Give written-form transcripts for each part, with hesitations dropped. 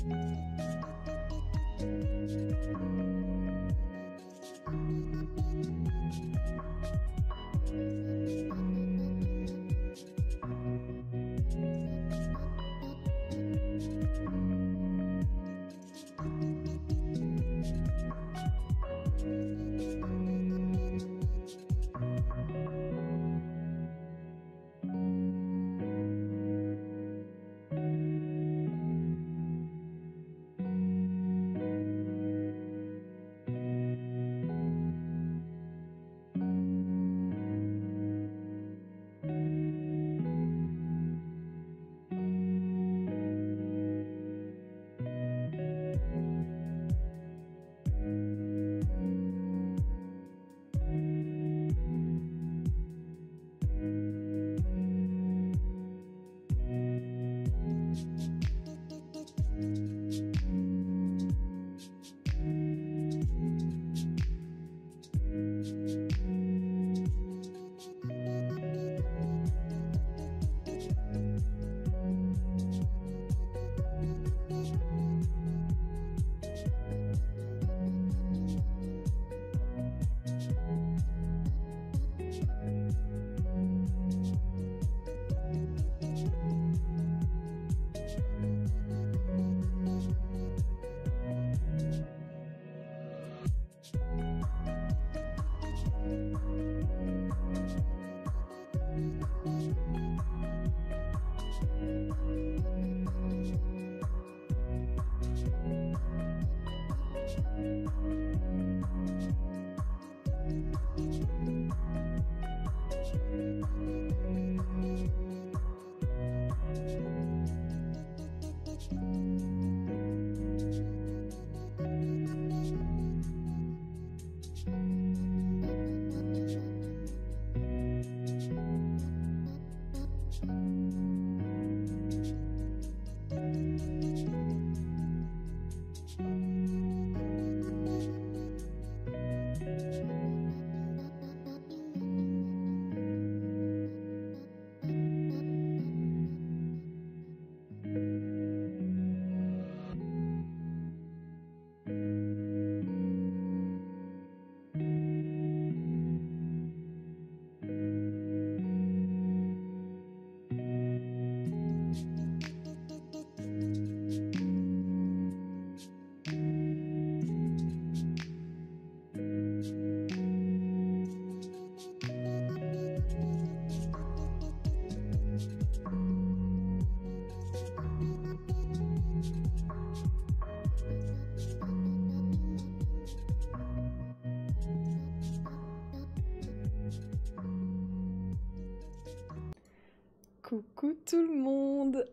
Coucou tout le monde,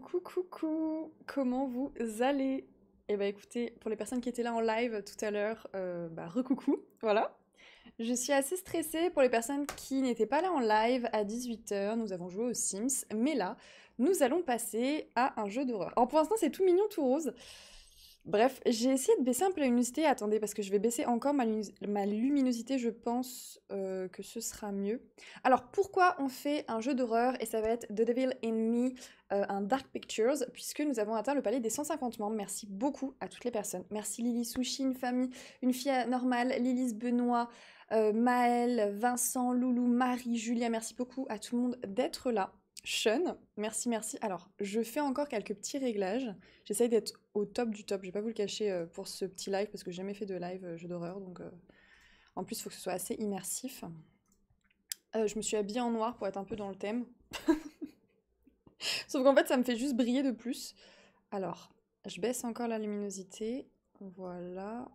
coucou, comment vous allez? Eh ben écoutez, pour les personnes qui étaient là en live tout à l'heure, recoucou, voilà. Je suis assez stressée pour les personnes qui n'étaient pas là en live à 18 h, nous avons joué aux Sims, mais là, nous allons passer à un jeu d'horreur. Alors pour l'instant c'est tout mignon, tout rose. Bref, j'ai essayé de baisser un peu la luminosité, attendez, parce que je vais baisser encore ma luminosité, je pense que ce sera mieux. Alors, pourquoi on fait un jeu d'horreur, et ça va être The Devil in Me, un Dark Pictures, puisque nous avons atteint le palier des 150 membres. Merci beaucoup à toutes les personnes. Merci Lily Sushi, une famille, une fille normale, Lilith Benoît, Maëlle, Vincent, Loulou, Marie, Julia, merci beaucoup à tout le monde d'être là. Sean, merci. Alors, je fais encore quelques petits réglages. J'essaye d'être au top du top. Je vais pas vous le cacher pour ce petit live parce que j'ai jamais fait de live jeu d'horreur. Donc, en plus, il faut que ce soit assez immersif. Je me suis habillée en noir pour être un peu dans le thème. Sauf qu'en fait, ça me fait juste briller de plus. Alors, je baisse encore la luminosité. Voilà.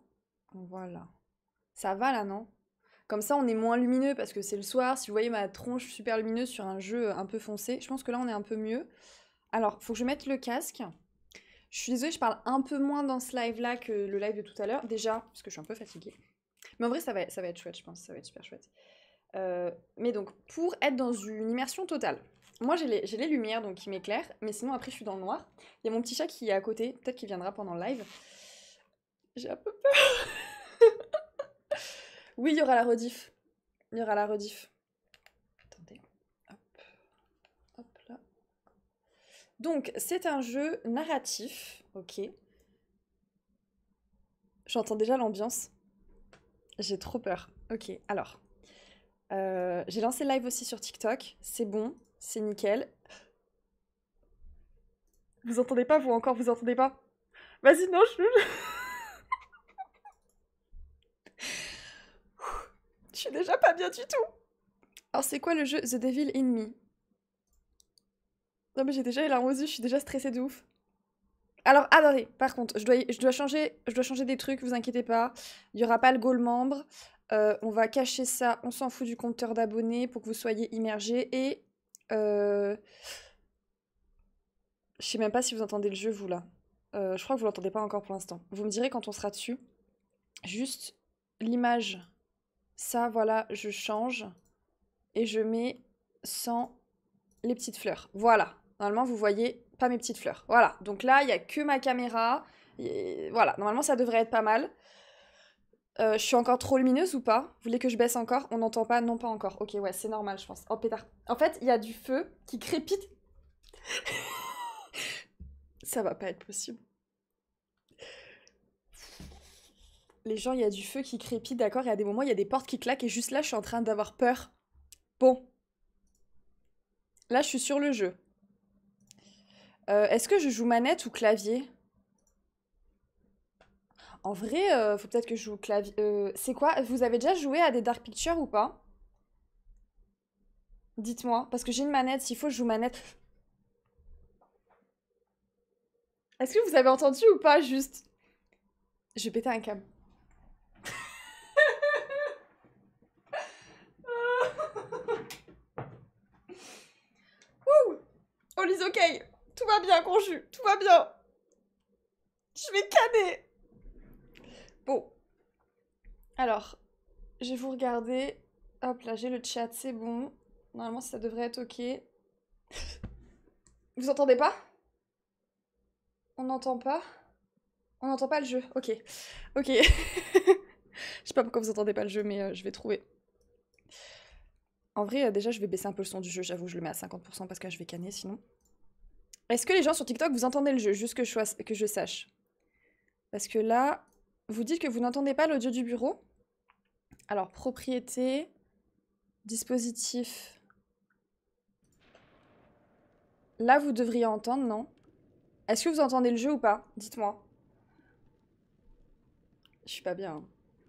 Ça va là, non? Comme ça, on est moins lumineux parce que c'est le soir. Si vous voyez ma tronche super lumineuse sur un jeu un peu foncé, je pense que là, on est un peu mieux. Alors, faut que je mette le casque. Je suis désolée, je parle un peu moins dans ce live-là que le live de tout à l'heure. Déjà, parce que je suis un peu fatiguée. Mais en vrai, ça va être chouette, je pense. Ça va être super chouette. Mais donc, pour être dans une immersion totale, moi, j'ai les lumières donc qui m'éclairent. Mais sinon, après, je suis dans le noir. Il y a mon petit chat qui est à côté. Peut-être qu'il viendra pendant le live. J'ai un peu peur. Oui, il y aura la rediff. Attendez. Hop là. Donc, c'est un jeu narratif, ok. J'entends déjà l'ambiance. J'ai trop peur. Ok, alors. J'ai lancé le live aussi sur TikTok. C'est bon, c'est nickel. Vous entendez pas, vous encore, vous entendez pas? Vas-y, non, je suis déjà pas bien du tout. Alors, c'est quoi le jeu The Devil in Me? Non, mais j'ai déjà les larmes aux yeux, je suis déjà stressée de ouf. Alors, attendez, par contre, je dois changer des trucs, vous inquiétez pas. Il y aura pas le goal membre. On va cacher ça, on s'en fout du compteur d'abonnés pour que vous soyez immergés. Et je sais même pas si vous entendez le jeu, vous, là. Je crois que vous l'entendez pas encore pour l'instant. Vous me direz quand on sera dessus. Juste l'image. Ça, voilà, je change. Et je mets sans les petites fleurs. Voilà. Normalement, vous voyez pas mes petites fleurs. Voilà. Donc là, il n'y a que ma caméra. Et voilà. Normalement, ça devrait être pas mal. Je suis encore trop lumineuse ou pas? Vous voulez que je baisse encore? On n'entend pas? Non, pas encore. Ok, ouais, c'est normal, je pense. Oh, pétard. En fait, il y a du feu qui crépite. Ça va pas être possible. Les gens, il y a du feu qui crépite, d'accord? Il y a des moments, il y a des portes qui claquent et juste là, je suis en train d'avoir peur. Bon. Là, je suis sur le jeu. Est-ce que je joue manette ou clavier? En vrai, faut peut-être que je joue clavier. C'est quoi? Vous avez déjà joué à des Dark Pictures ou pas? Dites-moi, parce que j'ai une manette, s'il faut, je joue manette. Est-ce que vous avez entendu ou pas, juste? Je vais péter un câble. Wouh! Oh, Lise, ok! Tout va bien, conju, tout va bien! Je vais canner! Bon. Alors, je vais vous regarder. Hop là, j'ai le chat, c'est bon. Normalement, ça devrait être ok. Vous entendez pas? On n'entend pas? On n'entend pas le jeu. Ok. Ok. Je sais pas pourquoi vous entendez pas le jeu, mais je vais trouver. En vrai, déjà, je vais baisser un peu le son du jeu. J'avoue, je le mets à 50% parce que je vais canner sinon. Est-ce que les gens sur TikTok, vous entendez le jeu? Juste que je sache. Parce que là, vous dites que vous n'entendez pas l'audio du bureau. Alors, propriété, dispositif. Là, vous devriez entendre, non? Est-ce que vous entendez le jeu ou pas? Dites-moi. Je suis pas bien. Hein.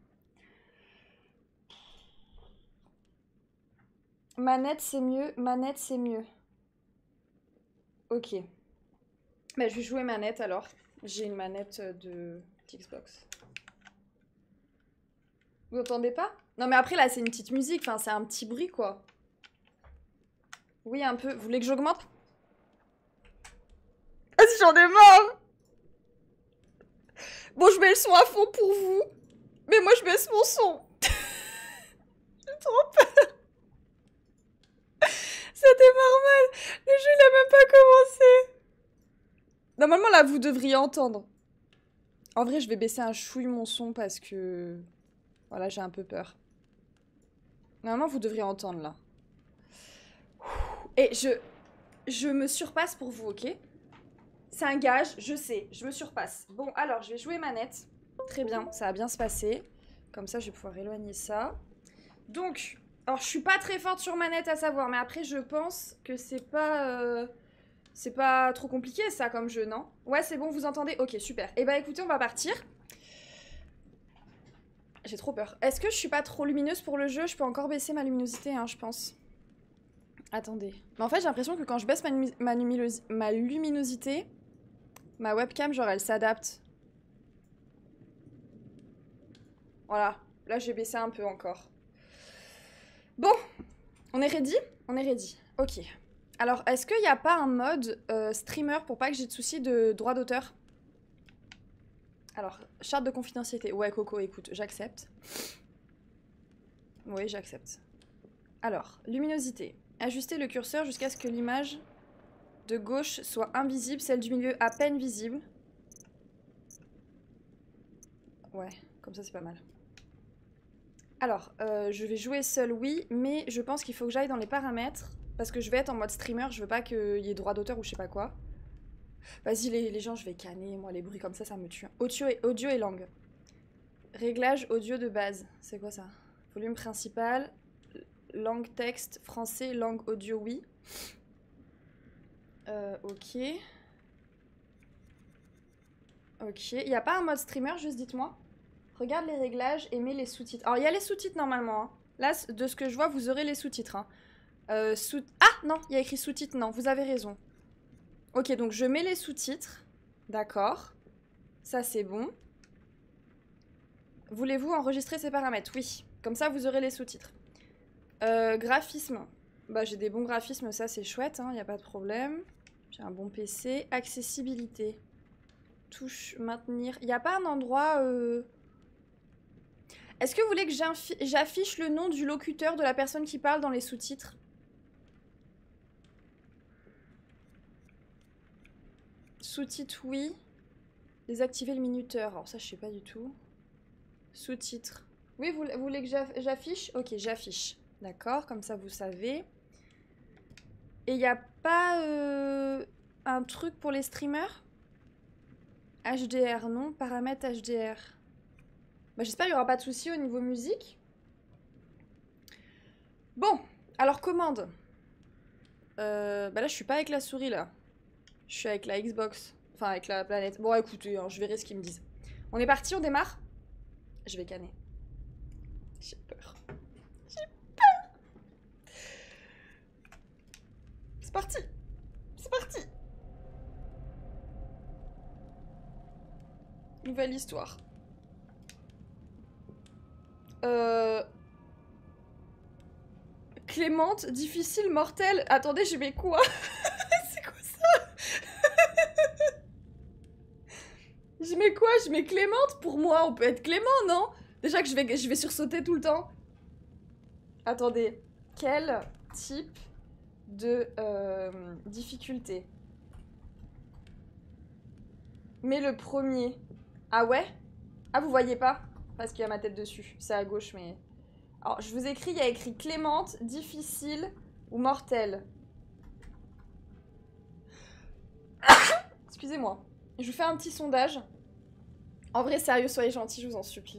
Manette, c'est mieux. Manette, c'est mieux. Ok. Bah, je vais jouer manette alors. J'ai une manette de Xbox. Vous entendez pas? Non, mais après, là, c'est une petite musique. Enfin, c'est un petit bruit, quoi. Oui, un peu. Vous voulez que j'augmente? Ah, si j'en ai marre! Bon, je mets le son à fond pour vous. Mais moi, je baisse mon son. J'ai trop peur. Ça démarre mal. Le jeu, il a même pas commencé. Normalement, là, vous devriez entendre. En vrai, je vais baisser un chouille mon son parce que... Voilà, j'ai un peu peur. Normalement, vous devriez entendre, là. Et je me surpasse pour vous, ok? C'est un gage, je sais, je me surpasse. Bon, alors, je vais jouer manette. Très bien, ça va bien se passer. Comme ça, je vais pouvoir éloigner ça. Donc, alors, je suis pas très forte sur manette à savoir, mais après, je pense que c'est pas trop compliqué, ça, comme jeu, non? Ouais, c'est bon, vous entendez? Ok, super. Eh ben, écoutez, on va partir. J'ai trop peur. Est-ce que je suis pas trop lumineuse pour le jeu? Je peux encore baisser ma luminosité, hein, je pense. Attendez. Mais en fait, j'ai l'impression que quand je baisse ma luminosité, ma webcam, genre, elle s'adapte. Voilà. Là, j'ai baissé un peu encore. Bon. On est ready? On est ready. Ok. Alors, est-ce qu'il n'y a pas un mode streamer pour pas que j'ai de soucis de droit d'auteur? Alors, charte de confidentialité. Ouais, Coco, écoute, j'accepte. Oui, j'accepte. Alors, luminosité. Ajuster le curseur jusqu'à ce que l'image de gauche soit invisible, celle du milieu à peine visible. Ouais, comme ça c'est pas mal. Alors, je vais jouer seul, oui, mais je pense qu'il faut que j'aille dans les paramètres, parce que je vais être en mode streamer, je veux pas qu'il y ait droit d'auteur ou je sais pas quoi. Vas-y les gens, je vais canner, moi les bruits comme ça me tue. Audio et langue. Réglage audio de base. C'est quoi ça? Volume principal. Langue texte français, langue audio oui. Ok. Ok. Il n'y a pas un mode streamer, juste dites-moi. Regarde les réglages et mets les sous-titres. Alors il y a les sous-titres normalement. Hein. Là, de ce que je vois, vous aurez les sous-titres. Hein. Ah non, il y a écrit sous-titres. Non, vous avez raison. Ok, donc je mets les sous-titres. D'accord. Ça, c'est bon. Voulez-vous enregistrer ces paramètres? Oui. Comme ça, vous aurez les sous-titres. Graphisme. Bah, j'ai des bons graphismes, ça, c'est chouette. Il n'y a pas de problème. J'ai un bon PC. Accessibilité. Touche, maintenir. Il n'y a pas un endroit... Est-ce que vous voulez que j'affiche le nom du locuteur de la personne qui parle dans les sous-titres? Sous-titres, oui. Désactiver le minuteur. Alors ça, je sais pas du tout. Sous-titres. Oui, vous voulez que j'affiche? Ok, j'affiche. D'accord, comme ça, vous savez. Et il n'y a pas un truc pour les streamers? HDR, non. Paramètres HDR. Bah, j'espère qu'il n'y aura pas de soucis au niveau musique. Bon, alors commande. Bah là, je suis pas avec la souris, là. Je suis avec la Xbox. Enfin, avec la planète. Bon, écoutez, hein, je verrai ce qu'ils me disent. On est parti, on démarre? Je vais canner. J'ai peur. J'ai peur. C'est parti. C'est parti. Nouvelle histoire. Clémente, difficile, mortelle. Attendez, je mets quoi? C'est quoi ça? Je mets quoi? Je mets Clémente? Pour moi, on peut être Clément, non? Déjà que je vais sursauter tout le temps. Attendez. Quel type de difficulté? Mais le premier. Ah ouais? Ah, vous voyez pas? Parce qu'il y a ma tête dessus. C'est à gauche, mais... Alors, je vous écris, il y a écrit Clémente, difficile ou mortelle. Excusez-moi. Je vous fais un petit sondage. En vrai, sérieux, soyez gentils, je vous en supplie.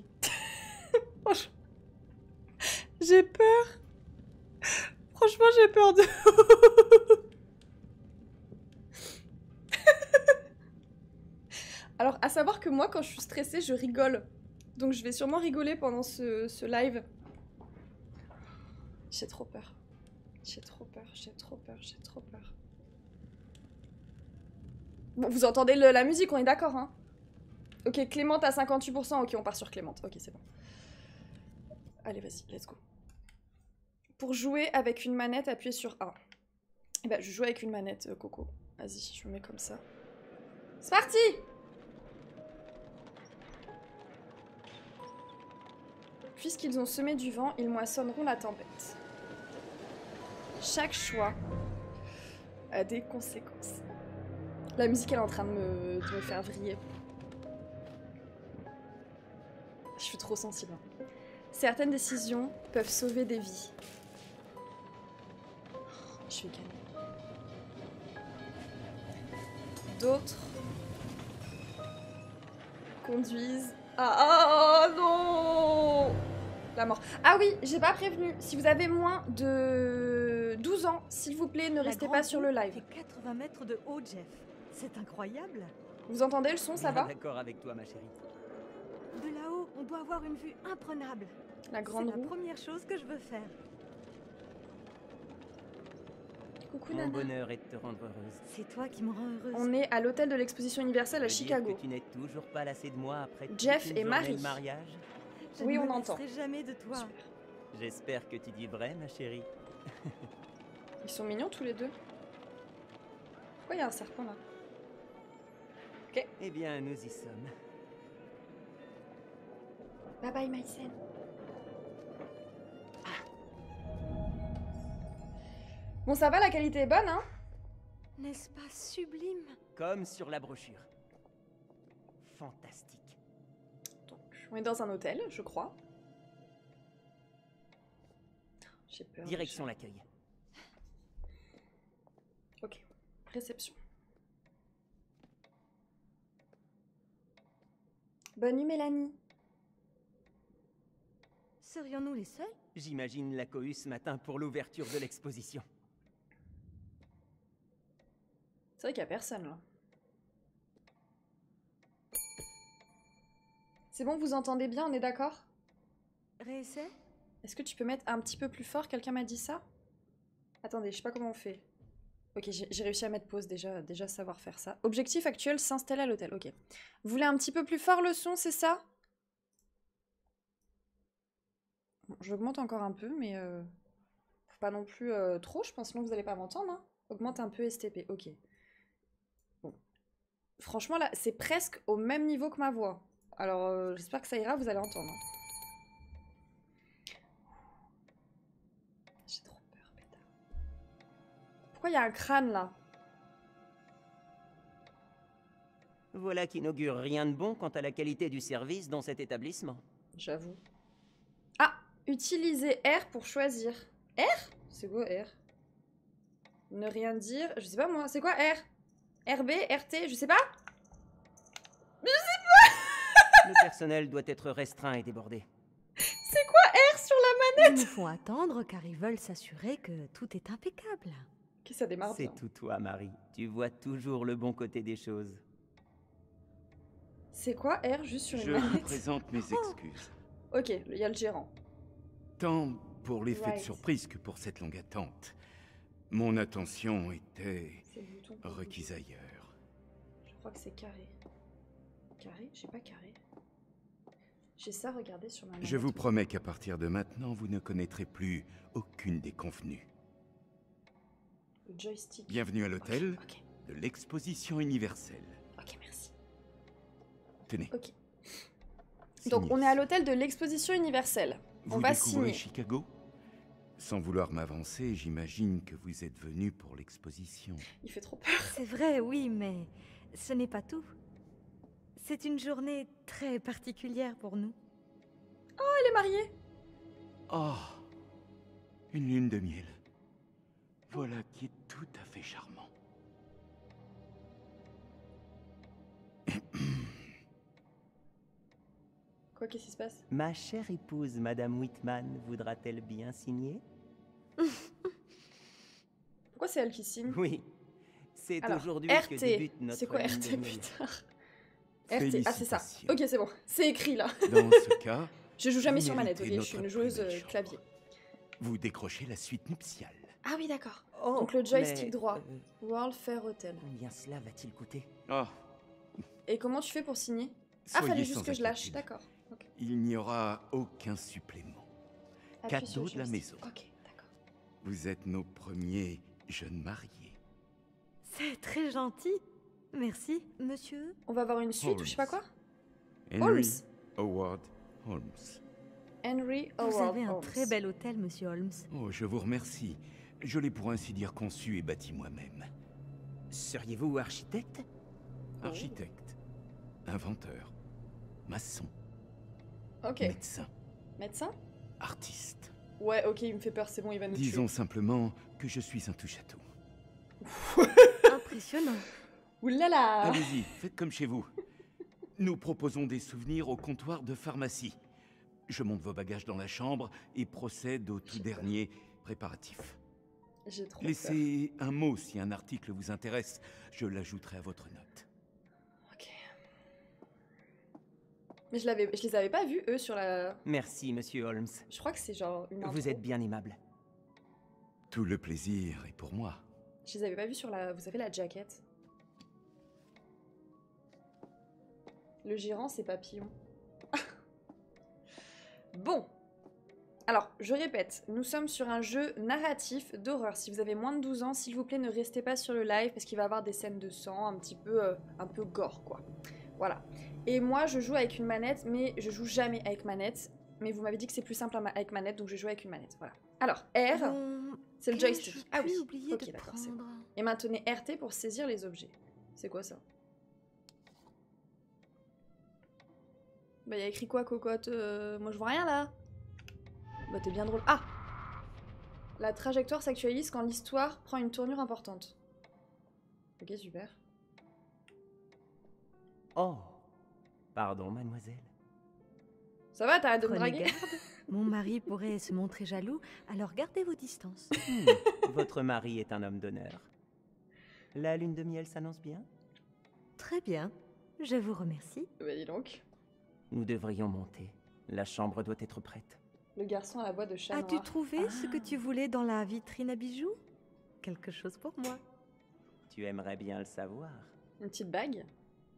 J'ai peur. Franchement, j'ai peur de... Alors, à savoir que moi, quand je suis stressée, je rigole. Donc, je vais sûrement rigoler pendant ce live. J'ai trop peur. J'ai trop peur, j'ai trop peur, j'ai trop peur. Bon, vous entendez la musique, on est d'accord, hein? Ok, Clémente à 58%. Ok, on part sur Clémente. Ok, c'est bon. Allez, vas-y, let's go. Pour jouer avec une manette, appuyez sur A. Eh ben, je joue avec une manette, Coco. Vas-y, je me mets comme ça. C'est parti! Puisqu'ils ont semé du vent, ils moissonneront la tempête. Chaque choix a des conséquences. La musique, elle est en train de me faire vriller. Je suis trop sensible. Certaines décisions peuvent sauver des vies. Je vais gagner. D'autres conduisent... Ah non! La mort. Ah oui, j'ai pas prévenu. Si vous avez moins de 12 ans, s'il vous plaît, ne restez pas sur le live. Fait 80 mètres de haut, Jeff. C'est incroyable. Vous entendez le son, ça va? D'accord avec toi, ma chérie. De là-haut, on doit avoir une vue imprenable. La grande roue. C'est la première chose que je veux faire. Coucou, Mon Nana. bonheur est de te rendre heureuse. C'est toi qui me rends heureuse. On est à l'hôtel de l'exposition universelle à Veux dire Chicago. que tu n'es toujours pas lassé de moi après Jeff toute une et journée Marie. de mariage? Je Oui, ne on me entend. lasserai jamais de toi. Super. J'espère que tu dis vrai, ma chérie. Ils sont mignons tous les deux. Pourquoi il y a un serpent là? Ok. Eh bien, nous y sommes. Bye bye, Maïsen. Bon, ça va, la qualité est bonne, hein? N'est-ce pas sublime? Comme sur la brochure. Fantastique. Donc, on est dans un hôtel, je crois. J'ai peur. Direction l'accueil. Ok. Réception. Bonne nuit, Mélanie. Serions-nous les seuls? J'imagine la cohue ce matin pour l'ouverture de l'exposition. C'est vrai qu'il y a personne là. C'est bon, vous entendez bien, on est d'accord? Réessaie? Est-ce que tu peux mettre un petit peu plus fort? Quelqu'un m'a dit ça? Attendez, je sais pas comment on fait. Ok, j'ai réussi à mettre pause déjà savoir faire ça. Objectif actuel, s'installer à l'hôtel, ok. Vous voulez un petit peu plus fort le son, c'est ça? Bon, j'augmente encore un peu, mais faut pas non plus trop, je pense, sinon vous allez pas m'entendre. Hein. Augmente un peu STP, ok. Bon. Franchement, là, c'est presque au même niveau que ma voix. Alors, j'espère que ça ira, vous allez entendre. Hein. J'ai trop peur, pétard. Pourquoi il y a un crâne, là? Voilà qui n'augure rien de bon quant à la qualité du service dans cet établissement. J'avoue. Ah! Utilisez R pour choisir. R? C'est quoi R? Ne rien dire. Je sais pas moi. C'est quoi R? RB? RT? Je sais pas. Le personnel doit être restreint et débordé. C'est quoi R sur la manette? Ils nous font attendre car ils veulent s'assurer que tout est impeccable. Ok, ça démarre bien. C'est tout toi, Marie. Tu vois toujours le bon côté des choses. C'est quoi R juste sur une Je vous manette? présente mes excuses. Ok, il y a le gérant. Tant pour l'effet Right. de surprise que pour cette longue attente. Mon attention était C'est le bouton pour requise bouger. ailleurs. Je crois que c'est carré. Carré? J'ai pas carré. J'ai ça, regardez sur ma manette. Je vous promets qu'à partir de maintenant, vous ne connaîtrez plus aucune des convenues. Le joystick. Bienvenue à l'hôtel Ok, de l'exposition universelle. ok, merci. Tenez. Ok. Donc, signez on est à ici. l'hôtel de l'exposition universelle. Vous On va découvrez signer. Chicago? Sans vouloir m'avancer, j'imagine que vous êtes venu pour l'exposition. Il fait trop peur. C'est vrai, oui, mais ce n'est pas tout. C'est une journée très particulière pour nous. Elle est mariée. Oh, une lune de miel. Voilà qui est tout à fait charmant. Quoi, qu'est-ce qui se passe? Ma chère épouse, Madame Whitman, voudra-t-elle bien signer? Pourquoi c'est elle qui signe? Oui. C'est Alors, aujourd'hui que RT. débute notre C'est quoi ligne RT, de miel. putain? RT, ah c'est ça. Félicitations. Ok, c'est bon. C'est écrit là. Dans ce cas, Je joue jamais Vous sur manette, ok? méritez Je suis une notre joueuse plus belle chambre. clavier. vous décrochez la suite nuptiale. Ah oui, d'accord. Oh, Donc le joystick mais, droit. World Fair Hotel. Combien cela va-t-il coûter? Ah, Et comment tu fais pour signer? Ah, soyez fallait sans juste que je lâche. inquiétude. D'accord. Ok. Il n'y aura aucun supplément. Appuie sur Cadeau le de la joystick. maison. Ok, d'accord. Vous êtes nos premiers jeunes mariés. C'est très gentil. Merci, monsieur. On va avoir une suite ou je sais pas quoi? Henry Holmes. Howard Holmes. Henry Vous Howard avez un Holmes. très bel hôtel, monsieur Holmes. Oh, je vous remercie. Je l'ai pour ainsi dire conçu et bâti moi-même. Seriez-vous architecte? Architecte, inventeur, maçon, Ok. médecin, Médecin? artiste. Ouais, ok, il me fait peur, c'est bon, il va nous Disons simplement que je suis un touche-à-tout. Impressionnant. tuer. Oulala! Allez-y, faites comme chez vous. Nous proposons des souvenirs au comptoir de pharmacie. Je monte vos bagages dans la chambre et procède au tout dernier préparatif. J'ai trop peur. Laissez un mot si un article vous intéresse. Je l'ajouterai à votre note. Ok. Mais je les avais pas vus, eux, sur la... Merci, monsieur Holmes. Je crois que c'est genre une intro. Vous êtes bien aimable. Tout le plaisir est pour moi. Je les avais pas vus sur la... Vous savez, la jaquette. Le gérant, c'est Papillon. Bon. Alors, je répète, nous sommes sur un jeu narratif d'horreur. Si vous avez moins de 12 ans, s'il vous plaît, ne restez pas sur le live parce qu'il va y avoir des scènes de sang, un peu gore, quoi. Voilà. Et moi, je joue avec une manette, mais je joue jamais avec manette. Mais vous m'avez dit que c'est plus simple avec manette, donc je joue avec une manette, voilà. Alors, R, Bon, c'est le qu'ai-je joystick. Ah pu oui, oublier ok, de d'accord, c'est prendre. Et maintenez RT pour saisir les objets. C'est quoi ça? Bah, y a écrit quoi, cocotte? Moi, je vois rien, là. Bah, t'es bien drôle. Ah! La trajectoire s'actualise quand l'histoire prend une tournure importante. Ok, super. Oh, pardon, mademoiselle. Ça va, t'arrêtes de me Prenez draguer? garde, mon mari pourrait se montrer jaloux, alors gardez vos distances. Votre mari est un homme d'honneur. La lune de miel s'annonce bien? Très bien, je vous remercie. Bah dis donc. Nous devrions monter. La chambre doit être prête. Le garçon à la boîte de chat As-tu noir. trouvé ce que tu voulais dans la vitrine à bijoux? Quelque chose pour moi. Tu aimerais bien le savoir. Une petite bague?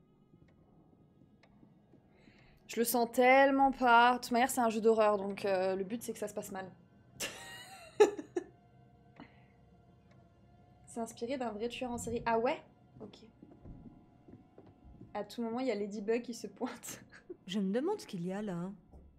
Je le sens tellement pas. De toute manière, c'est un jeu d'horreur, donc le but, c'est que ça se passe mal. C'est inspiré d'un vrai tueur en série. Ah ouais? Ok. À tout moment, il y a Ladybug qui se pointe. Je me demande ce qu'il y a là.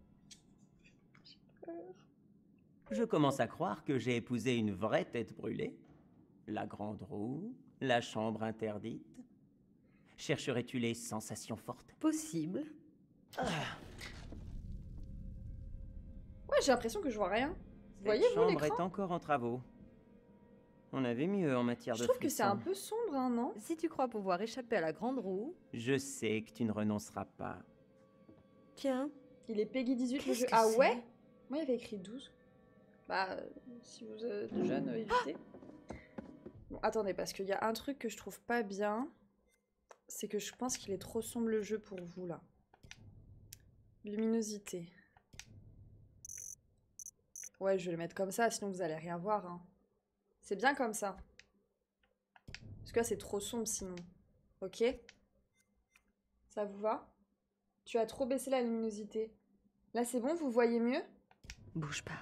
Je commence à croire que j'ai épousé une vraie tête brûlée. La grande roue, la chambre interdite. Chercherais-tu les sensations fortes? Possible. Ouais, j'ai l'impression que je vois rien. Cette Voyez-vous chambre l'écran? est encore en travaux. On avait mieux en matière Je de trouve que c'est un frissons. peu sombre, hein, non? Si tu crois pouvoir échapper à la grande roue... Je sais que tu ne renonceras pas. Tiens, Il est Peggy 18 le Qu'est-ce jeu. que Ah c'est? ouais? Moi, il y avait écrit 12. Bah, si vous êtes jeune, évitez. Bon, attendez, parce qu'il y a un truc que je trouve pas bien. C'est que je pense qu'il est trop sombre le jeu pour vous, là. Luminosité. Ouais, je vais le mettre comme ça, sinon vous allez rien voir. Hein. C'est bien comme ça. Parce que là, c'est trop sombre sinon. Ok? Ça vous va? Tu as trop baissé la luminosité. Là, c'est bon, vous voyez mieux? bouge pas.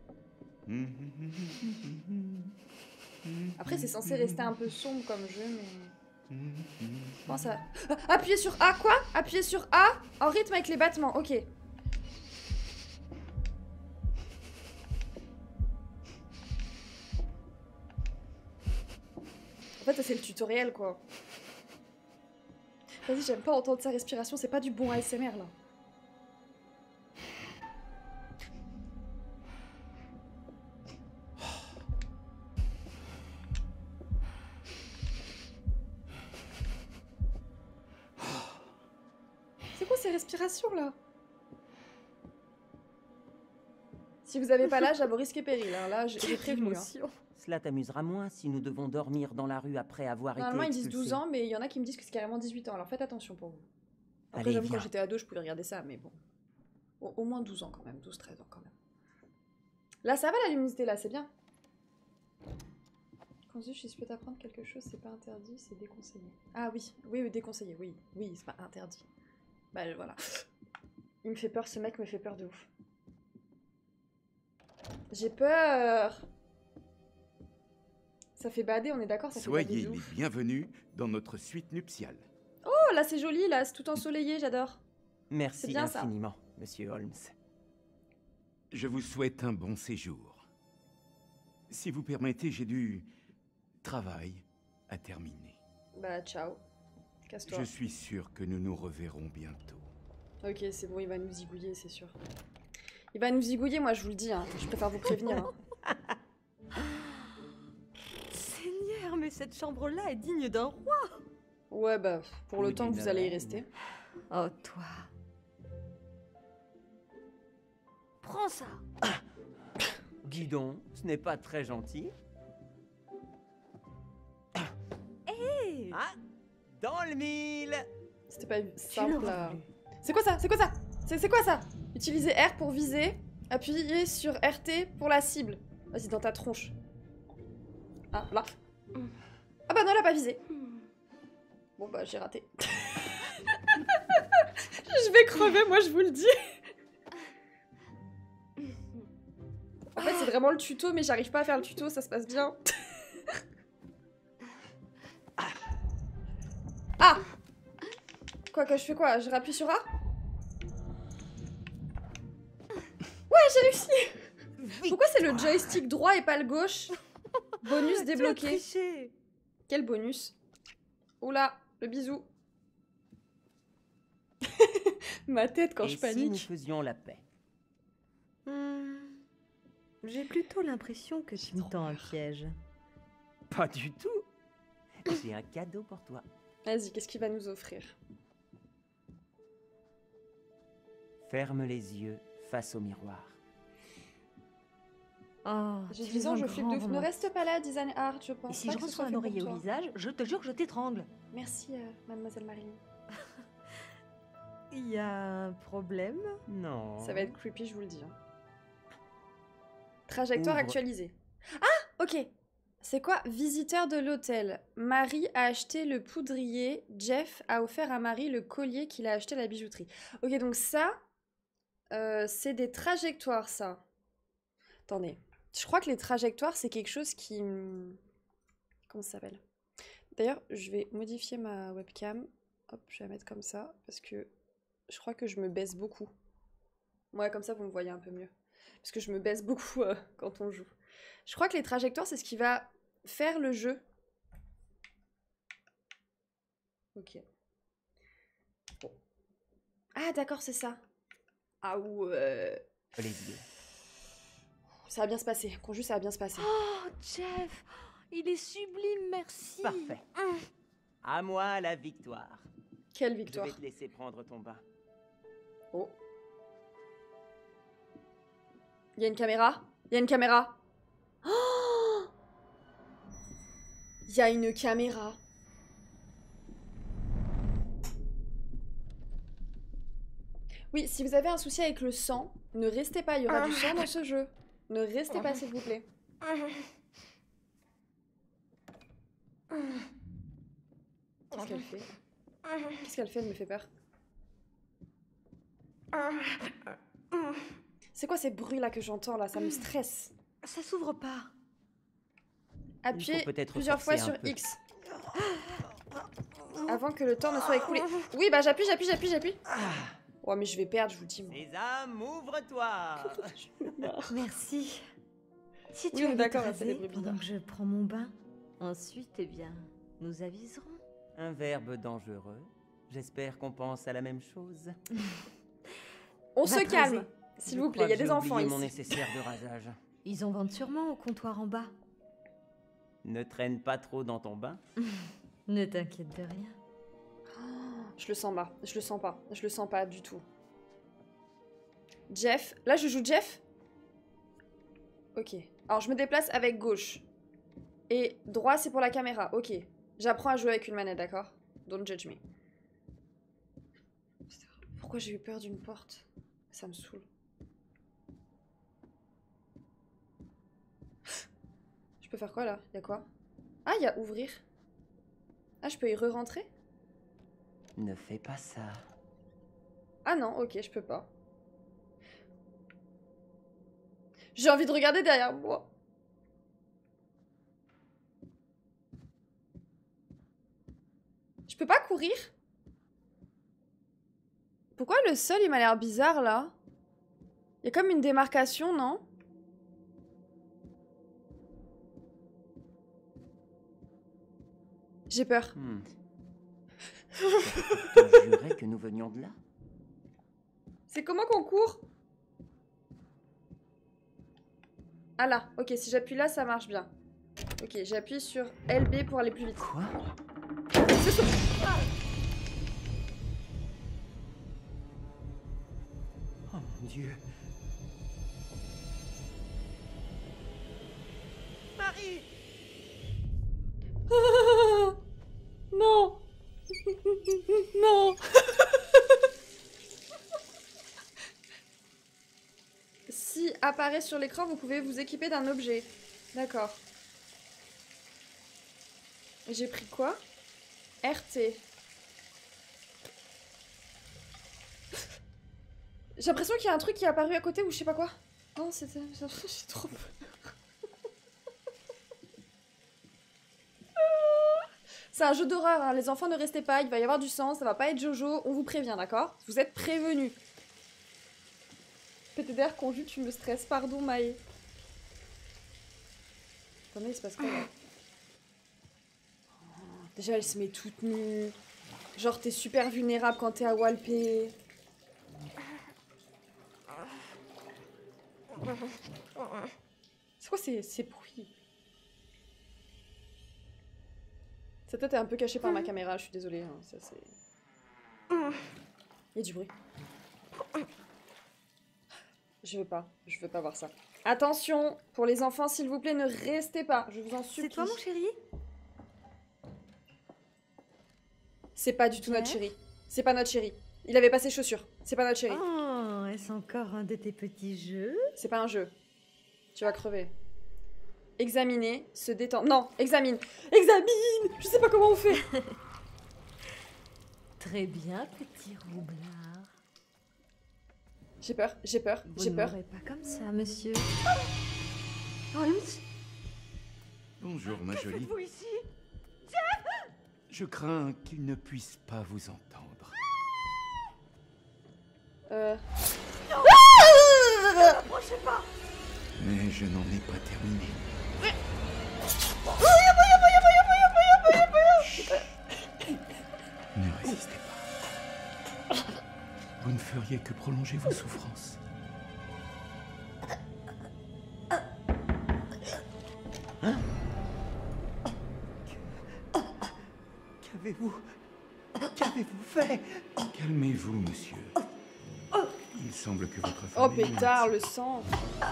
Après, c'est censé rester un peu sombre comme jeu, mais... Je pense à... Ah, appuyez sur A, quoi? Appuyez sur A en rythme avec les battements, ok. En fait, ça, c'est le tutoriel, quoi. Vas-y, j'aime pas entendre sa respiration, c'est pas du bon ASMR, là. C'est quoi ces respirations, là? Si vous avez pas l'âge, à vos risques et périls, hein. Là, j'ai prévenu. Hein. Émotion. Cela t'amusera moins si nous devons dormir dans la rue après avoir Normalement, été ils disent expulsés. 12 ans, mais il y en a qui me disent que c'est carrément 18 ans. Alors faites attention pour vous. Après, Allez, j'avoue, quand viens. j'étais ado, je pouvais regarder ça, mais bon. Au moins 12 ans quand même, 12-13 ans quand même. Là, ça va la luminosité, là, c'est bien. Quand je peux t'apprendre quelque chose, c'est pas interdit, c'est déconseillé. Ah oui, oui, oui, déconseillé, oui. Oui, c'est pas interdit. Bah voilà. Il me fait peur, ce mec me fait peur de ouf. J'ai peur. Ça fait bader, on est d'accord, ça fait bader Soyez de les ouf. bienvenus dans notre suite nuptiale. Oh, là, c'est joli, là, c'est tout ensoleillé, j'adore. C'est Merci bien, ça. infiniment, Monsieur Holmes. Je vous souhaite un bon séjour. Si vous permettez, j'ai du travail à terminer. Bah, ciao. Casse-toi. Je suis sûr que nous nous reverrons bientôt. Ok, c'est bon, il va nous zigouiller, c'est sûr. Il va nous zigouiller, moi, je vous le dis. Hein. Je préfère vous prévenir. Hein. Seigneur, mais cette chambre-là est digne d'un roi. Ouais, bah, pour le Ou temps que d'une vous allez y reine. rester. Oh, toi. Prends ça. Dis donc, ce n'est pas très gentil. Hé, Ah, dans le mille. C'était pas tu simple, l'auras là. voulu. C'est quoi ça? C'est quoi ça? C'est quoi ça? Utilisez R pour viser. Appuyez sur RT pour la cible. Vas-y, dans ta tronche. Ah, là. Ah bah non, elle a pas visé. Bon bah, j'ai raté. Je vais crever, moi, je vous le dis. En fait, c'est vraiment le tuto, mais j'arrive pas à faire le tuto, ça se passe bien. Ah! Quoi, que je fais quoi? Je rappuie sur A? Ouais, j'ai réussi! Pourquoi c'est le joystick droit et pas le gauche? Bonus Tu as débloqué. triché. Quel bonus? Oula, le bisou. Ma tête quand Et je si nous panique. faisions la paix? J'ai plutôt l'impression que tu me tends un piège. Pas du tout. J'ai un cadeau pour toi. Vas-y, qu'est-ce qu'il va nous offrir? Ferme les yeux face au miroir. Oh, J'ai tu 10 es ans, un je flippe de grand ouf. Ne roman. reste pas là, Design Art, je pense Et si pas je que ce reçois soit un fait pour oreiller au toi. visage, je te jure que je t'étrangle. Merci, mademoiselle Marilyn. Il y a un problème? Non. Ça va être creepy, je vous le dis. Hein. Trajectoire Ouvre. actualisée. Ah, ok. C'est quoi? Visiteur de l'hôtel. Marie a acheté le poudrier. Jeff a offert à Marie le collier qu'il a acheté à la bijouterie. Ok, donc ça, c'est des trajectoires, ça. Attendez. Je crois que les trajectoires, c'est quelque chose qui... Comment ça s'appelle? D'ailleurs, je vais modifier ma webcam. Hop, je vais la mettre comme ça, parce que je crois que je me baisse beaucoup. Ouais, comme ça, vous me voyez un peu mieux. Parce que je me baisse beaucoup quand on joue. Je crois que les trajectoires, c'est ce qui va faire le jeu. Ok. Bon. Ah, d'accord, c'est ça. Ah ouais. Les yeux. Ça va bien se passer. Conju, ça va bien se passer. Oh, Jeff, il est sublime, merci. Parfait. À moi la victoire. Quelle Je victoire. vais te laisser prendre ton bain. Oh. Il y a une caméra. Il y a une caméra. Oh, il y a une caméra. Oui, si vous avez un souci avec le sang, ne restez pas, il y aura du sang dans ce jeu. Ne restez pas, s'il vous plaît. Qu'est-ce qu'elle fait? Qu'est-ce qu'elle fait? Elle me fait peur. C'est quoi ces bruits là que j'entends là? Ça me stresse. Ça s'ouvre pas. Appuyez peut-être plusieurs fois forcer sur un peu. X. Avant que le temps ne soit écoulé. Oui, bah j'appuie. Oh, mais je vais perdre, je vous le dis. Moi. Sésame, ouvre-toi. Merci. Si Oui, tu on est avais d'accord, te elle fait des raser bruits pendant bizarres. que je prends mon bain, ensuite, eh bien, nous aviserons. Un verbe dangereux. J'espère qu'on pense à la même chose. On Va se te calme, raser. s'il Je vous plaît. crois Il y a que des j'ai enfants oublié ici. mon nécessaire de rasage. Ils en vendent sûrement au comptoir en bas. Ne traîne pas trop dans ton bain. Ne t'inquiète de rien. Je le sens pas. Je le sens pas. Je le sens pas du tout. Jeff. Là, je joue Jeff. Ok. Alors, je me déplace avec gauche. Et droit, c'est pour la caméra. Ok. J'apprends à jouer avec une manette, d'accord? Don't judge me. Putain, pourquoi j'ai eu peur d'une porte? Ça me saoule. Je peux faire quoi, là? Y'a quoi? Ah, y'a ouvrir. Ah, je peux y re-rentrer? Ne fais pas ça. Ah non, ok, je peux pas. J'ai envie de regarder derrière moi. Je peux pas courir? Pourquoi le sol il m'a l'air bizarre là? Il y a comme une démarcation, non? J'ai peur. Je jurais que nous venions de là. C'est comment qu'on court? Ah là, ok, si j'appuie là, ça marche bien. Ok, j'appuie sur LB pour aller plus vite. Quoi? C'est ça. Oh mon Dieu. Marie! Ah, non. Non. Si apparaît sur l'écran, vous pouvez vous équiper d'un objet. D'accord. J'ai pris quoi? RT. J'ai l'impression qu'il y a un truc qui est apparu à côté ou je sais pas quoi. Non, c'était... J'ai trop peur. C'est un jeu d'horreur, hein. Les enfants ne restez pas, il va y avoir du sang, ça va pas être Jojo, on vous prévient, d'accord? Vous êtes prévenus. PTDR conju, tu me stresses, pardon Maë. Attendez, il se passe quoi là? Déjà, elle se met toute nue. Genre, t'es super vulnérable quand t'es à Walpé. C'est quoi ces bruits? Sa tête est un peu cachée par ma caméra, je suis désolée. Hein, ça c'est... Il y a du bruit. Je veux pas voir ça. Attention, pour les enfants, s'il vous plaît, ne restez pas, je vous en supplie. C'est toi, mon chéri? C'est pas du tout notre Jeff? chéri. C'est pas notre chéri. Il avait pas ses chaussures. C'est pas notre chéri. Oh, est-ce encore un de tes petits jeux? C'est pas un jeu. Tu vas crever. Examiner, se détendre. Non, examine. Examine! Je sais pas comment on fait. Très bien, petit roublard. J'ai peur, j'ai peur, Vous j'ai ne peur. m'aurez pas comme ça, monsieur. Holmes? Bonjour, ma jolie. Vous ici? Je crains qu'il ne puisse pas vous entendre. Approchez pas! Mais je n'en ai pas terminé. Chut. Ne résistez pas. Vous ne feriez que prolonger vos souffrances. Qu'avez-vous fait? Calmez-vous, monsieur. Il semble que votre Oh famille... pétard, le sang.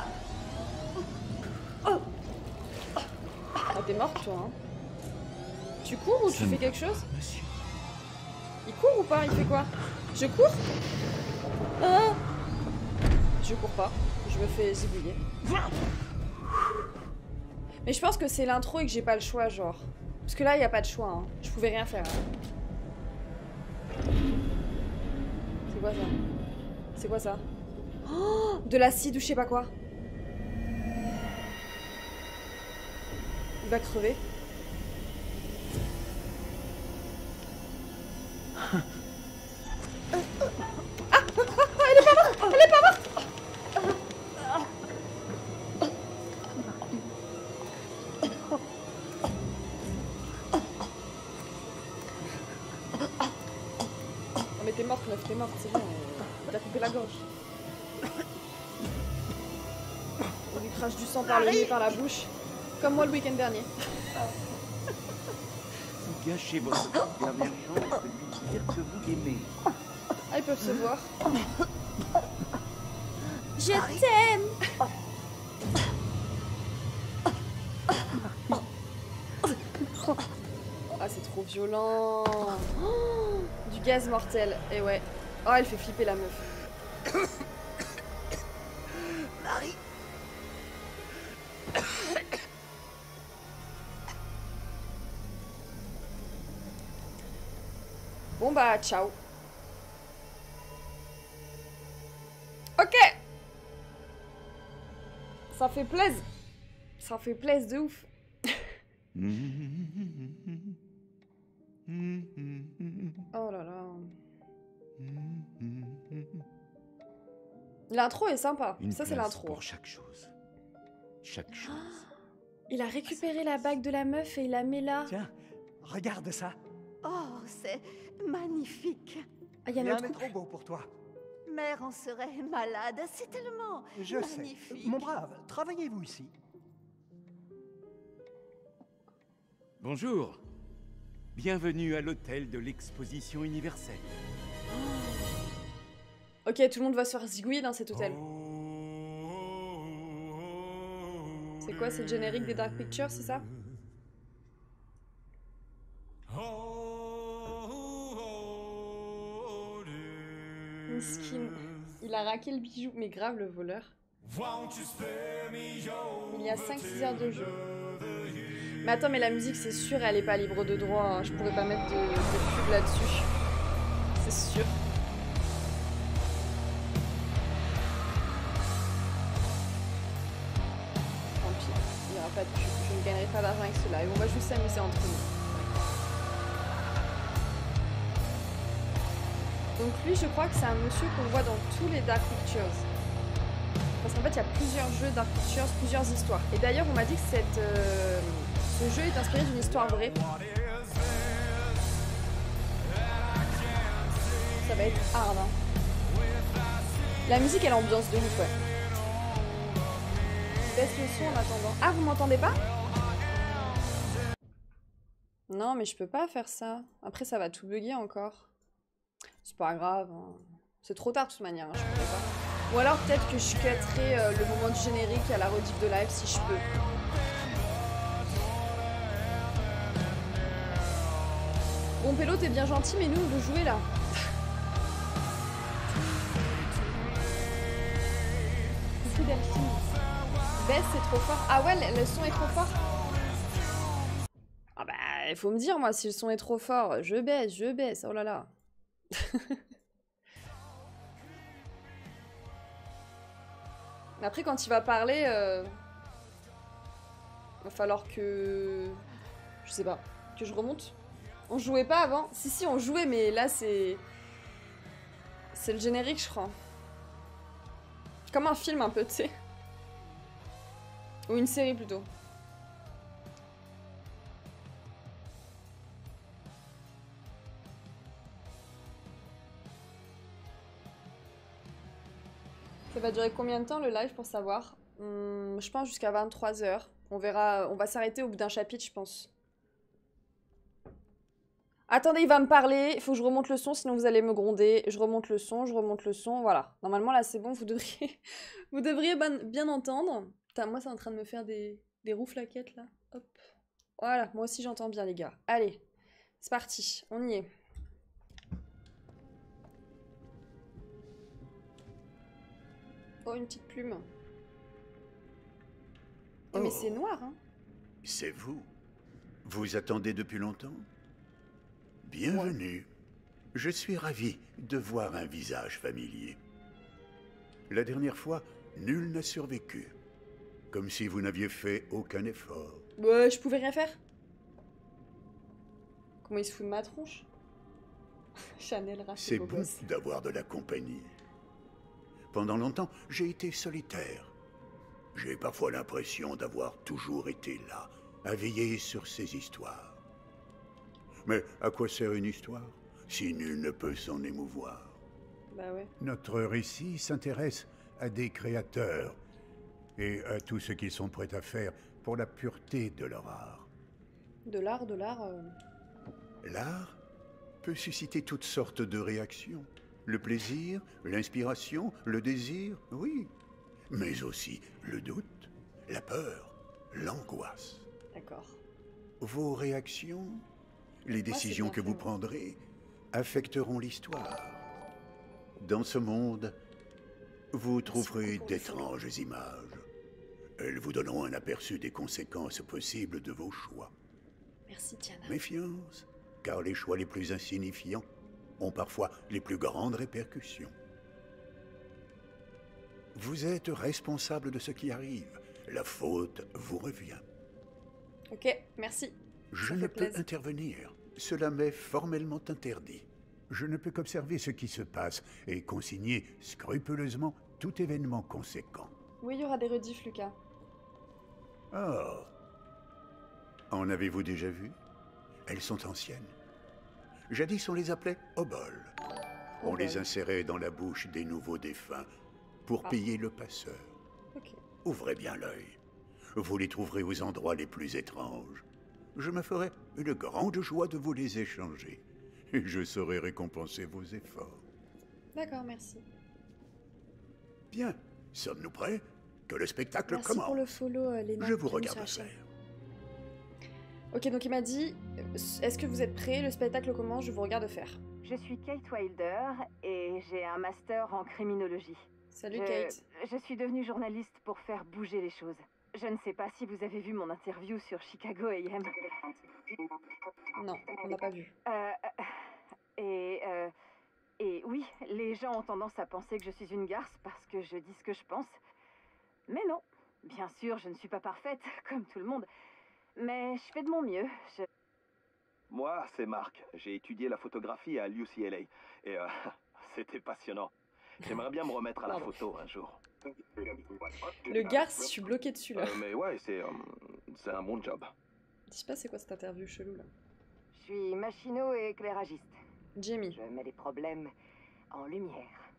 Ah, t'es morte toi, hein. Tu cours ou tu Ça ne fais va quelque chose? pas, monsieur. Il court ou pas? Il fait quoi? Je cours? Ah, je cours pas. Je me fais zibouiller. Mais je pense que c'est l'intro et que j'ai pas le choix, genre. Parce que là, il y a pas de choix, hein. Je pouvais rien faire. C'est quoi ça? C'est quoi ça? Oh, de l'acide ou je sais pas quoi. Il va crever. Non mais t'es morte meuf, t'es morte, c'est bon. Il a coupé la gorge. On lui crache du sang par le nez, par la bouche. Comme moi le week-end dernier. Vous gâchez votre dernière chance de lui dire que vous l'aimez. Ah, ils peuvent se voir. Je t'aime! Ah, c'est trop violent. Oh, du gaz mortel. Et ouais. Oh, elle fait flipper la meuf. Marie. Bon bah, ciao. Ok. Ça fait plaisir. Ça fait plaisir de ouf. Oh là là. L'intro est sympa. Une Ça, c'est place l'intro. pour chaque chose. Chaque chose. Il a récupéré la bague de la meuf et il la met là. Tiens, regarde ça. Oh, c'est magnifique. Ah, il y a Rien notre n'est couple. trop beau pour toi. Mère en serait malade. C'est tellement Je magnifique. sais. Mon brave, travaillez-vous ici? Bonjour. Bienvenue à l'hôtel de l'exposition universelle. Ok, tout le monde va se faire zigouiller dans cet hôtel. C'est quoi, c'est le générique des Dark Pictures, c'est ça? Miskin. Il a raqué le bijou, mais grave le voleur. Il y a 5-6 heures de jeu. Mais attends, mais la musique, c'est sûr, elle est pas libre de droit. Hein. Je pourrais pas mettre de pub là-dessus. C'est sûr. Tant pis, il n'y aura pas de pub. Je ne gagnerai pas d'argent avec ce live. On va juste s'amuser entre nous. Donc lui, je crois que c'est un monsieur qu'on voit dans tous les Dark Pictures. Parce qu'en fait, il y a plusieurs jeux Dark Pictures, plusieurs histoires. Et d'ailleurs, on m'a dit que ce jeu est inspiré d'une histoire vraie. Ça va être hard, hein. La musique, elle ambiance de ouf, ouais. Je baisse le son en attendant. Ah, vous m'entendez pas? Non, mais je peux pas faire ça. Après, ça va tout bugger encore. C'est pas grave. Hein. C'est trop tard de toute manière, hein, je pourrais pas. Ou alors peut-être que je cutterai le moment du générique à la rediff de live si je peux. Bon, Pélo, t'es bien gentil, mais nous, on veut jouer là. Coucou Delphine. Baisse, c'est trop fort. Ah ouais, le son est trop fort. Ah bah, il faut me dire, moi, si le son est trop fort. Je baisse. Oh là là. Après, quand il va parler, va falloir que... Je sais pas. Que je remonte. On jouait pas avant? Si, on jouait, mais là, c'est... C'est le générique, je crois. Comme un film, un peu, tu sais. Ou une série, plutôt. Ça va durer combien de temps, le live, pour savoir? Je pense jusqu'à 23 h. On verra... On va s'arrêter au bout d'un chapitre, je pense. Attendez, il va me parler, il faut que je remonte le son, sinon vous allez me gronder. Je remonte le son, voilà. Normalement, là, c'est bon, vous devriez, vous devriez bien entendre. Putain, moi, c'est en train de me faire des rouflaquettes, là. Hop. Voilà, moi aussi, j'entends bien, les gars. Allez, c'est parti, on y est. Oh, une petite plume. Oh. Mais c'est noir, hein. C'est vous. Vous attendez depuis longtemps? Bienvenue. Ouais. Je suis ravi de voir un visage familier. La dernière fois, nul n'a survécu. Comme si vous n'aviez fait aucun effort. Ouais, je pouvais rien faire. Comment il se fout de ma tronche? Chanel Raffet. C'est bon d'avoir de la compagnie. Pendant longtemps, j'ai été solitaire. J'ai parfois l'impression d'avoir toujours été là, à veiller sur ces histoires. Mais à quoi sert une histoire, si nul ne peut s'en émouvoir? Bah ouais. Notre récit s'intéresse à des créateurs et à tout ce qu'ils sont prêts à faire pour la pureté de leur art. De l'art L'art peut susciter toutes sortes de réactions. Le plaisir, l'inspiration, le désir, oui. Mais aussi le doute, la peur, l'angoisse. D'accord. Vos réactions, les décisions que vous prendrez, affecteront l'histoire. Dans ce monde, vous trouverez d'étranges images. Elles vous donneront un aperçu des conséquences possibles de vos choix. Merci, Diana. Méfiance, car les choix les plus insignifiants ont parfois les plus grandes répercussions. Vous êtes responsable de ce qui arrive. La faute vous revient. Ok, merci. Je ne peux intervenir. Cela m'est formellement interdit. Je ne peux qu'observer ce qui se passe et consigner scrupuleusement tout événement conséquent. Oui, il y aura des rediffs, Lucas. Oh. En avez-vous déjà vu? Elles sont anciennes. Jadis, on les appelait oboles. On les insérait dans la bouche des nouveaux défunts pour payer le passeur. Okay. Ouvrez bien l'œil. Vous les trouverez aux endroits les plus étranges. Je me ferai une grande joie de vous les échanger. Et je saurai récompenser vos efforts. D'accord, merci. Bien. Sommes-nous prêts? Que le spectacle commence. Merci pour le follow, Léna. Je vous regarde faire. Ok, donc il m'a dit, est-ce que vous êtes prêts? Le spectacle commence, je vous regarde faire. Je suis Kate Wilder et j'ai un master en criminologie. Salut Kate. Je suis devenue journaliste pour faire bouger les choses. Je ne sais pas si vous avez vu mon interview sur Chicago AM. Non, on n'a pas vu. Et oui, les gens ont tendance à penser que je suis une garce parce que je dis ce que je pense. Mais non, bien sûr, je ne suis pas parfaite, comme tout le monde. Mais je fais de mon mieux. Moi, c'est Marc. J'ai étudié la photographie à l'UCLA. Et c'était passionnant. J'aimerais bien me remettre à la photo un jour. Le garce, je suis bloqué dessus là. Mais ouais, c'est un bon job. Je sais pas c'est quoi cette interview chelou là. Je suis machino et éclairagiste. Jamie. Je mets les problèmes en lumière.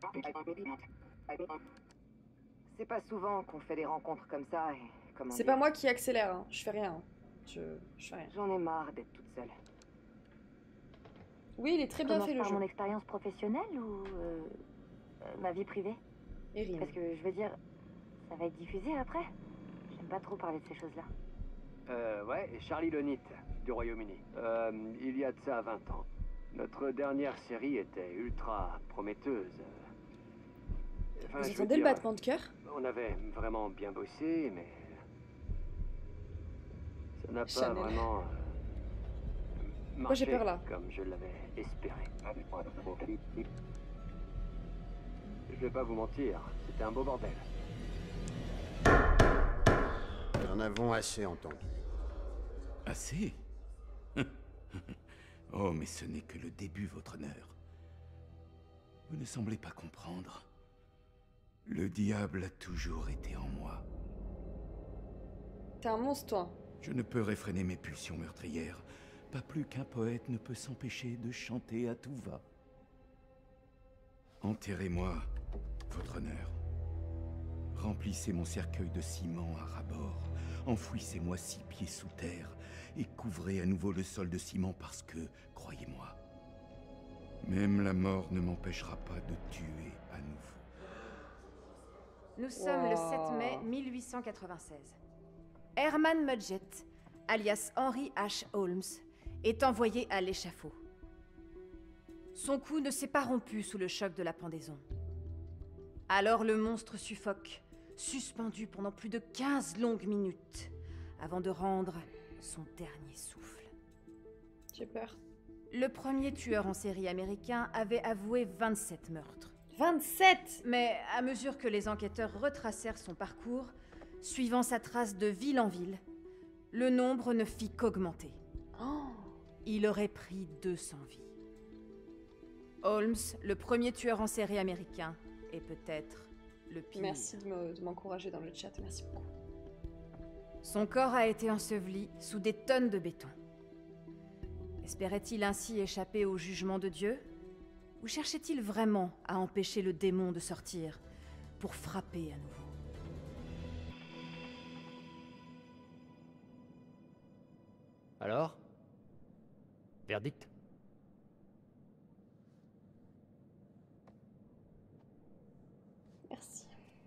C'est pas souvent qu'on fait des rencontres comme ça et... C'est pas moi qui accélère, hein. Je fais rien. Hein. Je fais rien. J'en ai marre d'être toute seule. Oui, il est très bien fait le jeu. Mon expérience professionnelle ou ma vie privée? Erin. Parce que, je veux dire, ça va être diffusé après? J'aime pas trop parler de ces choses-là. Ouais, Charlie Lonit, du Royaume-Uni. Il y a de ça 20 ans. Notre dernière série était ultra prometteuse. Enfin, Vous je veux entendez le dire, battement de cœur? on avait vraiment bien bossé, mais... ça n'a pas Chanel. vraiment... Moi, j'ai marché peur, là. comme je l'avais espéré. Je vais pas vous mentir, c'était un beau bordel. Nous en avons assez entendu. Assez? Oh, mais ce n'est que le début, votre honneur. Vous ne semblez pas comprendre. Le diable a toujours été en moi. T'es un monstre, toi. Je ne peux réfréner mes pulsions meurtrières, pas plus qu'un poète ne peut s'empêcher de chanter à tout va. Enterrez-moi, votre honneur. Remplissez mon cercueil de ciment à ras-bord. Enfouissez-moi 6 pieds sous terre et couvrez à nouveau le sol de ciment parce que, croyez-moi, même la mort ne m'empêchera pas de tuer à nouveau. Nous sommes le 7 mai 1896. Herman Mudgett, alias Henry H. Holmes, est envoyé à l'échafaud. Son cou ne s'est pas rompu sous le choc de la pendaison. Alors le monstre suffoque, suspendu pendant plus de 15 longues minutes, avant de rendre son dernier souffle. J'ai peur. Le premier tueur en série américain avait avoué 27 meurtres. 27! Mais à mesure que les enquêteurs retracèrent son parcours, suivant sa trace de ville en ville, le nombre ne fit qu'augmenter. Oh. Il aurait pris 200 vies. Holmes, le premier tueur en série américain, est peut-être le pire. Merci de m'encourager dans le chat, merci beaucoup. Son corps a été enseveli sous des tonnes de béton. Espérait-il ainsi échapper au jugement de Dieu? Ou cherchait-il vraiment à empêcher le démon de sortir pour frapper à nouveau? Alors? Verdict? Merci.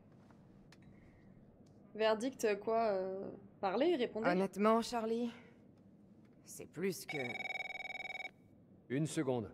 Verdict, quoi parler, répondez. Honnêtement, Charlie, c'est plus que... Une seconde.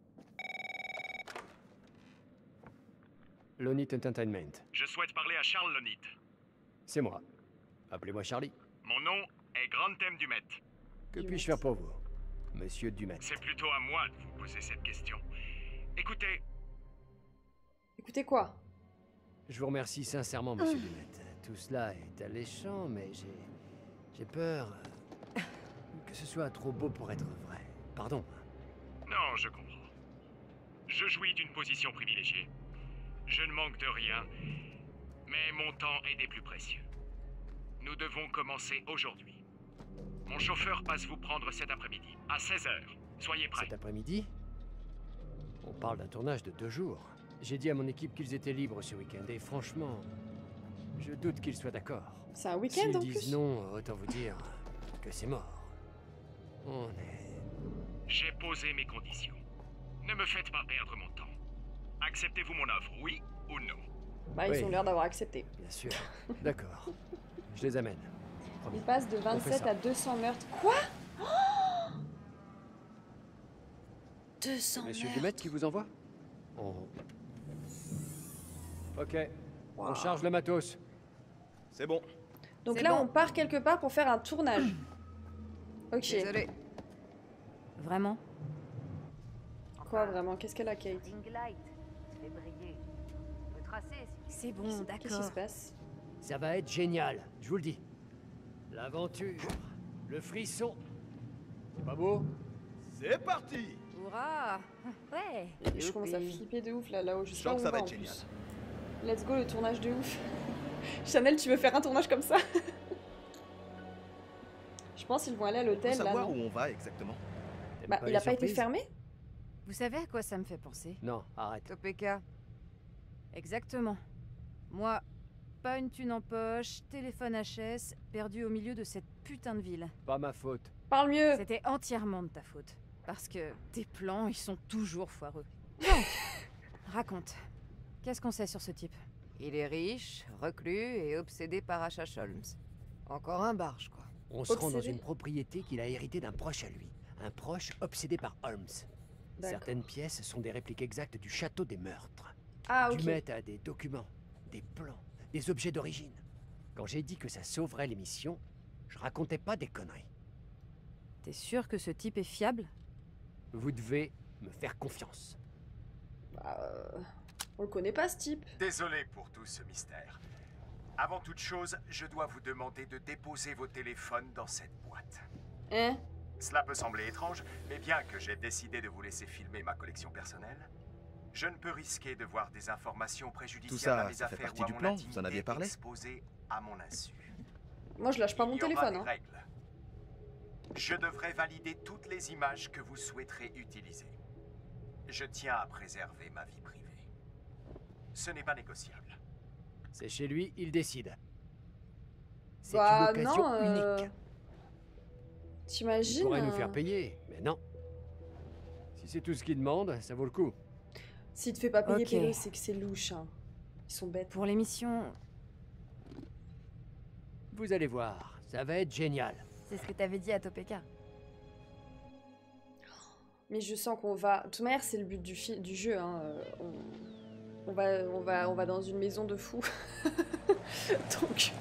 Lonit Entertainment. Je souhaite parler à Charles Lonit. C'est moi. Appelez-moi Charlie. Mon nom est Grantham Dumet. Que puis-je faire pour vous, monsieur Dumet? C'est plutôt à moi de vous poser cette question. Écoutez... Écoutez quoi? Je vous remercie sincèrement, monsieur Dumet. Tout cela est alléchant, mais j'ai peur que ce soit trop beau pour être vrai. Pardon. Non, je comprends. Je jouis d'une position privilégiée. Je ne manque de rien, mais mon temps est des plus précieux. Nous devons commencer aujourd'hui. Mon chauffeur passe vous prendre cet après-midi, à 16h. Soyez prêts. Cet après-midi? On parle d'un tournage de 2 jours. J'ai dit à mon équipe qu'ils étaient libres ce week-end, et franchement, je doute qu'ils soient d'accord. C'est un week-end en plus? S'ils disent non, autant vous dire que c'est mort. On est... J'ai posé mes conditions. Ne me faites pas perdre mon temps. Acceptez-vous mon offre, oui ou non? Bah, ils ont l'air d'avoir accepté. Bien sûr. D'accord. Je les amène. Il passe de 27 à 200 meurtres. Quoi? Oh, 200 Monsieur meurtres. Dumet qui vous envoie? Ok. On charge le matos. C'est bon. Donc là, on part quelque part pour faire un tournage. Ok. Désolé. Vraiment? Quoi vraiment? Qu'est-ce qu'elle a, Kate? Light, je vais briller. On peut tracer si C'est bon, Qu'est-ce qui se d'accord. passe? Ça va être génial, je vous le dis. L'aventure, le frisson. C'est pas beau? C'est parti! Hurrah! Ouais! Je commence à flipper de ouf là-haut. Je sais Je pas sens où que ça on va va être en génial. plus. Let's go, le tournage de ouf. Chanel, tu veux faire un tournage comme ça? Je pense qu'ils vont aller à Faut l'hôtel là. savoir non où on va exactement. Bah, il a pas été fermé? Vous savez à quoi ça me fait penser? Non, arrête. Topeka. Exactement. Moi, pas une thune en poche, téléphone HS, perdu au milieu de cette putain de ville. Pas ma faute. Parle mieux! C'était entièrement de ta faute. Parce que tes plans, ils sont toujours foireux. Donc, raconte. Qu'est-ce qu'on sait sur ce type? Il est riche, reclus et obsédé par H.H. Holmes. Encore un barge, quoi. On se rend dans une propriété qu'il a héritée d'un proche à lui. Un proche obsédé par Holmes. Certaines pièces sont des répliques exactes du château des meurtres. Ah, ok. Dumet a des documents, des plans, des objets d'origine. Quand j'ai dit que ça sauverait l'émission, je racontais pas des conneries. T'es sûr que ce type est fiable? Vous devez me faire confiance. On le connaît pas, ce type. Désolé pour tout ce mystère. Avant toute chose, je dois vous demander de déposer vos téléphones dans cette boîte. Hein? Cela peut sembler étrange, mais bien que j'ai décidé de vous laisser filmer ma collection personnelle, je ne peux risquer de voir des informations préjudiciables à mes ça fait affaires partie ou à du mon plan, intimité vous en aviez parlé exposées à mon insu. Moi, je lâche pas mon Il y aura téléphone. des Hein. règles. Je devrais valider toutes les images que vous souhaiterez utiliser. Je tiens à préserver ma vie privée. Ce n'est pas négociable. C'est chez lui, il décide. C'est Bah, une occasion non, unique. Il T'imagines pourrait nous faire payer, mais non. Si c'est tout ce qu'il demande, ça vaut le coup. S'il te fait pas payer, Ok. Pélo, c'est que c'est louche. Hein. Ils sont bêtes. Pour l'émission, Vous allez voir, ça va être génial. c'est ce que t'avais dit à Topeka. Mais je sens qu'on va... De toute manière, c'est le but du jeu. Hein. On va dans une maison de fous. Donc...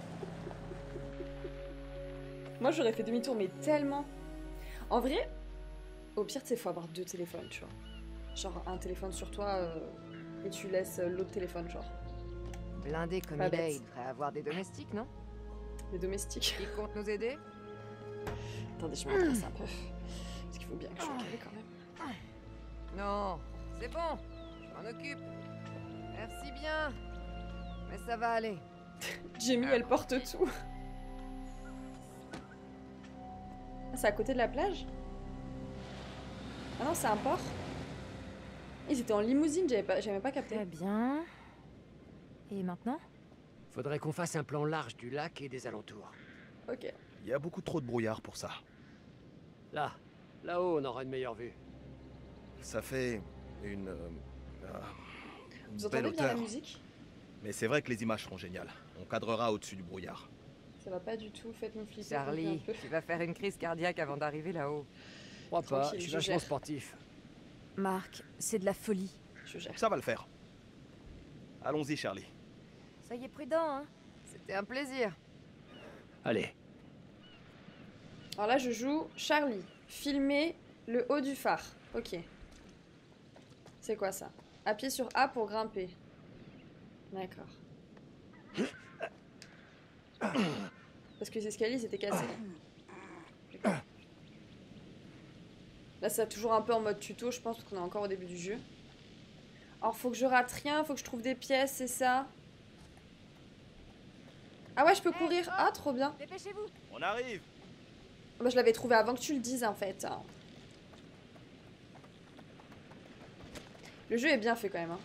Moi, j'aurais fait demi-tour, mais tellement... En vrai, au pire, tu sais, faut avoir 2 téléphones, tu vois. Genre, un téléphone sur toi, et tu laisses l'autre téléphone, genre. Blindé comme Pas il est, bête. il devrait avoir des domestiques, non? Les domestiques. Qui compte nous aider? Attendez, je m'intéresse un peu. Parce qu'il faut bien que je sois calée quand même. Non, c'est bon, je m'en occupe. Merci bien. Mais ça va aller. Jamie, elle porte tout. Ah, c'est à côté de la plage? Ah non, c'est un port. Ils étaient en limousine, j'avais même pas capté. Très bien. Et maintenant? Faudrait qu'on fasse un plan large du lac et des alentours. Ok. Il y a beaucoup trop de brouillard pour ça. Là-haut, on aura une meilleure vue. Ça fait une Vous belle entendez bien la hauteur. musique? Mais c'est vrai que les images seront géniales. On cadrera au-dessus du brouillard. Ça va pas du tout, faites-nous flipper. Charlie, un peu. tu vas faire une crise cardiaque avant d'arriver là-haut. Je crois pas, Tranquille, je suis je vachement gère. sportif. Marc, c'est de la folie. Je gère. Ça va le faire. Allons-y, Charlie. Soyez prudent, hein. C'était un plaisir. Allez. Alors là, je joue Charlie. Filmer le haut du phare. Ok. C'est quoi ça? Appuyer sur A pour grimper. D'accord. Parce que les escaliers ils étaient cassés. Là, c'est toujours un peu en mode tuto, je pense, parce qu'on est encore au début du jeu. Alors, faut que je rate rien, faut que je trouve des pièces, c'est ça. Ah ouais, je peux courir. Ah, trop bien. Dépêchez-vous. On arrive. Bah, je l'avais trouvé avant que tu le dises, en fait. Le jeu est bien fait, quand même. Hein.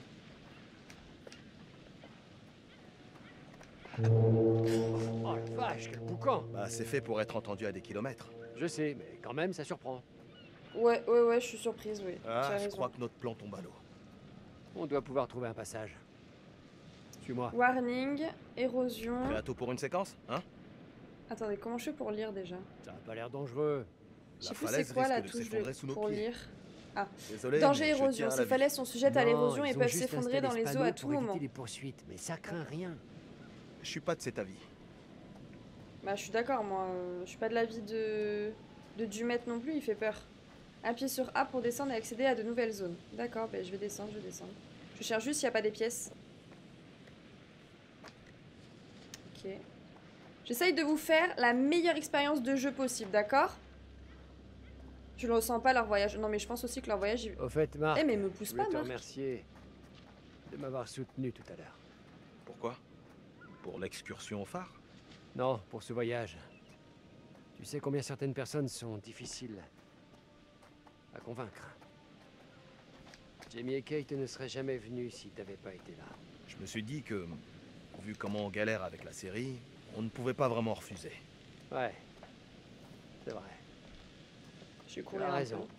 Oh la vache, quel boucan! Bah, c'est fait pour être entendu à des kilomètres. Je sais, mais quand même, ça surprend. Ouais, je suis surprise, oui. Tu as Ah, je raison. crois que notre plan tombe à l'eau. On doit pouvoir trouver un passage. Suis-moi. Warning, érosion. Prêt à tout pour une séquence, hein? Attendez, comment je fais pour lire déjà? Ça a pas l'air dangereux. Je sais La plus c'est falaise quoi la risque de touche s'effondrer sous nos pour pieds. lire. Ah, Désolé, danger mais je érosion. tiens à la Ces vie. falaises sont sujettes à Non, l'érosion et ils ont peuvent juste s'effondrer dans installé les ce eaux à panneau tout pour éviter moment. les poursuites, mais ça craint rien. Je suis pas de cet avis. Bah, je suis d'accord, moi. Je suis pas de l'avis de Dumet non plus, il fait peur. Appuyez sur A pour descendre et accéder à de nouvelles zones. D'accord, bah, je vais descendre, Je cherche juste s'il n'y a pas des pièces. Ok. J'essaye de vous faire la meilleure expérience de jeu possible, d'accord? Je ne ressens pas leur voyage. Non, mais je pense aussi que leur voyage... Au fait, Marc, Eh, mais me pousse je voulais pas, te Marc. remercier de m'avoir soutenu tout à l'heure. Pourquoi? Pour l'excursion au phare? Non, pour ce voyage. Tu sais combien certaines personnes sont difficiles à convaincre. Jamie et Kate ne seraient jamais venus si t'avais pas été là. Je me suis dit que, vu comment on galère avec la série, on ne pouvait pas vraiment refuser. Ouais, c'est vrai. J'ai Tu couru as un raison. peu.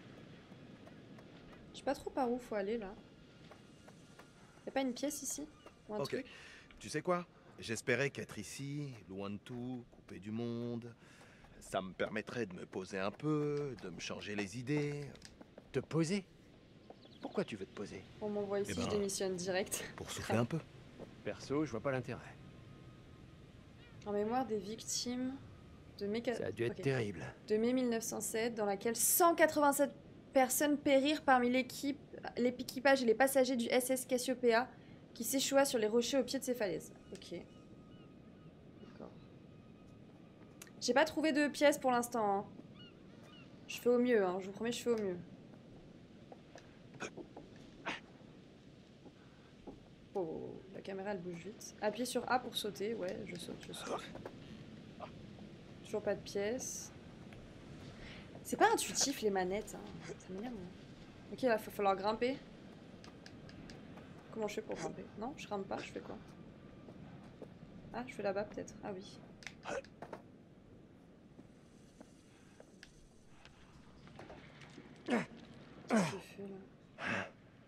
Je sais pas trop par où faut aller là. Y'a pas une pièce ici? Ou un Ok. truc. Tu sais quoi? J'espérais qu'être ici, loin de tout, coupé du monde, ça me permettrait de me poser un peu, de me changer les idées. Te poser? Pourquoi tu veux te poser? On m'envoie ici, je démissionne direct. Pour souffler un peu. Perso, je vois pas l'intérêt. En mémoire des victimes de mai... Ça a dû être terrible. De mai 1907, dans laquelle 187 personnes périrent parmi l'équipage et les passagers du SS Cassiopeia qui s'échoua sur les rochers au pied de ces falaises. Ok. D'accord. J'ai pas trouvé de pièces pour l'instant. Hein. Je fais au mieux, hein. Je vous promets, je fais au mieux. Oh, la caméra elle bouge vite. Appuyez sur A pour sauter. Ouais, je saute, je saute. Toujours pas de pièces. C'est pas intuitif les manettes. Hein. Ça m'énerve. Ok, là, il va falloir grimper. Comment je fais pour grimper? Non, je grimpe pas, je fais quoi? Ah, je fais là-bas peut-être. Ah oui. Qu'est-ce que je fais là?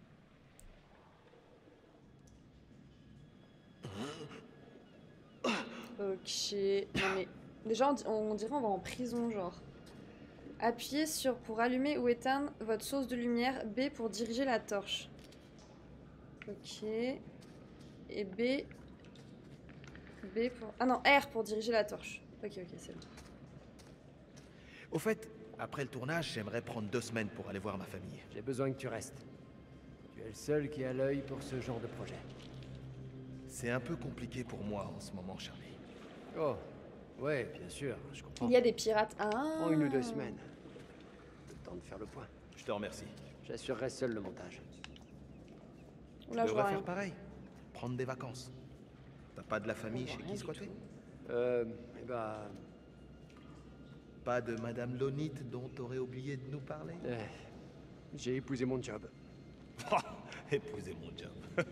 Ok. Non mais... Déjà, on dirait on va en prison, genre. Appuyez sur pour allumer ou éteindre votre source de lumière. B pour diriger la torche. Ok. Et B... B pour... Ah non, R pour diriger la torche. Ok, ok, c'est bon. Au fait, après le tournage, j'aimerais prendre 2 semaines pour aller voir ma famille. J'ai besoin que tu restes. Tu es le seul qui a l'œil pour ce genre de projet. C'est un peu compliqué pour moi en ce moment, Charlie. Oh, ouais, bien sûr, je comprends. Il y a des pirates. Ah. Prends 1 ou 2 semaines. Le temps de faire le point. Je te remercie. J'assurerai seul le montage. Tu devrais faire pareil. Prendre des vacances. T'as pas de la famille chez qui squatter? Eh ben... Pas de Madame Lonite dont t'aurais oublié de nous parler? J'ai épousé mon job. Épousé mon job.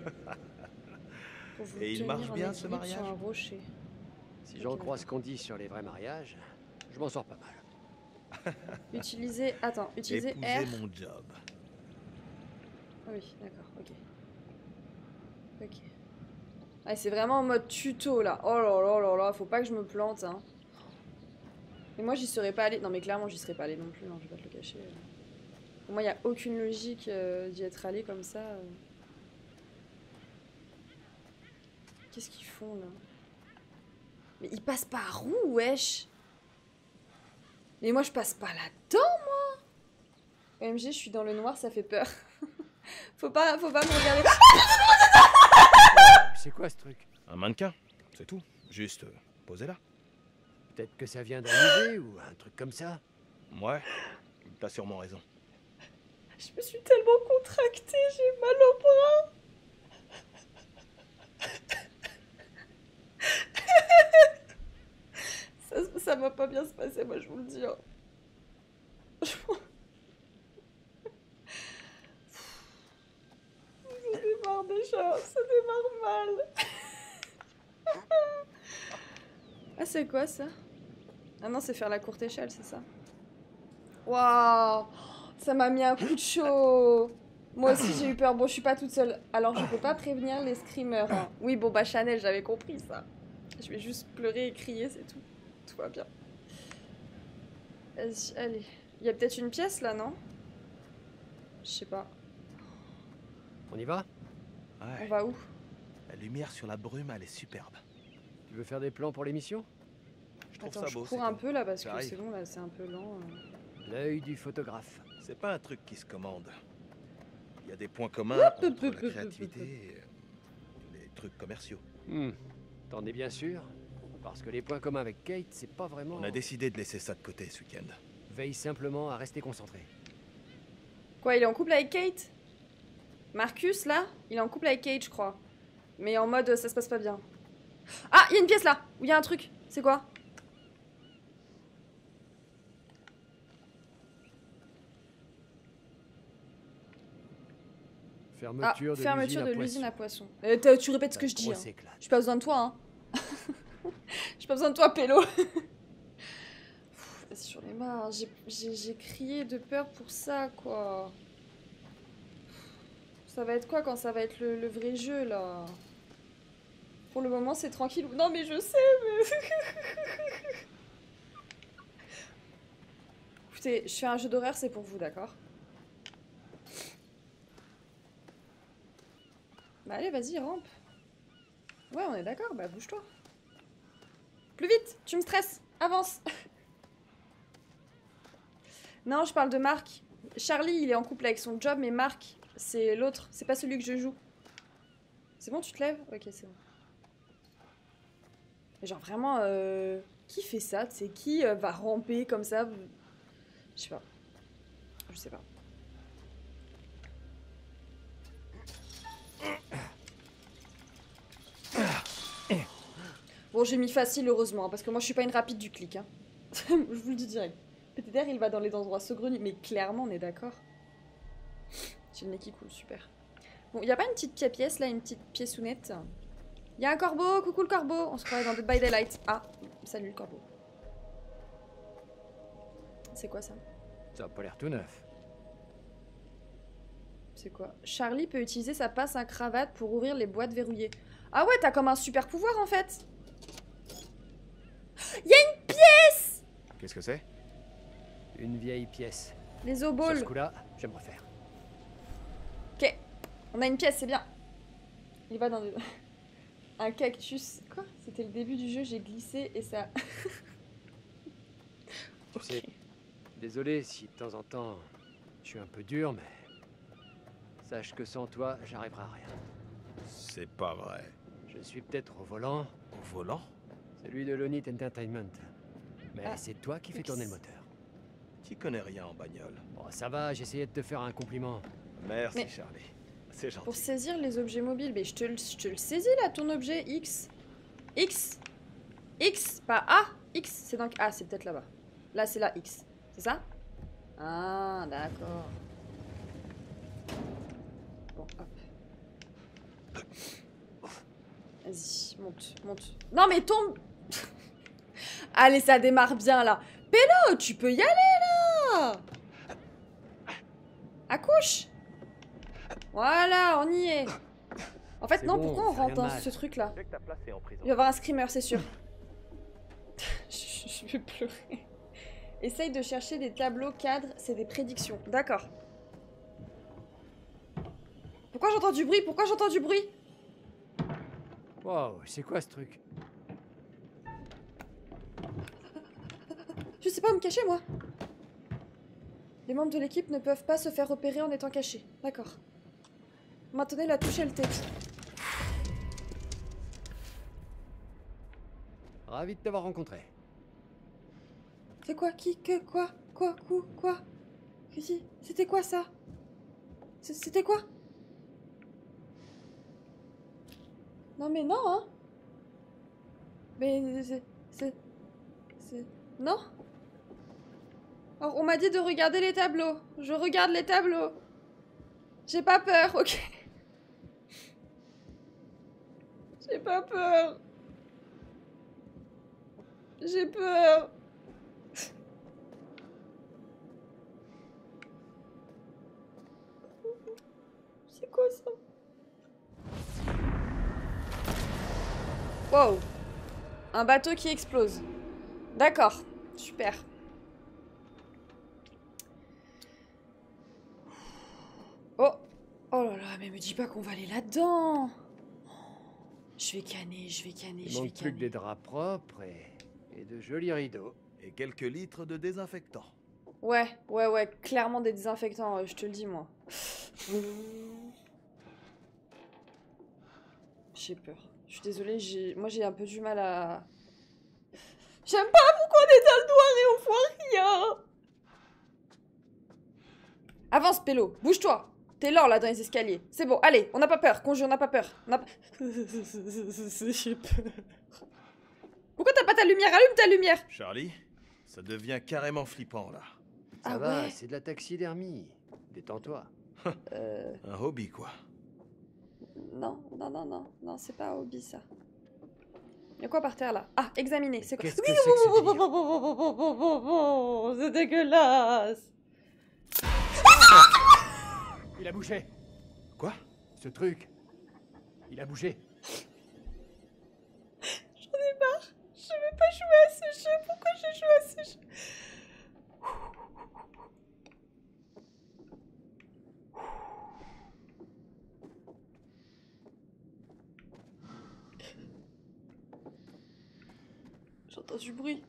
Et il marche bien ce mariage? Si j'en crois ce qu'on dit sur les vrais mariages, je m'en sors pas mal. Utilisez... Attends, utilisez Épouser R. mon job. Ah oui, d'accord, ok. Ok. Ah, c'est vraiment en mode tuto là. Oh là là là là, faut pas que je me plante. Hein. Et moi j'y serais pas allée. Non mais clairement j'y serais pas allée non plus, hein, je vais pas te le cacher. Pour moi il n'y a aucune logique d'y être allée comme ça. Qu'est-ce qu'ils font là? Mais ils passent par où, wesh? Mais moi je passe pas là-dedans moi. OMG, je suis dans le noir, ça fait peur. faut pas me regarder. C'est quoi ce truc? Un mannequin, c'est tout. Juste, posez-la. Peut-être que ça vient d'un musée ou un truc comme ça. Ouais, t'as sûrement raison. Je me suis tellement contractée, j'ai mal au bras. Ça va pas bien se passer, moi je vous le dis. Hein. Ça démarre déjà, ça démarre mal. Ah c'est quoi ça? Ah non, c'est faire la courte échelle, c'est ça? Waouh, ça m'a mis un coup de chaud. Moi aussi j'ai eu peur. Bon, je suis pas toute seule. Alors je peux pas prévenir les screamers. Hein. Oui, bon bah Chanel, j'avais compris ça. Je vais juste pleurer et crier, c'est tout. Tout va bien. Vas-y, allez. Il y a peut-être une pièce là, non? Je sais pas. On y va? Ouais. On va où? La lumière sur la brume, elle est superbe. Tu veux faire des plans pour l'émission? Je trouve Attends, ça beau. je cours un peu là parce que arrive. c'est bon là, c'est un peu lent. L'œil du photographe. C'est pas un truc qui se commande. Il y a des points communs entre la créativité et les trucs commerciaux. T'en es bien sûr? Parce que les points communs avec Kate, c'est pas vraiment... On a décidé de laisser ça de côté ce week-end. Veille simplement à rester concentré. Quoi, il est en couple avec Kate? Marcus là? Il est en couple avec Kate, je crois. Mais en mode ça se passe pas bien. Ah, il y a une pièce là! Où il y a un truc. C'est quoi? Fermeture de l'usine à poissons. Tu répètes ce que je dis. Hein. J'ai pas besoin de toi, hein. J'ai pas besoin de toi, Pélo. Vas-y, j'en ai marre. J'ai crié de peur pour ça, quoi. Ça va être quoi quand ça va être le vrai jeu, là? Pour le moment, c'est tranquille. Non, mais je sais, mais... Écoutez, je fais un jeu d'horreur, c'est pour vous, d'accord? Bah allez, vas-y, rampe. Ouais, on est d'accord, bah bouge-toi. Plus vite, tu me stresses. Avance. Non, je parle de Marc. Charlie, il est en couple avec son job, mais Marc, c'est l'autre. C'est pas celui que je joue. C'est bon, tu te lèves? Ok, c'est bon. Genre vraiment, qui fait ça? Tu sais, qui va ramper comme ça? Je sais pas. Je sais pas. Bon, j'ai mis facile, heureusement, parce que moi, je suis pas une rapide du clic. Hein. Je vous le dis direct. PTDR, il va dans les endroits saugrenus, mais clairement, on est d'accord. J'ai le nez qui coule, super. Bon, y a pas une petite pièce, là, une petite pièceounette? Y a un corbeau, coucou le corbeau. On se croirait dans Dead by Daylight. Ah, salut le corbeau. C'est quoi ça? Ça a pas l'air tout neuf. C'est quoi? Charlie peut utiliser sa passe à cravate pour ouvrir les boîtes verrouillées. Ah ouais, t'as comme un super pouvoir en fait. Y'a une pièce! Qu'est-ce que c'est? Une vieille pièce. Les oboles. Sur ce coup-là, j'aime refaire. Ok, on a une pièce, c'est bien. Il va dans le... un cactus. Quoi? C'était le début du jeu, j'ai glissé et ça... Tu sais, désolé si de temps en temps je suis un peu dur, mais sache que sans toi, j'arriverai à rien. C'est pas vrai. Je suis peut-être au volant. Au volant? Celui de Lonit Entertainment. Mais Ah, c'est toi qui fais tourner le moteur. Tu connais rien en bagnole. Bon, ça va, j'essayais de te faire un compliment. Merci, Mais- Charlie. C'est gentil. Pour saisir les objets mobiles, mais je te le saisis là, ton objet X. X. X, pas A. X, c'est donc A, c'est peut-être là-bas. Là, c'est la X. C'est ça? Ah, d'accord. Bon, hop. Vas-y, monte, monte. Non, mais tombe. Allez, ça démarre bien là. Pélo, tu peux y aller là. Accouche. Voilà, on y est. En fait, C'est non, bon, pourquoi on fais rien rentre de dans mal. ce truc-là? Dès que ta place est en prison. Il va y avoir un screamer, c'est sûr. Je vais pleurer. Essaye de chercher des tableaux cadres, c'est des prédictions. D'accord. Pourquoi j'entends du bruit? Pourquoi j'entends du bruit? Wow, c'est quoi ce truc? Je sais pas où me cacher, moi. Les membres de l'équipe ne peuvent pas se faire repérer en étant cachés. D'accord. Maintenez la touche LT. Ravi de t'avoir rencontré. C'est quoi? Qui? Que? Quoi? Quoi? Quoi? Qui? C'était quoi ça? C'était quoi? Non mais non, hein? Mais c'est... Non? Alors, on m'a dit de regarder les tableaux. Je regarde les tableaux. J'ai pas peur, ok? J'ai pas peur. J'ai peur. C'est quoi ça? Wow. Un bateau qui explose. D'accord. Super. Oh. Oh là là, mais me dis pas qu'on va aller là-dedans. Je vais canner, je vais canner, Il je vais manque plus que canner. des draps propres et de jolis rideaux. Et quelques litres de désinfectant. Ouais, clairement des désinfectants, je te le dis, moi. J'ai peur. Je suis désolée, moi j'ai un peu du mal à... J'aime pas pourquoi on est dans le noir et on voit rien. Avance, Pélo, bouge-toi. T'es lent là dans les escaliers. C'est bon, allez, on n'a pas peur, conjure, on n'a pas peur. J'ai peur. Pourquoi t'as pas ta lumière? Allume ta lumière. Charlie, ça devient carrément flippant là. Ça Ah va, ouais. c'est de la taxidermie. Détends-toi. Un hobby quoi. Non, c'est pas un hobby ça. Y'a quoi par terre là? Ah, examiner, c'est quoi? Qu'est-ce que c'est que ce délire? C'est dégueulasse. Il a bougé. Quoi? Ce truc. Il a bougé. J'entends du bruit.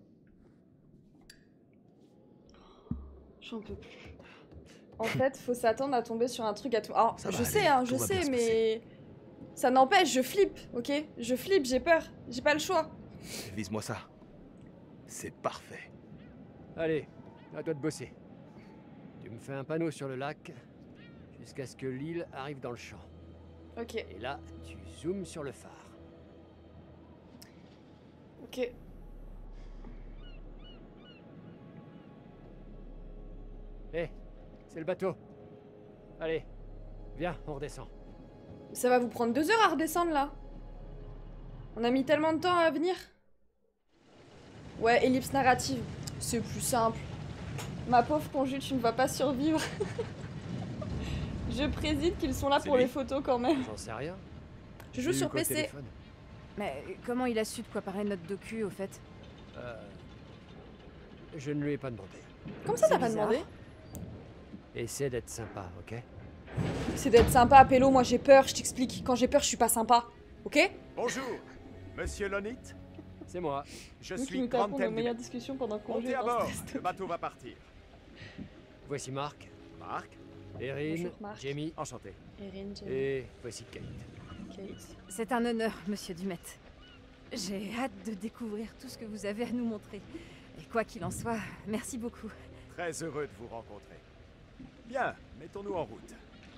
J'en peux plus. En fait, faut s'attendre à tomber sur un truc à tout. Alors, je sais, hein, je sais, mais ça n'empêche, je flippe, ok? Je flippe, j'ai peur, j'ai pas le choix. Vise-moi ça. C'est parfait. Allez, à toi de bosser. Tu me fais un panneau sur le lac jusqu'à ce que l'île arrive dans le champ. Ok. Et là, tu zoomes sur le phare. Ok. Hé, c'est le bateau. Allez, viens, on redescend. Ça va vous prendre 2 heures à redescendre là. On a mis tellement de temps à venir. Ouais, ellipse narrative. C'est plus simple. Ma pauvre conjure, tu ne vas pas survivre. Je préside qu'ils sont là pour les photos quand même. J'en sais rien. Je joue sur PC. Mais comment il a su de quoi parlait notre docu au fait? Je ne lui ai pas demandé. Comment ça t'as pas demandé? Essaie d'être sympa, ok? C'est d'être sympa, Pélo, moi j'ai peur, je t'explique. Quand j'ai peur, je suis pas sympa. Ok? Bonjour, monsieur Lonit. C'est moi. Je nous suis qui nous tapons nos Grantham meilleures discussions pendant qu'on Montez à bord, le bateau va partir. Voici Marc. Marc. Erin, Bonjour, Marc. Jamie. Enchanté. Erin, Jamie. Et voici Kate. Kate. C'est un honneur, monsieur Dumet. J'ai hâte de découvrir tout ce que vous avez à nous montrer. Et quoi qu'il en soit, merci beaucoup. Très heureux de vous rencontrer. Bien, mettons-nous en route.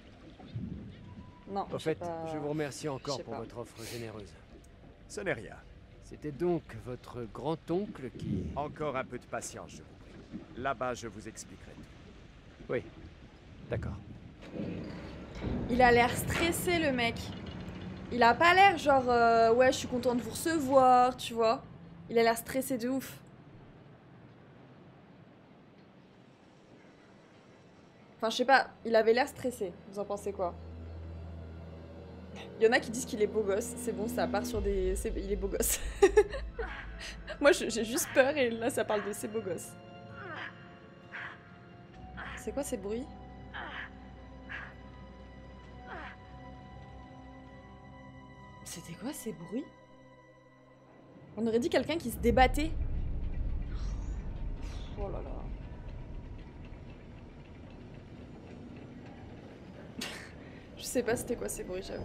Non, Au fait, je vous remercie encore pour pas. votre offre généreuse. Ce n'est rien. C'était donc votre grand-oncle qui... Encore un peu de patience, je vous prie. Là-bas, je vous expliquerai tout. Oui, d'accord. Il a l'air stressé, le mec. Il a pas l'air genre, ouais, je suis content de vous recevoir, tu vois. Il a l'air stressé de ouf. Enfin, je sais pas, il avait l'air stressé. Vous en pensez quoi? Il y en a qui disent qu'il est beau gosse. C'est bon, ça part sur des... Il est beau gosse. Moi, j'ai juste peur et là, ça parle de c'est beau gosse. C'est quoi ces bruits? C'était quoi ces bruits? On aurait dit quelqu'un qui se débattait. Oh là là. Je sais pas c'était quoi ces bruits, j'avoue.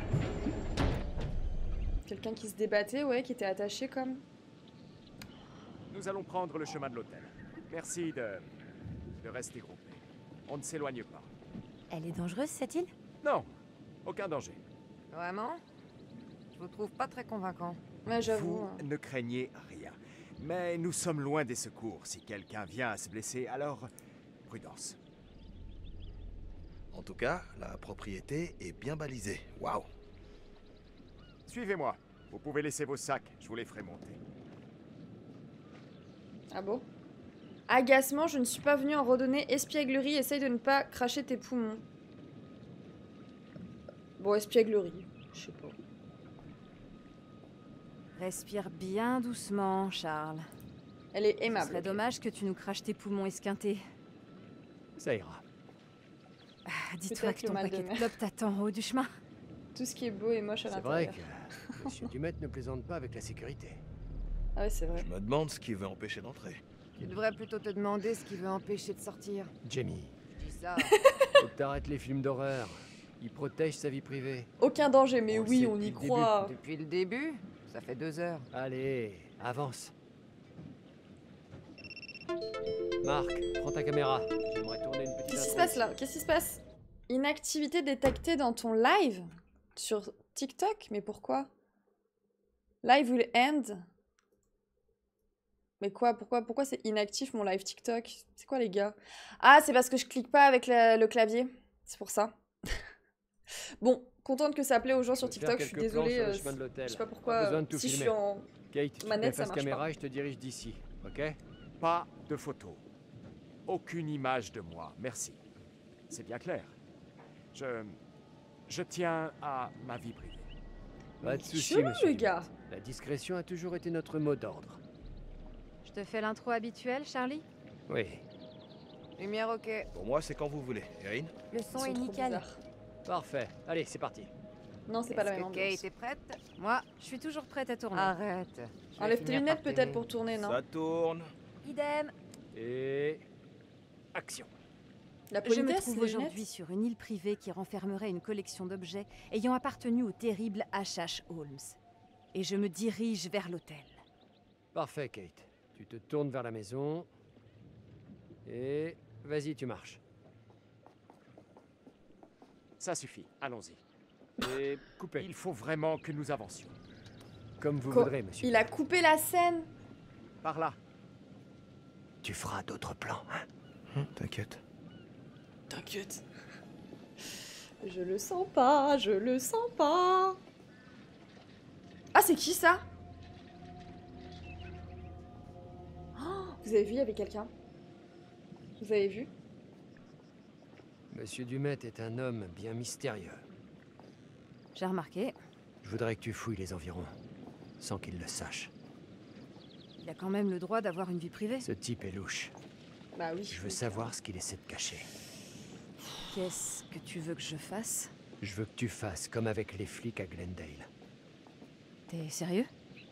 Quelqu'un qui se débattait, ouais, qui était attaché comme... Nous allons prendre le chemin de l'hôtel. Merci de rester groupés. On ne s'éloigne pas. Elle est dangereuse, cette île? Non, aucun danger. Vraiment? Je vous trouve pas très convaincant. Ouais, j'avoue. Vous ne craignez rien. Mais nous sommes loin des secours. Si quelqu'un vient à se blesser, alors prudence. En tout cas, la propriété est bien balisée. Waouh! Suivez-moi. Vous pouvez laisser vos sacs, je vous les ferai monter. Ah bon? Agacement, je ne suis pas venu en redonner. Espièglerie, essaye de ne pas cracher tes poumons. Bon, espièglerie, je sais pas. Respire bien doucement, Charles. Elle est aimable. Ce serait dommage que tu nous craches tes poumons esquintés. Ça ira. Ah, dis-toi que ton paquet de clopes t'attend en haut du chemin. Tout ce qui est beau et moche à C'est vrai l'intérieur. que Monsieur Dumet ne plaisante pas avec la sécurité. Ah ouais, c'est vrai. Je me demande ce qui veut empêcher d'entrer. Tu devrais plutôt te demander ce qui veut empêcher de sortir. Jamie, Je dis ça. faut que t'arrêtes les films d'horreur. Il protège sa vie privée. Aucun danger, mais On le oui, sait on depuis y le début. croit. Depuis le début, ça fait 2 heures. Allez, avance. Marc, prends ta caméra. J'aimerais tourner une petite Qu'est-ce qui se intro passe ici. là? Qu'est-ce qui se passe? Inactivité détectée dans ton live? Sur TikTok? Mais pourquoi? Live will end? Mais quoi? Pourquoi c'est inactif mon live TikTok? C'est quoi les gars? Ah, c'est parce que je clique pas avec le clavier. C'est pour ça. Bon, contente que ça plaît aux gens sur Je vais faire TikTok, je suis quelques plans désolée. sur le chemin de l'hôtel. Je sais pas Pas pourquoi. besoin de tout Si je filmer. suis en Kate, tu manette, te ça face marche caméra pas. et je te dirige d'ici, ok? Pas de photos. Aucune image de moi, merci. C'est bien clair. Je tiens à ma vie privée. Pas de soucis, chelou, monsieur le Dumet. gars. La discrétion a toujours été notre mot d'ordre. Je te fais l'intro habituelle, Charlie? Oui. Lumière ok. Pour moi, c'est quand vous voulez. Erin? Le son Ils est sont trop nickel. bizarres. Parfait. Allez, c'est parti. Non, c'est pas la même Est-ce que ambiance. Kate est prête? Moi, je suis toujours prête à tourner. Arrête. Je vais Enlève tes finir lunettes par peut-être t'aimer. pour tourner, non? Ça tourne. Idem. Et... action. La Je me politesse, trouve les aujourd'hui lunettes? sur une île privée qui renfermerait une collection d'objets ayant appartenu au terrible H.H. Holmes. Et je me dirige vers l'hôtel. Parfait, Kate. Tu te tournes vers la maison. Et... vas-y, tu marches. Ça suffit, allons-y. Et coupez. Il faut vraiment que nous avancions. Comme vous Quoi? voudrez, monsieur. Il a coupé la scène. Par là. Tu feras d'autres plans, hein? T'inquiète. T'inquiète. Je le sens pas, je le sens pas. Ah, c'est qui ça? Oh, vous avez vu, il y avait quelqu'un. Vous avez vu? Monsieur Dumet est un homme bien mystérieux. J'ai remarqué. Je voudrais que tu fouilles les environs, sans qu'il le sache. Il a quand même le droit d'avoir une vie privée. Ce type est louche. Bah oui. Je veux savoir ce qu'il essaie de cacher. Qu'est-ce que tu veux que je fasse? Je veux que tu fasses comme avec les flics à Glendale. T'es sérieux?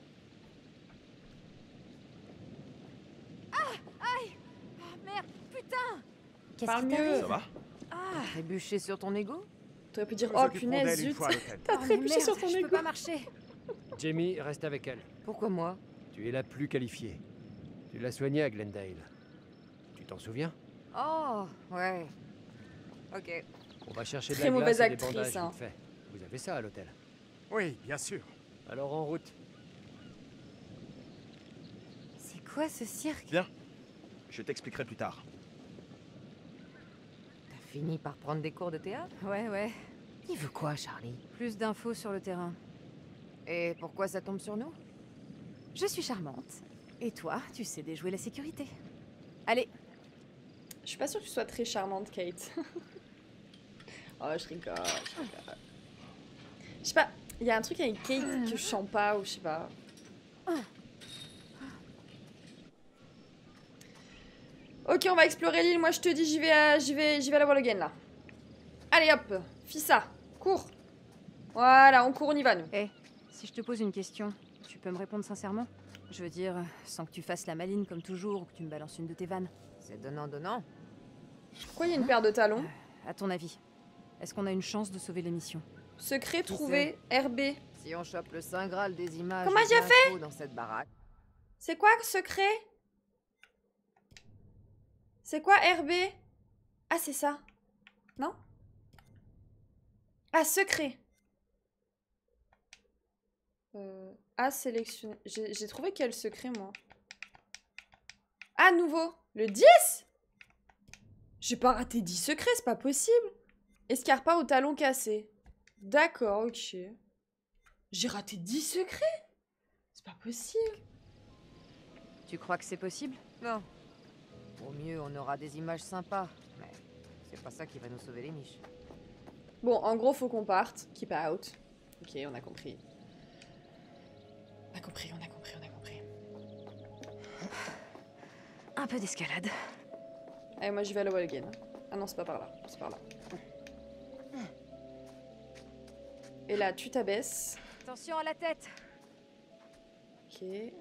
Ah! Aïe! Ah, merde! Putain! Qu'est-ce Parle qui mieux. t'arrive? Ça va? Ah! Trébuché sur ton ego? T'aurais pu dire, Nous oh occuperons punaise, d'elle une zut. fois à l'hôtel. T'as Oh, trébuché merde, sur ton je peux égo. pas marcher. Jamie, reste avec elle. Pourquoi moi? Tu es la plus qualifiée. Tu l'as soignée à Glendale. Tu t'en souviens? Oh, ouais. Ok. On va chercher de Très la glace mauvaise et des actrice, bandages hein. vite fait. Vous avez ça à l'hôtel? Oui, bien sûr. Alors en route. C'est quoi ce cirque? Viens. Je t'expliquerai plus tard. T'as fini par prendre des cours de théâtre? Ouais, ouais. Il veut quoi, Charlie? Plus d'infos sur le terrain. Et pourquoi ça tombe sur nous? Je suis charmante. Et toi, tu sais déjouer la sécurité. Allez. Je suis pas sûre que tu sois très charmante, Kate. Oh, je rigole, je rigole. Je sais pas, il y a un truc avec Kate que je sens pas, ou je sais pas. Ok, on va explorer l'île, moi je te dis, j'y vais à la Wall again, là. Allez hop, fais ça, cours. Voilà, on court, on y va, nous. Eh, si je te pose une question, tu peux me répondre sincèrement? Je veux dire, sans que tu fasses la maline comme toujours, ou que tu me balances une de tes vannes. C'est donnant-donnant. Pourquoi il y a une paire de talons? À ton avis, est-ce qu'on a une chance de sauver l'émission? Secret Qui trouvé, RB. Si on chope le Saint Graal des images Comment et j'ai fait d'infos dans cette baraque... C'est quoi, secret? C'est quoi, RB? Ah, c'est ça. Non? Ah, secret. À sélectionner. J'ai trouvé quel secret, moi? Ah, nouveau. Le 10? J'ai pas raté 10 secrets, c'est pas possible. Escarpin au talon cassé. D'accord, ok. J'ai raté 10 secrets? C'est pas possible. Tu crois que c'est possible? Non. Au mieux, on aura des images sympas. Mais c'est pas ça qui va nous sauver les miches. Bon, en gros, faut qu'on parte. Keep out. Ok, on a compris. On a compris. Un peu d'escalade. Allez, moi, j'y vais à la wall again. Ah non, c'est pas par là. C'est par là. Et là, tu t'abaisses. Attention à la tête. Ok.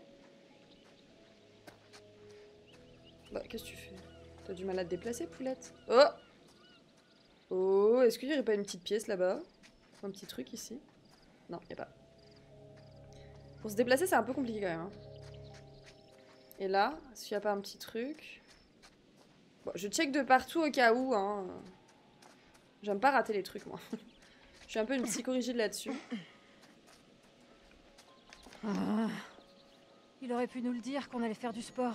Bah, qu'est-ce que tu fais? T'as du mal à te déplacer, poulette? Oh! Oh, est-ce qu'il y aurait pas une petite pièce là-bas? Un petit truc ici? Non, y a pas. Pour se déplacer, c'est un peu compliqué quand même. Hein. Et là, est-ce qu'il y a pas un petit truc? Bon, je check de partout au cas où. Hein. J'aime pas rater les trucs, moi. Je suis un peu une psychorigide là-dessus. Ah. Il aurait pu nous le dire qu'on allait faire du sport.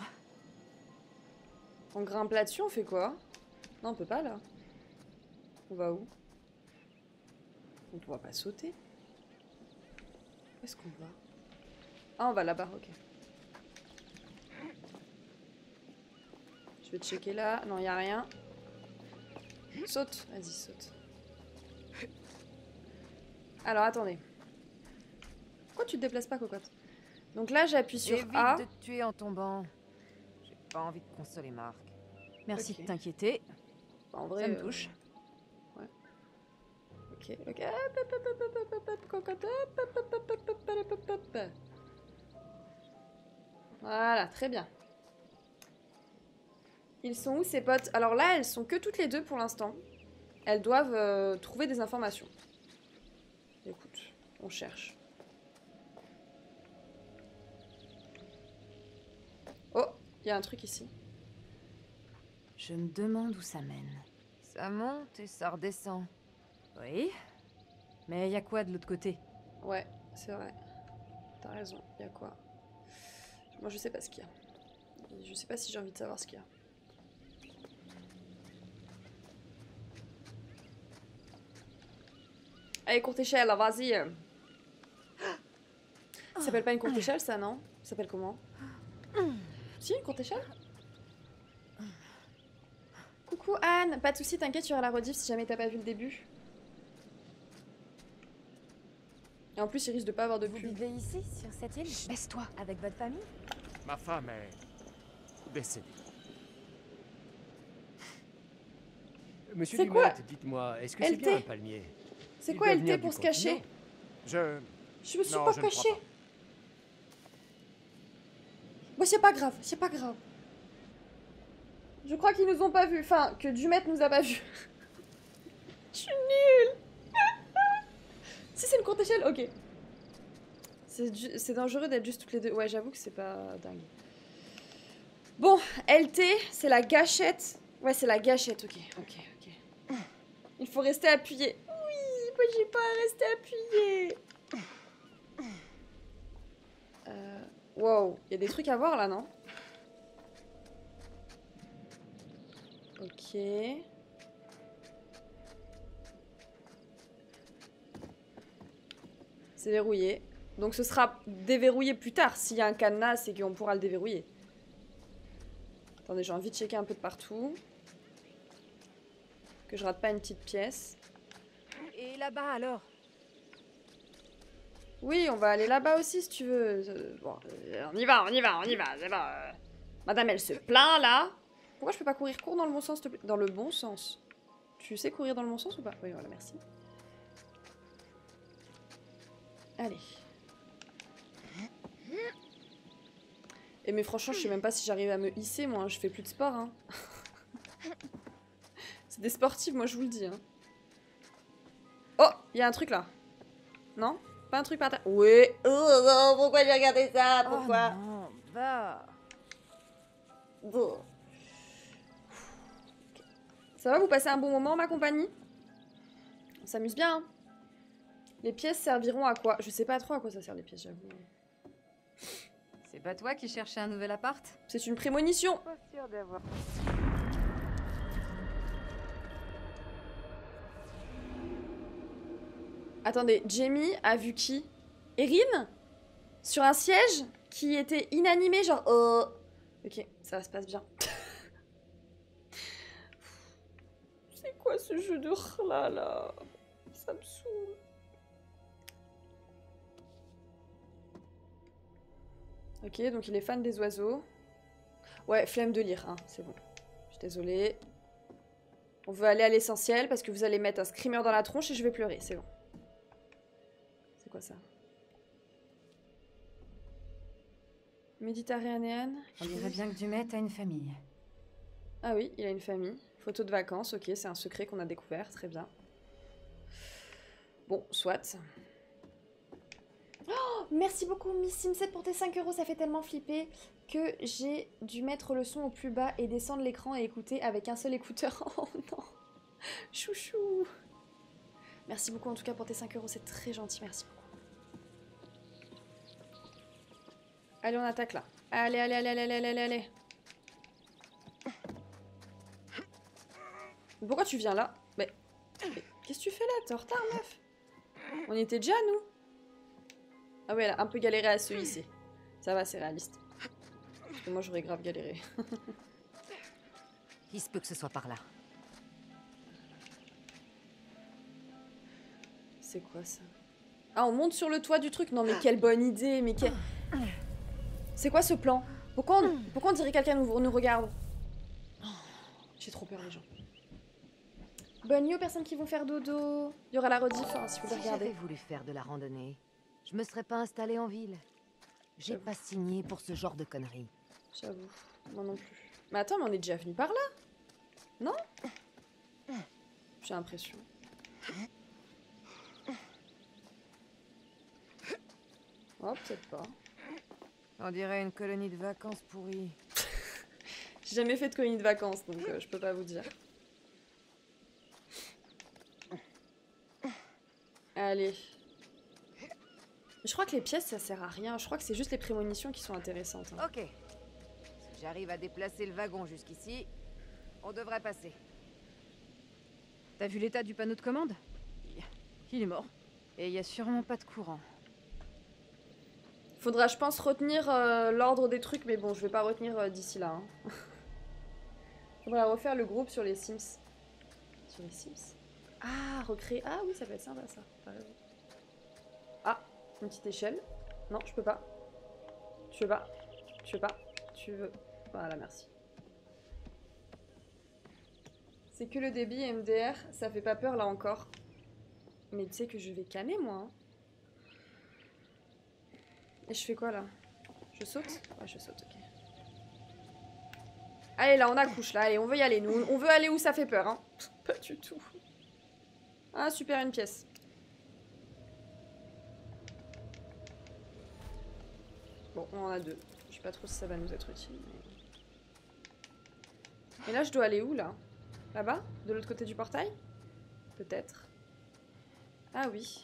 On grimpe là-dessus, on fait quoi? Non, on peut pas là. On va où? On pourra pas sauter. Où est-ce qu'on va? Ah, on va là-bas, ok. Je vais checker là. Non, y a rien. Saute. Vas-y, saute. Alors, attendez. Pourquoi tu te déplaces pas, cocotte? Donc là, j'appuie sur Évite A. de te tuer en tombant. J'ai pas envie de consoler Marc. Merci Ok. de t'inquiéter. En vrai, Ça me touche. Ouais. Ok, ok. Voilà, très bien. Ils sont où ces potes? Alors là, elles sont que toutes les deux pour l'instant. Elles doivent trouver des informations. Écoute, on cherche. Oh, il y a un truc ici. Je me demande où ça mène. Ça monte et ça redescend. Oui. Mais y a quoi de l'autre côté? Ouais, c'est vrai. T'as raison, y a quoi? Moi, je sais pas ce qu'il y a. Je sais pas si j'ai envie de savoir ce qu'il y a. Allez, courte échelle, vas-y. Ça s'appelle pas une courte échelle, ça, non? Ça s'appelle comment? Si, une courte échelle? Coucou Anne, pas de soucis, t'inquiète, tu auras la rediff si jamais t'as pas vu le début. Et en plus, il risque de pas avoir de pub. Vous vivez ici, sur cette île? Baisse-toi. Avec votre famille? Ma femme est décédée. Monsieur C'est quoi? Dumat, dites-moi, est-ce que c'est LT? bien un palmier? C'est Il quoi doit LT venir pour du se cacher? continent. Je me suis Non, pas je ne crois cachée. pas. Bon, c'est pas grave, c'est pas grave. Je crois qu'ils nous ont pas vus. Enfin, que Dumet nous a pas vus. Je suis nulle. Si c'est une courte échelle, ok. C'est dangereux d'être juste toutes les deux. Ouais, j'avoue que c'est pas dingue. Bon, LT, c'est la gâchette. Ouais, c'est la gâchette, ok, ok, ok. Il faut rester appuyé. Oui, moi j'ai pas à rester appuyé. Wow, il y a des trucs à voir là, non? Ok. C'est verrouillé. Donc ce sera déverrouillé plus tard. S'il y a un cadenas, c'est qu'on pourra le déverrouiller. Attendez, j'ai envie de checker un peu de partout. Que je rate pas une petite pièce. Et là-bas alors? Oui, on va aller là-bas aussi si tu veux. Bon, on y va, on y va, on y va. C'est bon, Madame, elle se plaint là. Pourquoi je peux pas courir? Cours dans le bon sens, s'il te plaît. Dans le bon sens. Tu sais courir dans le bon sens ou pas? Oui, voilà, merci. Allez. Et mais franchement, je sais même pas si j'arrive à me hisser, moi. Je fais plus de sport, hein. C'est des sportifs, moi, je vous le dis. Hein. Oh, il y a un truc là. Non? Pas un truc par terre? Oui. Oh non, pourquoi j'ai regardé ça? Pourquoi? Oh non, va. Bon. Ça va, vous passez un bon moment, ma compagnie? On s'amuse bien, hein. Les pièces serviront à quoi? Je sais pas trop à quoi ça sert les pièces, j'avoue. C'est pas toi qui cherchais un nouvel appart? C'est une prémonition. Pas sûr d'avoir. Attendez, Jamie a vu qui? Erin? Sur un siège qui était inanimé, genre... Oh. Ok, ça se passe bien. C'est quoi ce jeu de rla là? Ça me saoule. Ok, donc il est fan des oiseaux. Ouais, flemme de lire, hein, c'est bon. Je suis désolée. On veut aller à l'essentiel parce que vous allez mettre un screamer dans la tronche et je vais pleurer, c'est bon. C'est quoi ça? Méditerranéenne. On dirait bien que Dumet a une famille. Ah oui, il a une famille. Photo de vacances, ok, c'est un secret qu'on a découvert, très bien. Bon, soit. Oh, merci beaucoup Miss Simset pour tes 5 €, ça fait tellement flipper que j'ai dû mettre le son au plus bas et descendre l'écran et écouter avec un seul écouteur. Oh non, chouchou. Merci beaucoup en tout cas pour tes 5 €, c'est très gentil, merci beaucoup. Allez, on attaque là. Allez, allez, allez, allez, allez, allez, allez. Pourquoi tu viens là? Mais qu'est-ce que tu fais là? T'es en retard, meuf? On y était déjà, nous? Ah ouais, elle a un peu galéré à se hisser. Ça va, c'est réaliste. Parce que moi, j'aurais grave galéré. Il se peut que ce soit par là. C'est quoi ça? Ah, on monte sur le toit du truc? Non, mais quelle bonne idée! Mais quel... C'est quoi ce plan? Pourquoi on dirait que quelqu'un nous regarde? Oh, j'ai trop peur, les gens. Bonne nuit aux personnes qui vont faire dodo. Il y aura la rediff hein, si vous voulez Si j'avais regarder. voulu faire de la randonnée, je me serais pas installée en ville. J'ai pas signé pour ce genre de conneries. J'avoue, moi non plus. Mais attends, mais on est déjà venu par là? Non? J'ai l'impression. Oh, peut-être pas. On dirait une colonie de vacances pourrie. J'ai jamais fait de colonie de vacances, donc je peux pas vous dire. Allez. Mais je crois que les pièces, ça sert à rien. Je crois que c'est juste les prémunitions qui sont intéressantes. Hein. Ok. Si j'arrive à déplacer le wagon jusqu'ici, on devrait passer. T'as vu l'état du panneau de commande? Il est mort. Et il y a sûrement pas de courant. Faudra, je pense, retenir l'ordre des trucs, mais bon, je vais pas retenir d'ici là. Hein. Faudra refaire le groupe sur les Sims. Sur les Sims? Ah, recréer. Ah oui, ça peut être sympa ça. T'as raison. Ah, une petite échelle. Non, je peux pas. Tu veux pas. Tu veux pas. Tu veux. Voilà, merci. C'est que le débit MDR, ça fait pas peur là encore. Mais tu sais que je vais canner moi. Hein. Et je fais quoi là? Je saute? Ouais, je saute, ok. Allez, là, on accouche, là. Allez, on veut y aller, nous. On veut aller où ça fait peur, hein. Pas du tout. Ah, super, une pièce. Bon, on en a deux. Je sais pas trop si ça va nous être utile. Mais... Et là, je dois aller où, là? Là-bas? De l'autre côté du portail? Peut-être. Ah oui.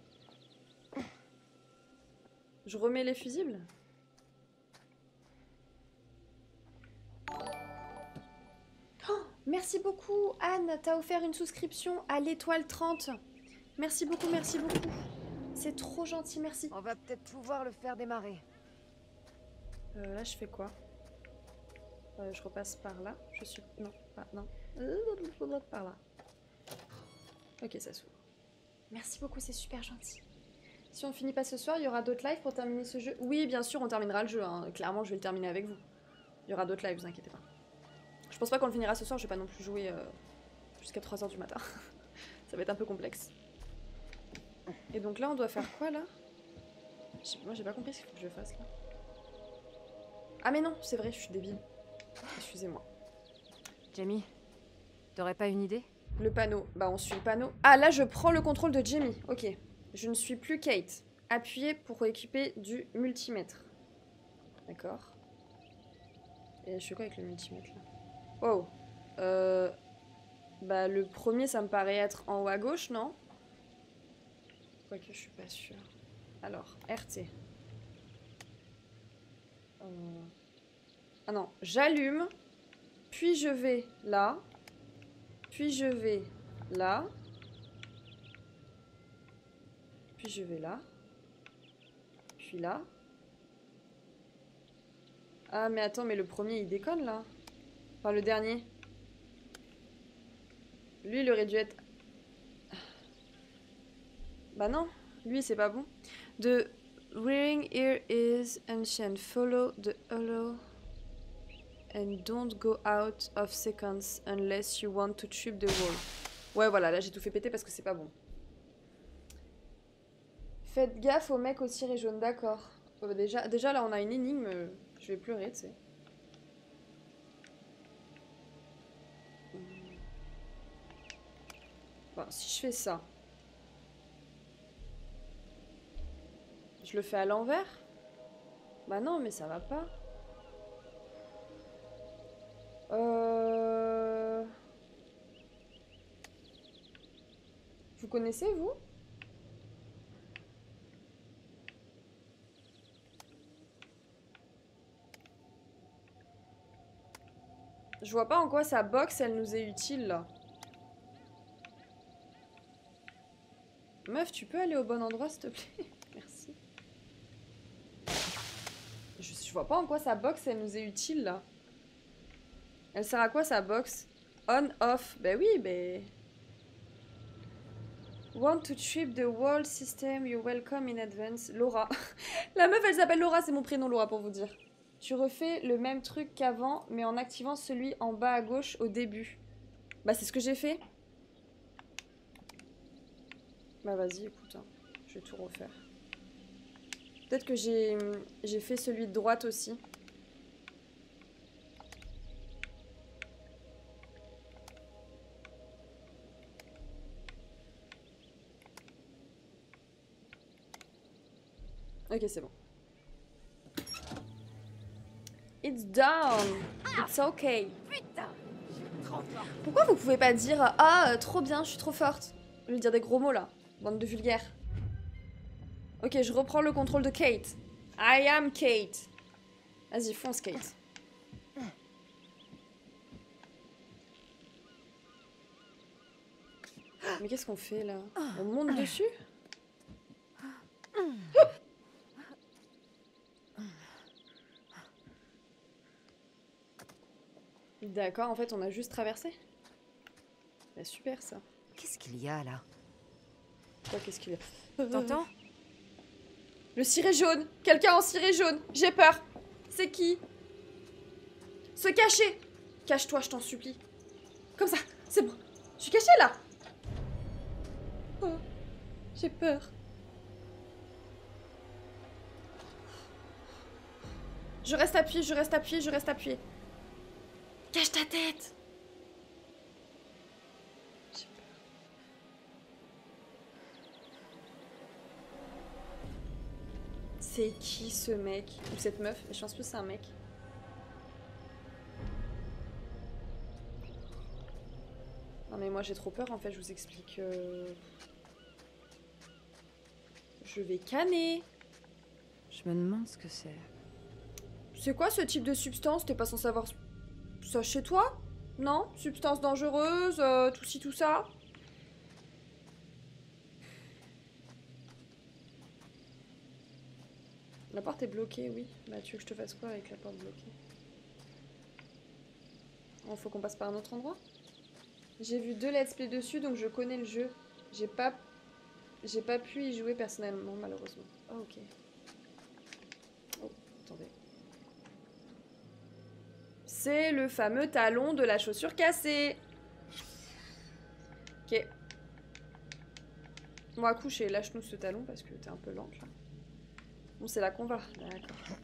Je remets les fusibles? Oh, merci beaucoup, Anne. T'as offert une souscription à l'étoile 30. Merci beaucoup, merci beaucoup. C'est trop gentil, merci. On va peut-être pouvoir le faire démarrer. Là, je fais quoi? Je repasse par là. Je suis... Non, pas... Non. Par là. Ok, ça s'ouvre. Merci beaucoup, c'est super gentil. Si on ne finit pas ce soir, il y aura d'autres lives pour terminer ce jeu. Oui, bien sûr, on terminera le jeu. Hein. Clairement, je vais le terminer avec vous. Il y aura d'autres lives, vous inquiétez pas. Je pense pas qu'on le finira ce soir, je vais pas non plus jouer jusqu'à 3 h du matin. Ça va être un peu complexe. Et donc là, on doit faire quoi, là? Moi, j'ai pas compris ce qu'il faut que je fasse, là. Ah mais non, c'est vrai, je suis débile. Excusez-moi. Jamie, t'aurais pas une idée? Le panneau. Bah, on suit le panneau. Ah, là, je prends le contrôle de Jamie. Ok. Je ne suis plus Kate. Appuyez pour équiper du multimètre. D'accord. Et je fais quoi avec le multimètre, là? Wow. Bah, le premier, ça me paraît être en haut à gauche, non? Quoique, je suis pas sûre. Alors, RT. Ah non, j'allume, puis je vais là, puis je vais là, puis je vais là, puis là. Ah mais attends, mais le premier il déconne là. Enfin le dernier. Lui il aurait dû être... Bah non, lui c'est pas bon. The ring here is ancient. Follow the hollow and don't go out of seconds unless you want to trip the wall. Ouais voilà, là j'ai tout fait péter parce que c'est pas bon. Faites gaffe aux mecs au ciré jaune, d'accord. Déjà là on a une énigme, je vais pleurer, tu sais. Bon, si je fais ça, je le fais à l'envers? Bah non, mais ça va pas. Vous connaissez, vous? Je vois pas en quoi sa box, elle nous est utile, là. Meuf, tu peux aller au bon endroit, s'il te plaît? Merci. Je vois pas en quoi sa box, elle nous est utile, là. Elle sert à quoi, sa box? On, off. Ben oui, ben... Want to trip the wall system, you're welcome in advance. Laura. La meuf, elle s'appelle Laura, c'est mon prénom, Laura, pour vous dire. Tu refais le même truc qu'avant, mais en activant celui en bas à gauche au début. Bah, c'est ce que j'ai fait. Bah vas-y, écoute, hein. Je vais tout refaire. Peut-être que j'ai fait celui de droite aussi. Ok, c'est bon. It's done. It's okay. Putain, je suis trop forte. Pourquoi vous pouvez pas dire « Ah, trop bien, je suis trop forte » Je vais dire des gros mots, là. Bande de vulgaires. Ok, je reprends le contrôle de Kate. I am Kate. Vas-y, fonce, Kate. Mais qu'est-ce qu'on fait, là? On monte dessus? D'accord, en fait, on a juste traversé. Bah, super, ça. Qu'est-ce qu'il y a, là? Quoi, qu'est-ce qu'il y a? T'entends? Le ciré jaune! Quelqu'un en ciré jaune! J'ai peur! C'est qui? Se cacher! Cache-toi, je t'en supplie. Comme ça, c'est bon. Je suis cachée, là! Oh, j'ai peur. Je reste appuyée, je reste appuyée, je reste appuyée. Cache ta tête! J'ai peur. C'est qui ce mec? Ou cette meuf? Je pense que c'est un mec. Non mais moi j'ai trop peur en fait, je vous explique. Je vais canner. Je me demande ce que c'est. C'est quoi ce type de substance? T'es pas censé avoir ça chez toi? Non? Substance dangereuse, tout ci, tout ça? La porte est bloquée, oui. Bah tu veux que je te fasse quoi avec la porte bloquée? Oh, faut qu'on passe par un autre endroit? J'ai vu 2 let's play dessus, donc je connais le jeu. J'ai pas pu y jouer personnellement, malheureusement. Oh, ok. Oh, attendez. C'est le fameux talon de la chaussure cassée. Ok. Bon, à coucher, lâche-nous ce talon parce que t'es un peu lente là. Bon, c'est là qu'on va. D'accord.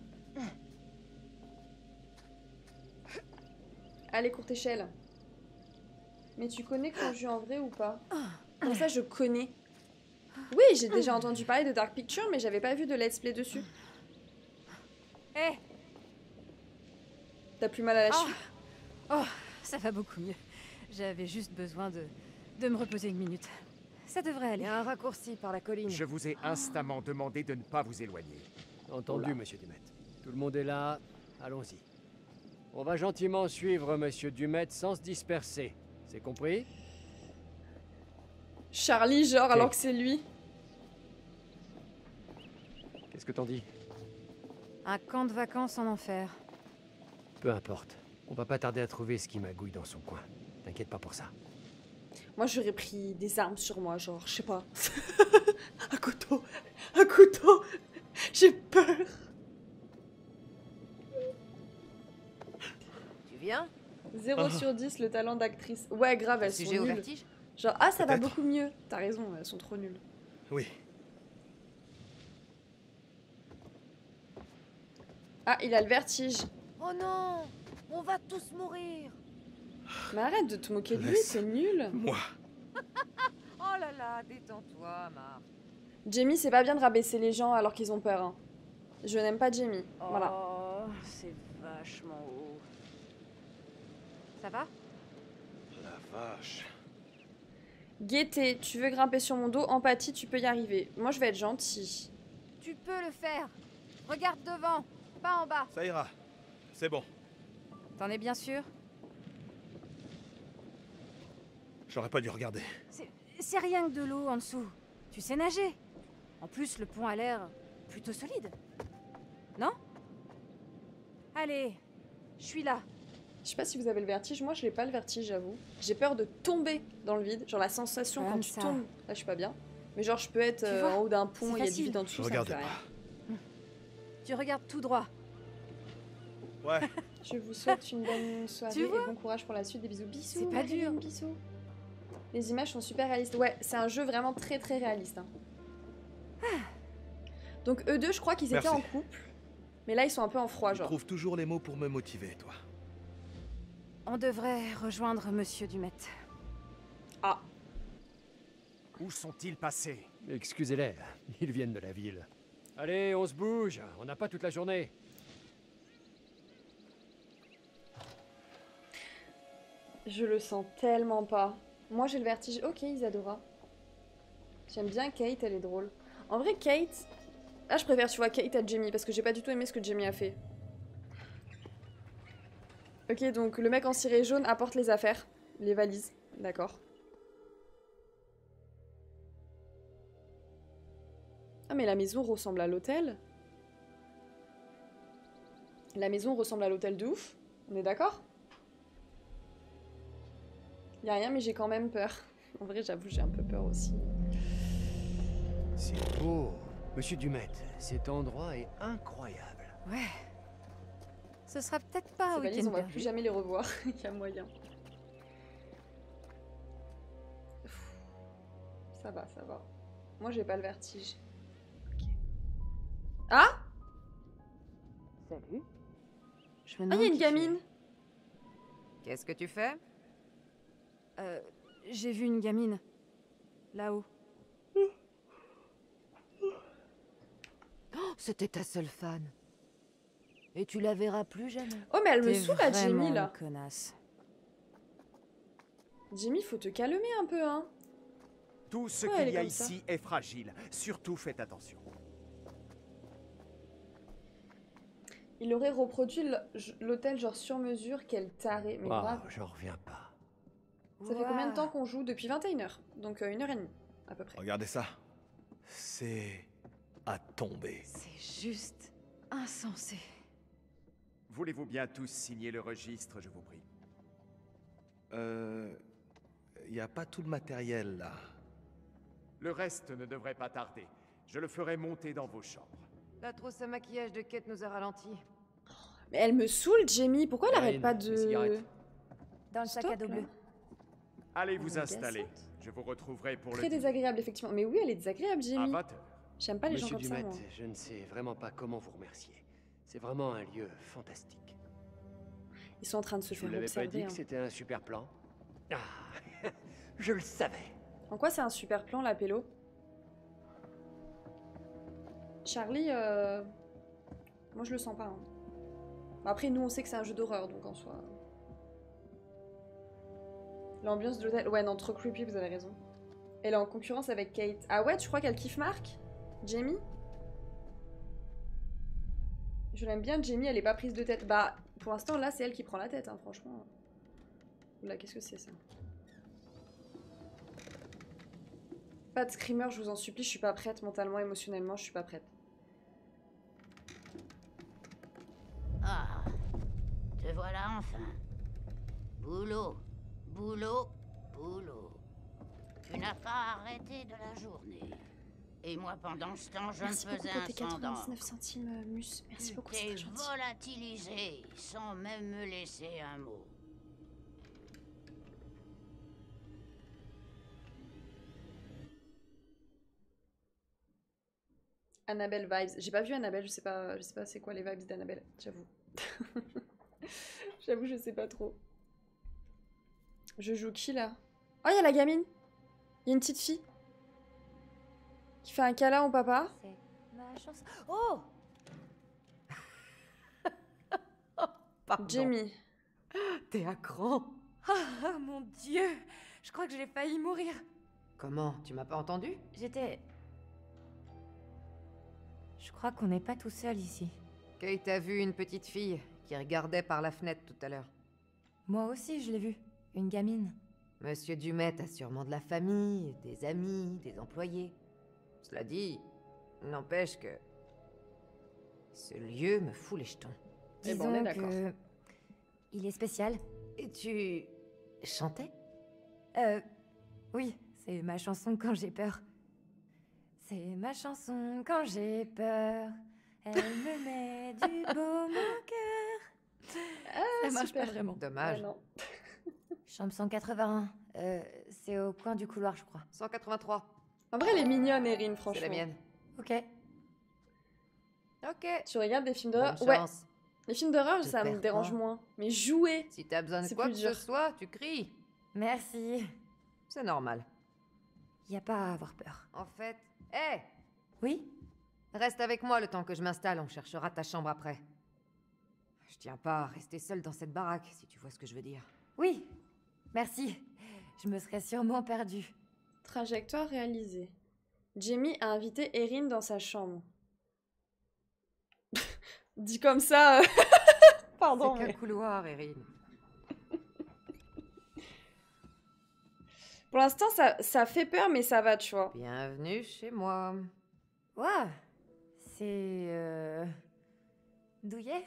Allez, courte échelle. Mais tu connais Conjure en vrai ou pas? Comme ça, je connais. Oui, j'ai déjà entendu parler de Dark Pictures, mais j'avais pas vu de let's play dessus. Hé! T'as plus mal à la cheville? Oh, ça va beaucoup mieux. J'avais juste besoin de me reposer une minute. Ça devrait aller. Il y a un raccourci par la colline. Je vous ai instamment demandé de ne pas vous éloigner. Entendu, monsieur Dumet. Tout le monde est là. Allons-y. On va gentiment suivre monsieur Dumet sans se disperser. C'est compris? Charlie, genre, Okay. alors que c'est lui. Qu'est-ce que t'en dis? Un camp de vacances en enfer. Peu importe. On va pas tarder à trouver ce qui magouille dans son coin. T'inquiète pas pour ça. Moi, j'aurais pris des armes sur moi, genre, je sais pas. Un couteau. Un couteau. J'ai peur. Tu viens? 0 sur 10, le talent d'actrice. Ouais, grave, elles sont Sujet au nulles. vertige? Genre, ah, ça va Peut-être. beaucoup mieux. T'as raison, elles sont trop nulles. Oui. Ah, il a le vertige. Oh non! On va tous mourir! Mais arrête de te moquer de lui, Laisse. c'est nul. Moi. Oh là là, détends-toi, Marc. Jamie, c'est pas bien de rabaisser les gens alors qu'ils ont peur. Hein. Je n'aime pas Jamie. Voilà. Oh, c'est vachement haut. Ça va? La vache. Gaieté, tu veux grimper sur mon dos. Empathie, tu peux y arriver. Moi, je vais être gentil. Tu peux le faire. Regarde devant, pas en bas. Ça ira. C'est bon. T'en es bien sûr? J'aurais pas dû regarder. C'est rien que de l'eau en dessous. Tu sais nager. En plus, le pont a l'air plutôt solide. Non? Allez, je suis là. Je sais pas si vous avez le vertige. Moi, je n'ai pas le vertige, j'avoue. J'ai peur de tomber dans le vide. Genre la sensation quand Comme tu ça. tombes. Là, je suis pas bien. Mais genre, je peux être Tu vois, en haut d'un pont, c'est il y a du facile. vide en dessous, Je ça me regardais fait rien. pas. Tu regardes tout droit. Ouais. Je vous souhaite une bonne soirée Tu vois et bon courage pour la suite. Des bisous. Bisous. C'est pas dur. Marilyn, bisous. Les images sont super réalistes. Ouais, c'est un jeu vraiment très très réaliste. Hein. Donc eux deux, je crois qu'ils étaient en couple. Mais là, ils sont un peu en froid, genre. Tu trouves toujours les mots pour me motiver, toi. On devrait rejoindre Monsieur Dumet. Ah. Où sont-ils passés? Excusez-les, ils viennent de la ville. Allez, on se bouge, on n'a pas toute la journée. Je le sens tellement pas. Moi, j'ai le vertige. Ok, Isadora. J'aime bien Kate, elle est drôle. En vrai, Kate... Ah, je préfère, tu vois, Kate à Jamie, parce que j'ai pas du tout aimé ce que Jamie a fait. Ok, donc le mec en ciré jaune apporte les affaires. Les valises. D'accord. Ah, mais la maison ressemble à l'hôtel. La maison ressemble à l'hôtel de ouf. On est d'accord? Y'a rien, mais j'ai quand même peur. En vrai, j'avoue, j'ai un peu peur aussi. C'est beau. Monsieur Dumet, cet endroit est incroyable. Ouais. Ce sera peut-être pas un Ces valises, week-end on va perdu. plus jamais les revoir. Il y a moyen. Ça va, ça va. Moi, j'ai pas le vertige. Ok. Ah! Salut. Je me Ah, il y a une demande qui tu es. gamine! Qu'est-ce que tu fais? J'ai vu une gamine. Là-haut. Oh, c'était ta seule fan. Et tu la verras plus jamais. Oh, mais elle me T'es saoule, la vraiment Jamie, là. une connasse. Jamie, faut te calmer un peu, hein. Tout ce Ouais, elle qu'il y est a comme ça. ici est fragile. Surtout faites attention. Il aurait reproduit l'hôtel genre sur mesure, quel taré. Mais Waouh, grave. j'en reviens pas. Ça fait combien de temps qu'on joue? Depuis 21h. Donc 1h30, à peu près. Regardez ça. C'est à tomber. C'est juste insensé. Voulez-vous bien tous signer le registre, je vous prie? Y a pas tout le matériel là. Le reste ne devrait pas tarder. Je le ferai monter dans vos chambres. La trousse à maquillage de Kate nous a ralentis. Mais elle me saoule, Jamie. Pourquoi elle arrête Karine, pas les de... cigarettes. Dans le sac à dos bleu. Allez Oh, vous installer. Je vous retrouverai pour Très le dîner. désagréable, effectivement. Mais oui, elle est désagréable, À Jamie. 20h. J'aime pas les gens Monsieur comme ça, Dumet, moi. je ne sais vraiment pas comment vous remercier. C'est vraiment un lieu fantastique. Ils sont en train de se Je vous faire l'avais pas dit observer. que Hein. c'était un super plan? Ah, je le savais. En quoi c'est un super plan, la pélo? Charlie, moi je le sens pas. Hein. Après, nous on sait que c'est un jeu d'horreur, donc en soi... L'ambiance de l'hôtel... Ouais, non, trop creepy, vous avez raison. Elle est en concurrence avec Kate. Ah ouais, tu crois qu'elle kiffe Marc? Jamie? Je l'aime bien, Jamie, elle est pas prise de tête. Bah, pour l'instant, là, c'est elle qui prend la tête, hein, franchement. Là, qu'est-ce que c'est, ça? Pas de screamer, je vous en supplie, je suis pas prête mentalement, émotionnellement, je suis pas prête. Ah, te voilà enfin. Boulot, boulot, boulot. Tu n'as pas arrêté de la journée. Et moi, pendant ce temps, je Merci me beaucoup faisais pour un tes sang d'or. 99 centimes, Mus. Merci beaucoup, c'est T'es très gentil. volatilisé sans même me laisser un mot. Annabelle vibes. J'ai pas vu Annabelle, je sais pas c'est quoi les vibes d'Annabelle, j'avoue. J'avoue, je sais pas trop. Je joue qui là? Oh, il y a la gamine. Il y a une petite fille qui fait un câlin au papa. C'est ma chance. Oh! Pardon. Jamie. T'es à cran. Ah, mon Dieu! Je crois que j'ai failli mourir. Comment? Tu m'as pas entendu? J'étais... Je crois qu'on n'est pas tout seul ici. Kate a vu une petite fille qui regardait par la fenêtre tout à l'heure. Moi aussi, je l'ai vue. Une gamine. Monsieur Dumet a sûrement de la famille, des amis, des employés. Cela dit, n'empêche que... ce lieu me fout les jetons. Eh ben, on Disons est d'accord. que... Il est spécial. Et tu... chantais? Oui, c'est ma chanson quand j'ai peur. C'est ma chanson quand j'ai peur. Elle me met du baume au cœur. Ah, Ça marche super. pas vraiment. Dommage. Ouais, non. Chambre 181. C'est au coin du couloir, je crois. 183. En vrai, elle est mignonne, Erin, franchement. C'est la mienne. Ok. Ok. Tu regardes des films d'horreur? Bonne Ouais. chance. Les films d'horreur, Je ça me perds dérange pas. moins. Mais jouer, Si t'as besoin de c'est quoi plus que dur. ce soit, tu cries. Merci. C'est normal. Y a pas à avoir peur. En fait... Hé Oui? Reste avec moi le temps que je m'installe, on cherchera ta chambre après. Je tiens pas à rester seule dans cette baraque, si tu vois ce que je veux dire. Oui. Merci. Je me serais sûrement perdue. Trajectoire réalisée. Jamie a invité Erin dans sa chambre. Dit comme ça... Pardon, C'est mais... qu'un couloir, Erin. Pour l'instant, ça fait peur, mais ça va, tu vois. Bienvenue chez moi. Waouh. C'est... Douillet?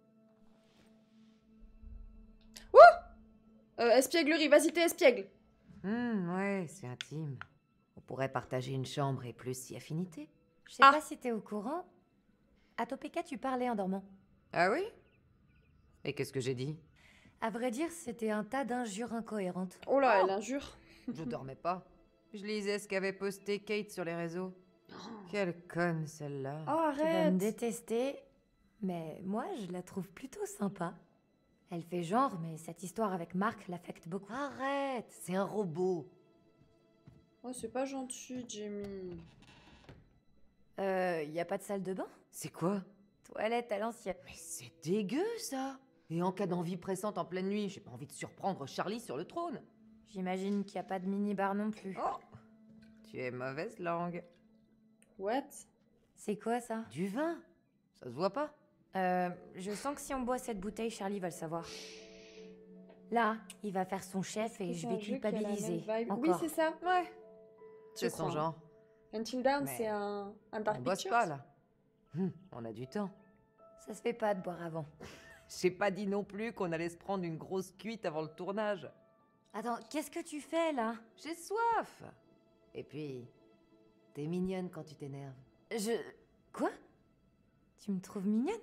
Espièglerie, vas-y, t'es espiègle. Ouais, c'est intime. On pourrait partager une chambre et plus si affinité. Je sais pas si t'es au courant. À Topeka, tu parlais en dormant. Ah oui? Et qu'est-ce que j'ai dit? À vrai dire, c'était un tas d'injures incohérentes. Oh là, elle injure. Je dormais pas. Je lisais ce qu'avait posté Kate sur les réseaux. Quelle conne, celle-là. Oh, Tu vas me arrête. détester, mais moi, je la trouve plutôt sympa. Elle fait genre, mais cette histoire avec Mark l'affecte beaucoup. Arrête, c'est un robot. Oh, c'est pas gentil, Jamie. Y a pas de salle de bain? C'est quoi? Toilette à l'ancienne. Mais c'est dégueu, ça. Et en cas d'envie pressante en pleine nuit, j'ai pas envie de surprendre Charlie sur le trône. J'imagine qu'il y a pas de mini-bar non plus. Oh, tu es mauvaise langue. What? C'est quoi ça? Du vin. Ça se voit pas? Je sens que si on boit cette bouteille, Charlie va le savoir. Là, il va faire son chef et je vais culpabiliser. Oui, Encore. c'est ça. Ouais. Je C'est son crois. genre. Until Dawn, Mais c'est un Dark On bosse Pictures. pas, là. On a du temps. Ça se fait pas de boire avant. J'ai pas dit non plus qu'on allait se prendre une grosse cuite avant le tournage. Attends, qu'est-ce que tu fais là? J'ai soif. Et puis, t'es mignonne quand tu t'énerves. Quoi? Tu me trouves mignonne?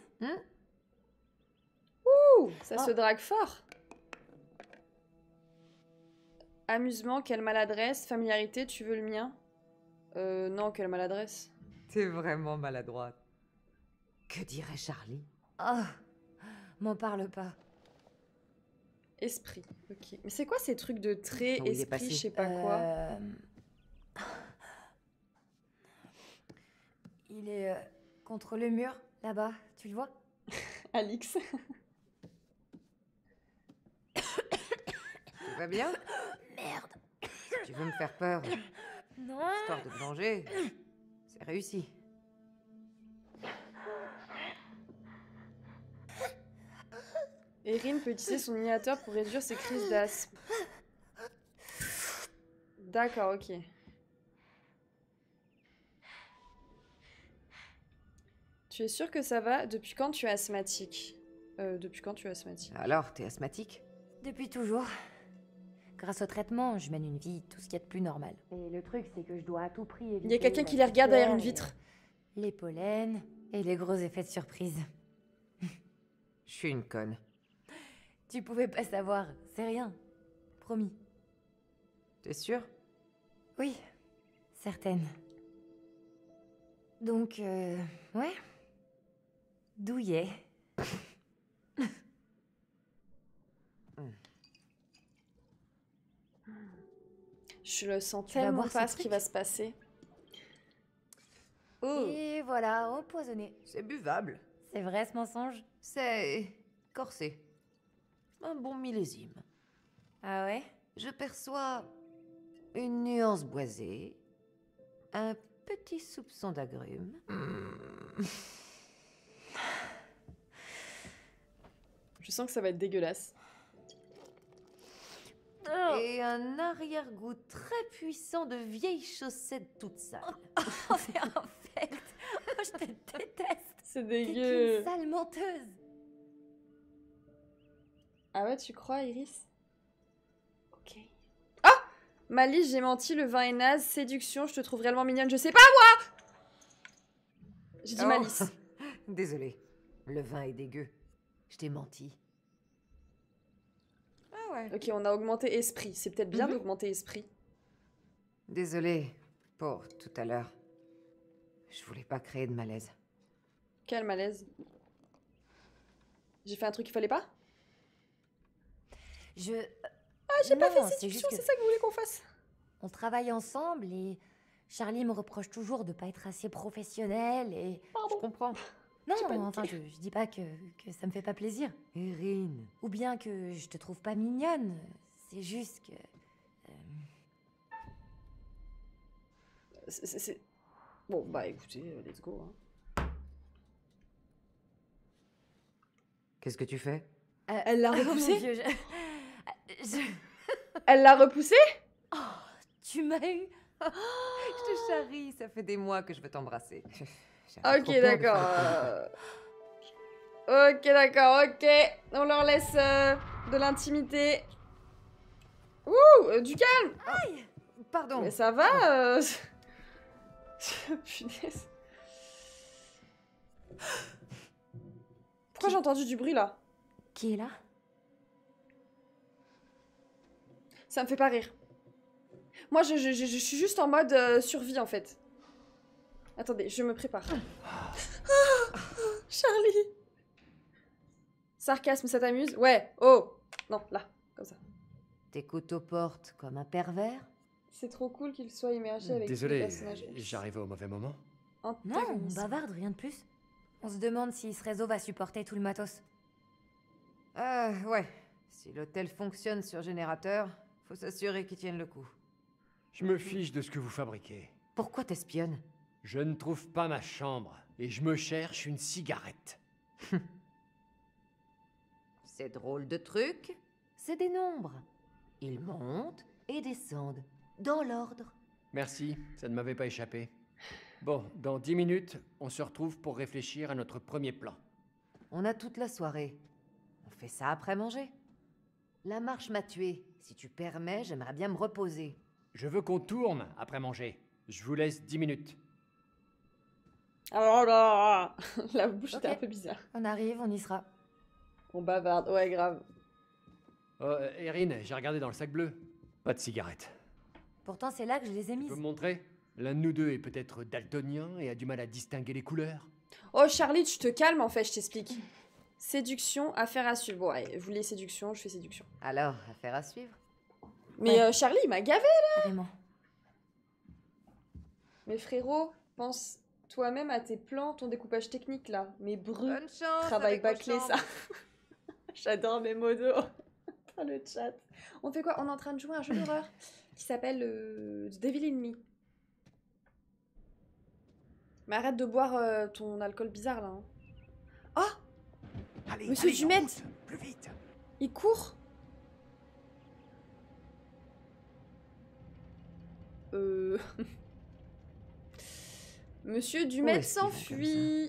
Ouh, ça se drague fort. Amusement, quelle maladresse. Familiarité, tu veux le mien? Non, quelle maladresse. T'es vraiment maladroite. Que dirait Charlie? Oh, m'en parle pas. Esprit, ok. Mais c'est quoi ces trucs de trait, Où il est esprit, passé je sais pas quoi? Il est contre le mur, là-bas, tu le vois? Alix. Tout va bien? Merde. Tu veux me faire peur? Non. Histoire de te venger. C'est réussi. Erin peut utiliser son inhalateur pour réduire ses crises d'asthme. D'accord, ok. Tu es sûr que ça va? Depuis quand tu es asthmatique? Depuis quand tu es asthmatique? Alors, t'es asthmatique? Depuis toujours. Grâce au traitement, je mène une vie tout ce qu'il y a de plus normal. Et le truc, c'est que je dois à tout prix éviter... Il y a quelqu'un qui les regarde derrière une poussière vitre. et les pollens et les gros effets de surprise. Je suis une conne. Tu pouvais pas savoir, c'est rien. Promis. T'es sûre? Oui, certaine. Donc, ouais. Douillet. Je le sens Tu vas tellement boire pas ce ce qui truc va se passer. Et voilà, empoisonné. C'est buvable. C'est vrai ce mensonge? C'est corsé. Un bon millésime. Ah ouais? Je perçois une nuance boisée, un petit soupçon d'agrumes. Je sens que ça va être dégueulasse. Et un arrière-goût très puissant de vieilles chaussettes toutes sales. Oh, c'est infect. Oh, je te déteste. C'est T'es dégueu. une sale menteuse. Ah ouais, tu crois, Iris? Ok. Ah! Malice, j'ai menti, le vin est naze. Séduction, je te trouve réellement mignonne. Je sais pas, moi! J'ai dit Oh. malice. Désolée, le vin est dégueu. Je t'ai menti. Ah Ouais. Ok, on a augmenté esprit. C'est peut-être bien d'augmenter esprit. Désolée pour tout à l'heure. Je voulais pas créer de malaise. Quel malaise. J'ai fait un truc qu'il fallait pas? Ah, j'ai pas fait séduction, c'est ça que vous voulez qu'on fasse? On travaille ensemble et Charlie me reproche toujours de pas être assez professionnelle et... Pardon. Je comprends. Non, enfin, je dis pas que ça me fait pas plaisir. Erin. Ou bien que je te trouve pas mignonne. C'est juste que... C'est... Bon, bah écoutez, let's go. Hein. Qu'est-ce que tu fais? Elle l'a repoussé? Mon Dieu, Elle l'a repoussé? Oh, tu m'as eu. Je te charrie, ça fait des mois que je veux t'embrasser. Ok, d'accord. Ok, d'accord, ok. On leur laisse de l'intimité. Ouh, du calme. Aïe! Pardon. Mais ça va Punaise. Pourquoi j'ai entendu du bruit là? Qui est là? Ça me fait pas rire. Moi, je suis juste en mode survie, en fait. Attendez, je me prépare. Ah, Charlie! Sarcasme, ça t'amuse? Ouais, oh! Non, là, comme ça. T'écoutes aux portes comme un pervers? C'est trop cool qu'il soit immergé avec tous les Désolé, personnages. j'arrive au mauvais moment. Non, on bavarde, rien de plus. On se demande si ce réseau va supporter tout le matos. Ouais. Si l'hôtel fonctionne sur générateur, faut s'assurer qu'il tienne le coup. Je me fiche de ce que vous fabriquez. Pourquoi t'espionnes? Je ne trouve pas ma chambre et je me cherche une cigarette. C'est drôle de truc. C'est des nombres. Ils montent et descendent, dans l'ordre. Merci, ça ne m'avait pas échappé. Bon, dans 10 minutes, on se retrouve pour réfléchir à notre premier plan. On a toute la soirée. On fait ça après manger. La marche m'a tué. Si tu permets, j'aimerais bien me reposer. Je veux qu'on tourne après manger. Je vous laisse 10 minutes. Alors là, la bouche était un peu bizarre. On arrive, on y sera. On bavarde, ouais, grave. Oh, Erin, j'ai regardé dans le sac bleu. Pas de cigarette. Pourtant, c'est là que je les ai Tu mises. peux me montrer? L'un de nous deux est peut-être daltonien et a du mal à distinguer les couleurs. Oh, Charlie, tu te calmes, en fait, je t'explique. Séduction, affaire à suivre. Bon, allez, vous voulez séduction, je fais séduction. Alors, affaire à suivre. Mais Ouais. Charlie, il m'a gavé, là. Carrément. Mais frérot, pense toi-même à tes plans, ton découpage technique, là. Mes brus, Bonne chance travail avec vos bâclé, ça. chambres. J'adore mes modos dans le chat. On fait quoi? On est en train de jouer à un jeu d'horreur qui s'appelle Devil in Me. Mais arrête de boire ton alcool bizarre, là. Hein. Oh! Allez, Monsieur allez, Dumet! en route, plus vite. Il court? Monsieur Où Dumet est-ce qu'il va comme s'enfuit.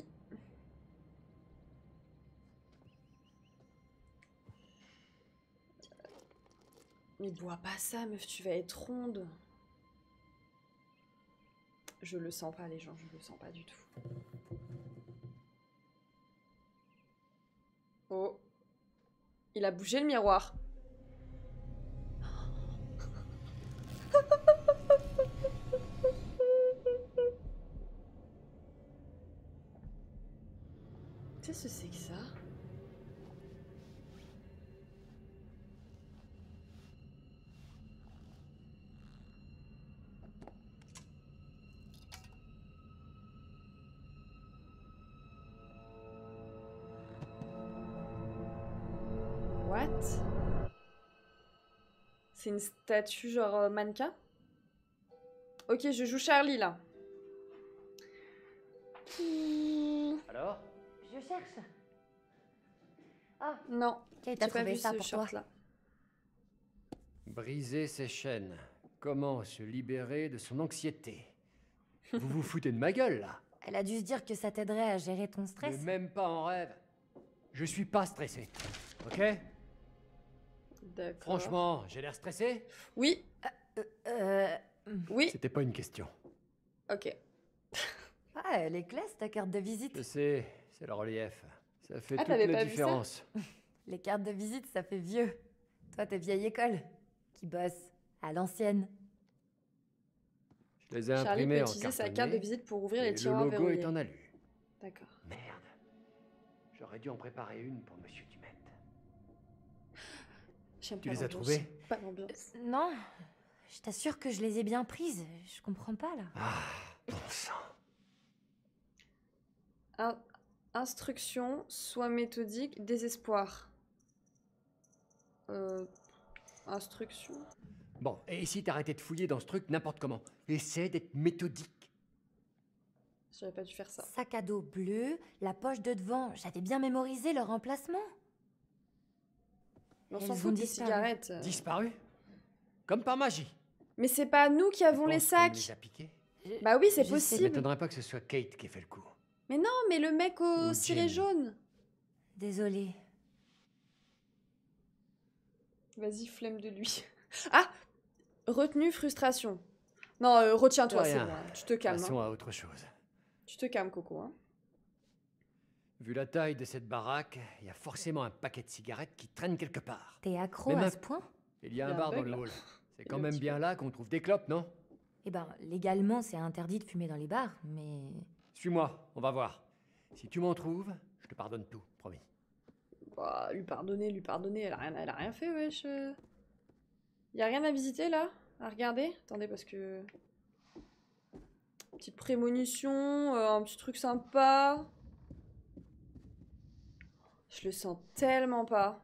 Mais bois pas ça, meuf, tu vas être ronde. Je le sens pas, les gens, je le sens pas du tout. Oh. Il a bougé le miroir. Qu'est-ce que c'est que ça? What? C'est une statue genre mannequin? Ok, je joue Charlie là. Alors? Je cherche. Ah, Non, Kate a j'ai pas trouvé vu ça ce pour short toi. là. Briser ses chaînes. Comment se libérer de son anxiété? Vous vous foutez de ma gueule, là? Elle a dû se dire que ça t'aiderait à gérer ton stress. Mais même pas en rêve. Je suis pas stressé. Ok? D'accord. Franchement, j'ai l'air stressé? Oui. Oui. C'était pas une question. Ok. Ah, elle est classe ta carte de visite. Je sais, c'est le relief. Ça fait Ah, toute t'avais la pas vu ça? différence. Les cartes de visite, ça fait vieux. Toi, t'es vieille école, qui bosse à l'ancienne. Je les ai Charlie imprimés peut en utiliser sa cartonné, carte de visite pour ouvrir et les tiroirs le logo verrouillés. est en alu. D'accord. Merde. J'aurais dû en préparer une pour Monsieur Dumet. J'aime Tu pas les as l'ambiance. trouvées? Pas l'ambiance. Non, je t'assure que je les ai bien prises. Je comprends pas, là. Ah, bon sang. Instruction, soit méthodique, désespoir. Instruction. Bon, et si t'arrêtais de fouiller dans ce truc n'importe comment? Essaie d'être méthodique. J'aurais pas dû faire ça. Sac à dos bleu, la poche de devant, j'avais bien mémorisé leur emplacement. On Elles s'en ont fout des disparu. cigarettes. Disparu? Comme par magie. Mais c'est pas nous qui avons les penses qu'on sacs. les a piqués? Bah oui, c'est Ça possible. m'étonnerait pas que ce soit Kate qui ait fait le coup. Mais non, mais le mec au Ou ciré Jenny. jaune. Désolée. Vas-y, flemme de lui. Ah! Retenue, frustration. Non, retiens-toi, De c'est rien. bon. Hein. Tu te calmes. Passons Hein. à autre chose. Tu te calmes, Coco. Hein. Vu la taille de cette baraque, il y a forcément un paquet de cigarettes qui traîne quelque part. T'es accro Même à un- ce point? Il y a un bar dans bug, le là. hall. C'est Il y quand a un même petit bien là qu'on trouve des clopes, non? Eh ben, légalement, c'est interdit de fumer dans les bars, mais... Suis-moi, on va voir. Si tu m'en trouves, je te pardonne tout, promis. Bah, lui pardonner, elle a rien fait, wesh. Y a rien à visiter, là? À regarder? Attendez, parce que... Petite prémonition, un petit truc sympa. Je le sens tellement pas.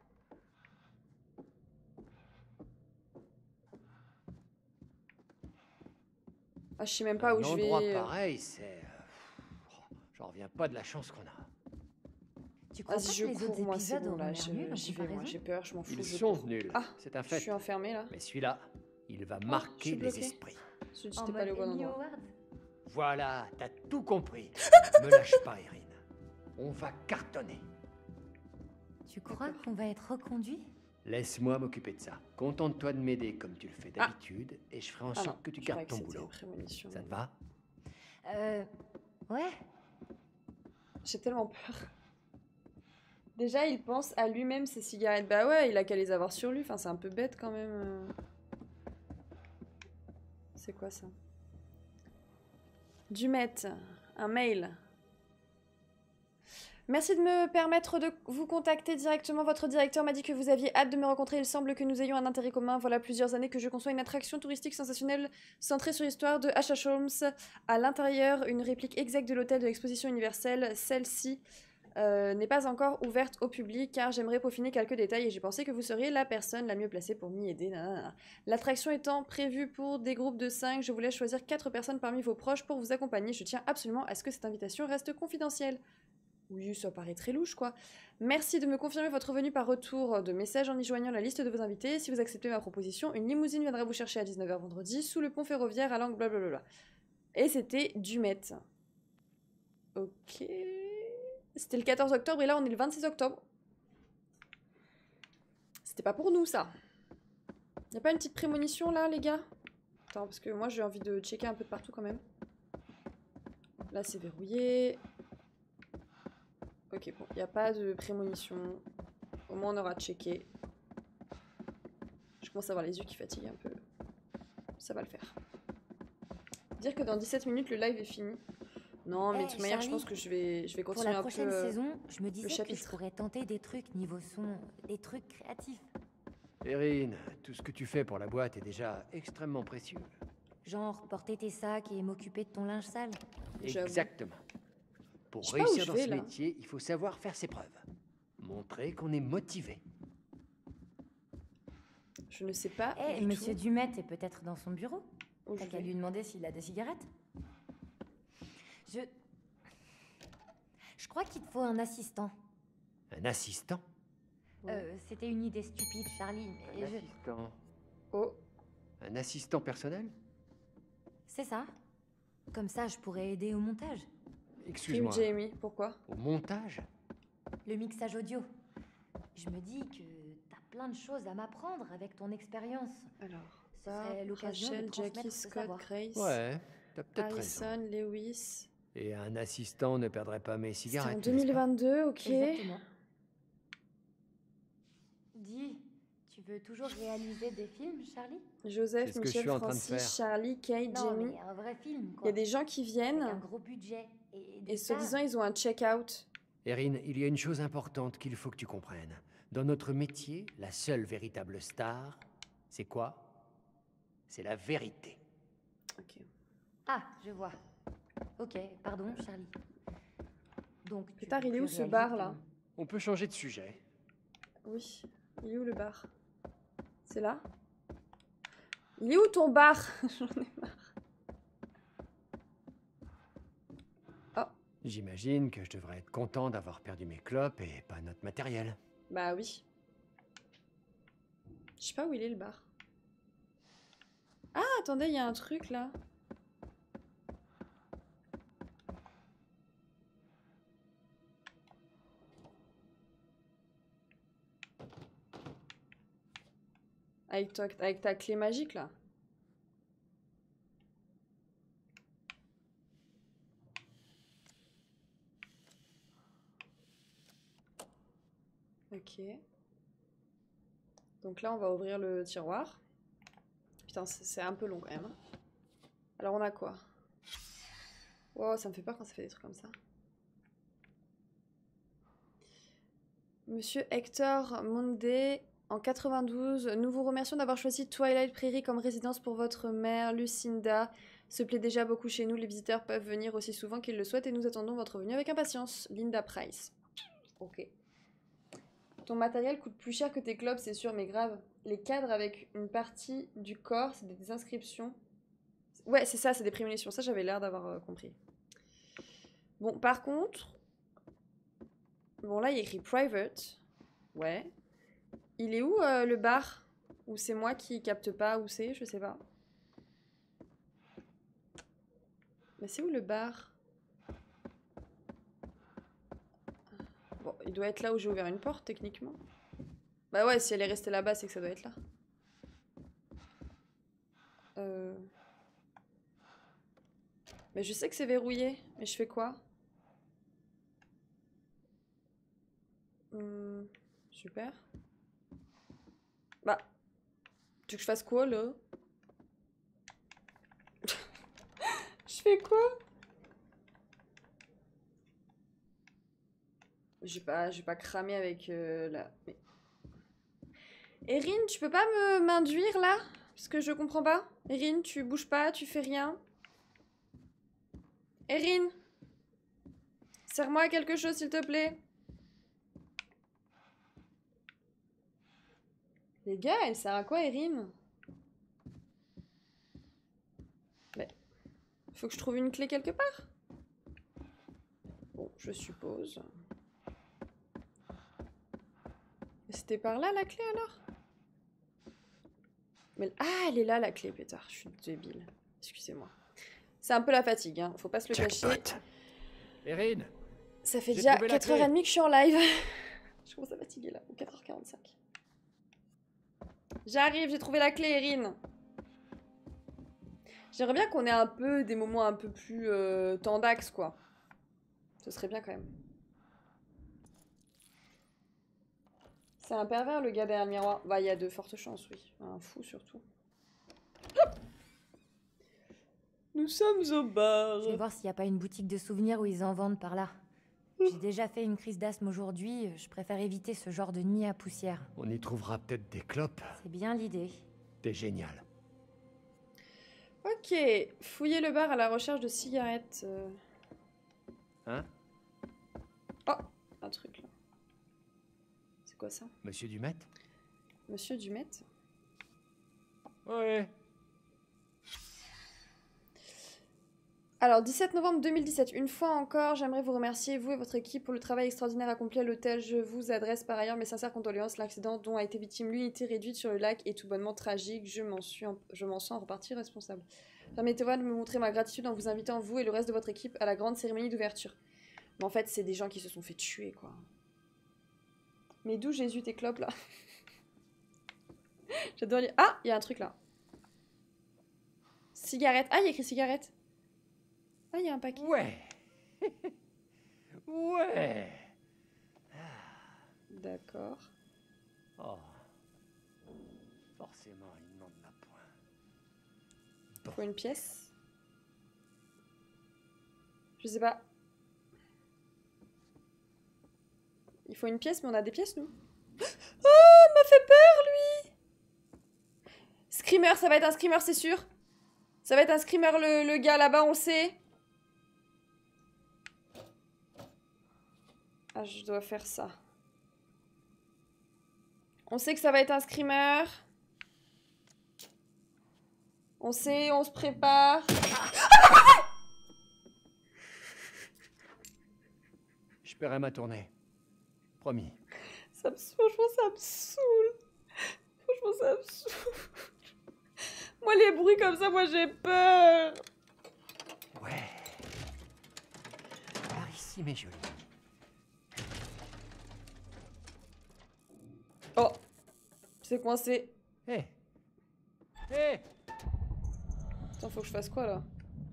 Ah, je sais même pas où Un je endroit vais. pareil, c'est... J'en reviens pas de la chance qu'on a. Tu crois pas Vas-y, que je les cours, autres moi, c'est épisodes bon, auront là. l'air nuls en J'y vais, moi, comparaison? j'ai peur, je m'en fous. Ils je sont cours. nuls, Ah, c'est un je fait. suis enfermée, là. Mais celui-là, il va je marquer suis les bloquée. esprits. Je dis En t'es pas allé au mode bon Emmy endroit. Award. Voilà, t'as tout compris. Me lâche pas, Erin. On va cartonner. Tu crois qu'on va être reconduit? Laisse-moi m'occuper de ça. Contente-toi de m'aider comme tu le fais d'habitude, et je ferai en Ah non, sorte que tu je gardes croyais ton que c'était boulot. une prémonition. Ça te va? Ouais. J'ai tellement peur. Déjà, il pense à lui-même ses cigarettes. Bah ouais, il a qu'à les avoir sur lui. Enfin, c'est un peu bête quand même. C'est quoi ça? Dumet, un mail. Merci de me permettre de vous contacter directement. Votre directeur m'a dit que vous aviez hâte de me rencontrer. Il semble que nous ayons un intérêt commun. Voilà plusieurs années que je conçois une attraction touristique sensationnelle centrée sur l'histoire de H.H. Holmes. À l'intérieur, une réplique exacte de l'hôtel de l'exposition universelle. Celle-ci n'est pas encore ouverte au public car j'aimerais peaufiner quelques détails et j'ai pensé que vous seriez la personne la mieux placée pour m'y aider. L'attraction étant prévue pour des groupes de 5, je voulais choisir 4 personnes parmi vos proches pour vous accompagner. Je tiens absolument à ce que cette invitation reste confidentielle. Oui, ça paraît très louche, quoi. Merci de me confirmer votre venue par retour de message en y joignant la liste de vos invités. Si vous acceptez ma proposition, une limousine viendra vous chercher à 19h vendredi sous le pont ferroviaire à l'angle blablabla. Et c'était Dumet. Ok. C'était le 14 octobre et là on est le 26 octobre. C'était pas pour nous, ça. Y'a pas une petite prémonition là, les gars? Attends, parce que moi j'ai envie de checker un peu de partout quand même. Là c'est verrouillé. Ok, bon, il n'y a pas de prémonition. Au moins, on aura checké. Je commence à avoir les yeux qui fatiguent un peu. Ça va le faire. Dire que dans 17 minutes, le live est fini. Non, mais de toute manière, je pense que je vais continuer un peu Pour la prochaine saison, je me disais que je chapitre. pourrais tenter des trucs niveau son, des trucs créatifs. Erin, tout ce que tu fais pour la boîte est déjà extrêmement précieux. Genre porter tes sacs et m'occuper de ton linge sale. J'avoue. Exactement. Pour Je sais pas où réussir je dans vais, ce là. métier, il faut savoir faire ses preuves. Montrer qu'on est motivé. Je ne sais pas. Eh, du monsieur tout. Dumet est peut-être dans son bureau. Où T'as je qu'à vais. lui demander s'il a des cigarettes. Je crois qu'il te faut un assistant. Un assistant? C'était une idée stupide, Charlie, mais Un je... assistant. Oh. Un assistant personnel? C'est ça. Comme ça, je pourrais aider au montage. Excuse-moi. Jamie, pourquoi? Au montage? Le mixage audio. Je me dis que t'as plein de choses à m'apprendre avec ton expérience. Alors, Ce serait l'occasion de Rachel, transmettre Jackie, ce Scott, savoir. Grace, Ouais, t'as peut-être raison. Harrison, Lewis. Et un assistant ne perdrait pas mes C'était en cigarettes. 2022, ok. Exactement. Dis, Tu veux toujours réaliser des films, Charlie? Joseph, C'est ce que je Michel, suis en train de Francis, faire. Charlie, Kate, Non, Jamie. mais un vrai film, Il quoi. y a des gens qui viennent Avec un gros budget. et soi-disant ils ont un check-out. Erin, il y a une chose importante qu'il faut que tu comprennes. Dans notre métier, la seule véritable star, c'est quoi? C'est la vérité. Ah, je vois. Ok, pardon, Charlie. Donc, Putain, il est où ce bar là? On peut changer de sujet. Oui, il est où le bar? C'est là? Il est où ton bar? J'en ai marre. J'imagine que je devrais être content d'avoir perdu mes clopes et pas notre matériel. Bah oui. Je sais pas où il est le bar. Ah, attendez, il y a un truc là. Avec ta clé magique là. Ok. Donc là, on va ouvrir le tiroir. Putain, c'est un peu long quand même. Alors, on a quoi? Wow, ça me fait peur quand ça fait des trucs comme ça. Monsieur Hector Monday, en 92, nous vous remercions d'avoir choisi Twilight Prairie comme résidence pour votre mère, Lucinda. Se plaît déjà beaucoup chez nous, les visiteurs peuvent venir aussi souvent qu'ils le souhaitent et nous attendons votre venue avec impatience. Linda Price. Ok. Ton matériel coûte plus cher que tes clopes, c'est sûr, mais grave. Les cadres avec une partie du corps, c'est des inscriptions. Ouais, c'est ça, c'est des prémunitions. Ça, j'avais l'air d'avoir compris. Bon, par contre... Bon, là, il y a écrit private. Ouais. Il est où, le bar? Ou c'est moi qui capte pas où c'est? Je sais pas. Mais c'est où le bar? Bon, il doit être là où j'ai ouvert une porte, techniquement. Bah ouais, si elle est restée là-bas, c'est que ça doit être là. Mais je sais que c'est verrouillé. Mais je fais quoi? Super. Bah. Tu veux que je fasse quoi, là? Je fais quoi? Je vais pas cramer avec la... Mais... Erin, tu peux pas m'induire là? Parce que je comprends pas. Erin, tu bouges pas, tu fais rien. Erin, serre-moi quelque chose s'il te plaît. Les gars, elle sert à quoi, Erin? Mais... Faut que je trouve une clé quelque part. Bon, je suppose. C'était par là la clé alors? Mais... Ah, elle est là la clé, pétard. Je suis débile. Excusez-moi. C'est un peu la fatigue, hein. Faut pas se le cacher. Erin, ça fait déjà 4h30 que je suis en live. Je commence à fatiguer là, ou 4h45. J'arrive, j'ai trouvé la clé, Erin. J'aimerais bien qu'on ait un peu des moments un peu plus tendax, quoi. Ce serait bien quand même. C'est un pervers, le gars derrière le miroir. Bah, il y a de fortes chances, oui. Un fou, surtout. Hop, nous sommes au bar. Je vais voir s'il n'y a pas une boutique de souvenirs où ils en vendent par là. J'ai déjà fait une crise d'asthme aujourd'hui. Je préfère éviter ce genre de nid à poussière. On y trouvera peut-être des clopes. C'est bien l'idée. T'es génial. Ok, fouillez le bar à la recherche de cigarettes. Hein? Oh, un truc là. C'est quoi ça? Monsieur Dumet? Monsieur Dumet? Ouais. Alors, 17 novembre 2017, une fois encore, j'aimerais vous remercier, vous et votre équipe, pour le travail extraordinaire accompli à l'hôtel. Je vous adresse par ailleurs mes sincères condoléances. L'accident dont a été victime l'unité réduite sur le lac est tout bonnement tragique. Je m'en sens en repartie responsable. Permettez-moi de me montrer ma gratitude en vous invitant, vous et le reste de votre équipe, à la grande cérémonie d'ouverture. Mais en fait, c'est des gens qui se sont fait tuer, quoi. Mais d'où Jésus tes clopes, là? J'adore lire. Ah, il y a un truc, là. Cigarette. Ah, il y a écrit cigarette. Ah, il y a un paquet. Ouais. Ouais. D'accord. Oh. Forcément, il n'en a point. Faut une pièce. Je sais pas. Il faut une pièce, mais on a des pièces, nous. Oh, il m'a fait peur, lui. Screamer, ça va être un screamer, c'est sûr. Ça va être un screamer, le gars là-bas, on le sait. Ah, je dois faire ça. On sait que ça va être un screamer. On sait, on se prépare. Je paierai ma tournée. Promis. Franchement, ça me saoule. Franchement, ça me saoule. Moi, les bruits comme ça, moi, j'ai peur. Ouais. Par ici, mes jolis. Oh. C'est coincé. Hé. Hé. Attends, faut que je fasse quoi, là?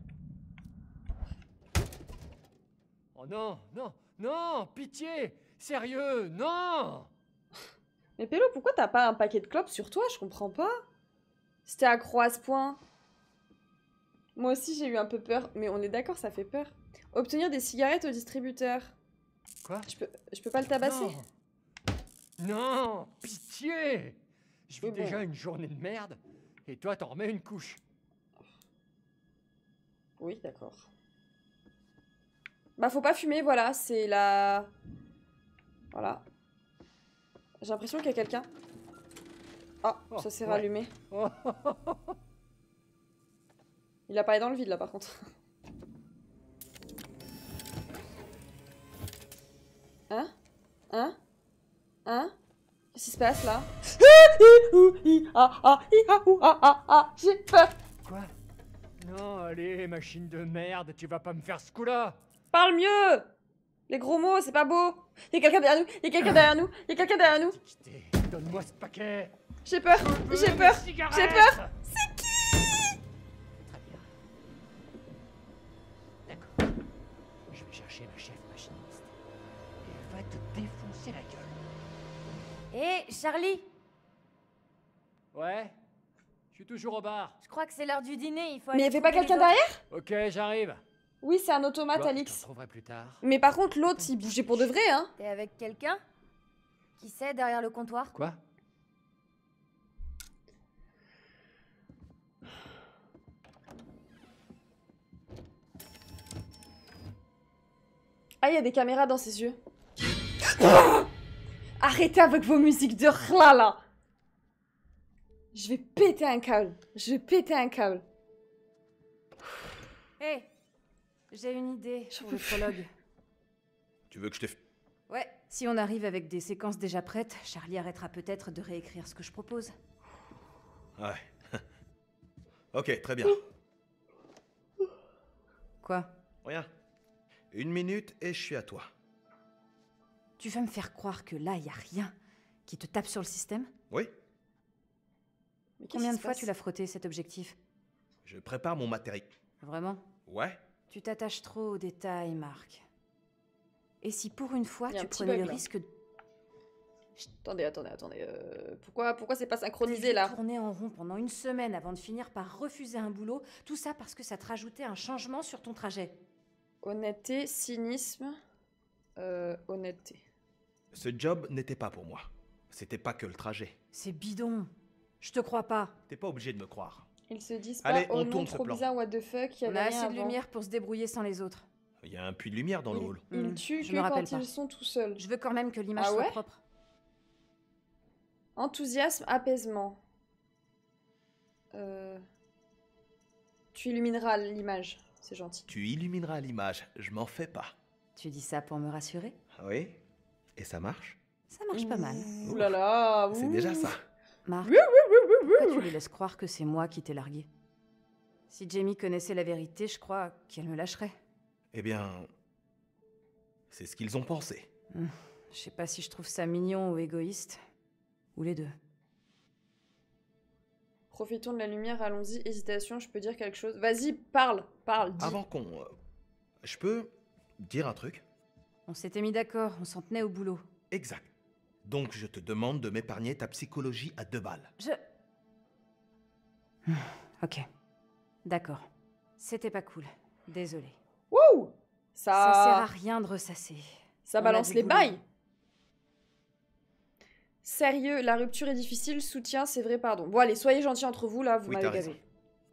Oh non, non, non, pitié. Sérieux, non. Mais Pélo, pourquoi t'as pas un paquet de clopes sur toi? Je comprends pas. C'était accro à ce point. Moi aussi, j'ai eu un peu peur. Mais on est d'accord, ça fait peur. Obtenir des cigarettes au distributeur. Quoi? Je peux pas le tabasser? Non, pitié. Je vis Oui, bon. déjà une journée de merde. Et toi, t'en remets une couche. Oui, d'accord. Bah, faut pas fumer, voilà. C'est la... Voilà. J'ai l'impression qu'il y a quelqu'un. Oh, ça s'est rallumé. Il a pas allé dans le vide, là, par contre. Hein? Hein? Hein? Qu'est-ce qui se passe, là? J'ai peur! Quoi? Non, allez, machine de merde, tu vas pas me faire ce coup-là! Parle mieux! Les gros mots, c'est pas beau! Y'a quelqu'un derrière nous! Y'a quelqu'un derrière nous! Y'a quelqu'un derrière nous! Donne-moi ce paquet! J'ai peur! J'ai peur! J'ai peur! C'est qui? D'accord. Je vais chercher ma chef machiniste. Et elle va te défoncer la gueule. Hé, Charlie! Ouais? Je suis toujours au bar. Je crois que c'est l'heure du dîner, il faut Mais aller y'avait pas trouver les quelqu'un autres. derrière? Ok, j'arrive. Oui, c'est un automate, Toi, Alix. je te retrouverai plus tard. Mais par contre, l'autre, il bougeait pour de vrai, hein? T'es avec quelqu'un? Qui c'est derrière le comptoir? Quoi? Ah, il y a des caméras dans ses yeux. Arrêtez avec vos musiques de là. Je vais péter un câble. Je vais péter un câble. Hé, j'ai une idée pour le prologue. Tu veux que je te... Ouais, si on arrive avec des séquences déjà prêtes, Charlie arrêtera peut-être de réécrire ce que je propose. Ouais. Ok, très bien. Quoi? Rien. 1 minute et je suis à toi. Tu veux me faire croire que là, y a rien qui te tape sur le système? Oui, Mais Combien de fois tu l'as frotté, cet objectif? je prépare mon matériel. Vraiment? Ouais. Tu t'attaches trop aux détails, Marc. Et si pour une fois, Y a un tu petit prenais bug, le là. risque de Attendez. Pourquoi c'est pas synchronisé, là? tourner en rond pendant une semaine avant de finir par refuser un boulot, tout ça parce que ça te rajoutait un changement sur ton trajet. Honnêteté, cynisme... honnêteté. Ce job n'était pas pour moi. C'était pas que le trajet. C'est bidon. Je te crois pas. T'es pas obligé de me croire. Ils se disent pas, Allez, oh on non, tourne ce trop plan. bizarre, what the fuck, y On avait a rien assez de avant. lumière pour se débrouiller sans les autres. Il y a un puits de lumière dans le hall. Ils tuent je que me rappelle quand pas. ils sont tout seuls. Je veux quand même que l'image Ah soit ouais propre. Enthousiasme, apaisement. Tu illumineras l'image, c'est gentil. Tu illumineras l'image, je m'en fais pas. Tu dis ça pour me rassurer? Oui. Et ça marche? Ça marche pas mal. Ouh là là, C'est déjà ça. Marc, Oui, oui, oui, oui, pourquoi oui. tu lui laisses croire que c'est moi qui t'ai largué? Si Jamie connaissait la vérité, je crois qu'elle me lâcherait. Eh bien... C'est ce qu'ils ont pensé. Je sais pas si je trouve ça mignon ou égoïste. Ou les deux. Profitons de la lumière, allons-y. Hésitation, je peux dire quelque chose. Vas-y, parle, dis. Avant qu'on... je peux dire un truc? On s'était mis d'accord, on s'en tenait au boulot. Exact. Donc je te demande de m'épargner ta psychologie à 2 balles. Ok. D'accord. C'était pas cool. Désolée. Wouh! Ça sert à rien de ressasser. Ça On balance a du les boulot. bails. Sérieux, la rupture est difficile, soutien, c'est vrai, pardon. Bon, allez, soyez gentils entre vous, là, vous Oui, m'avez t'as raison. gavé.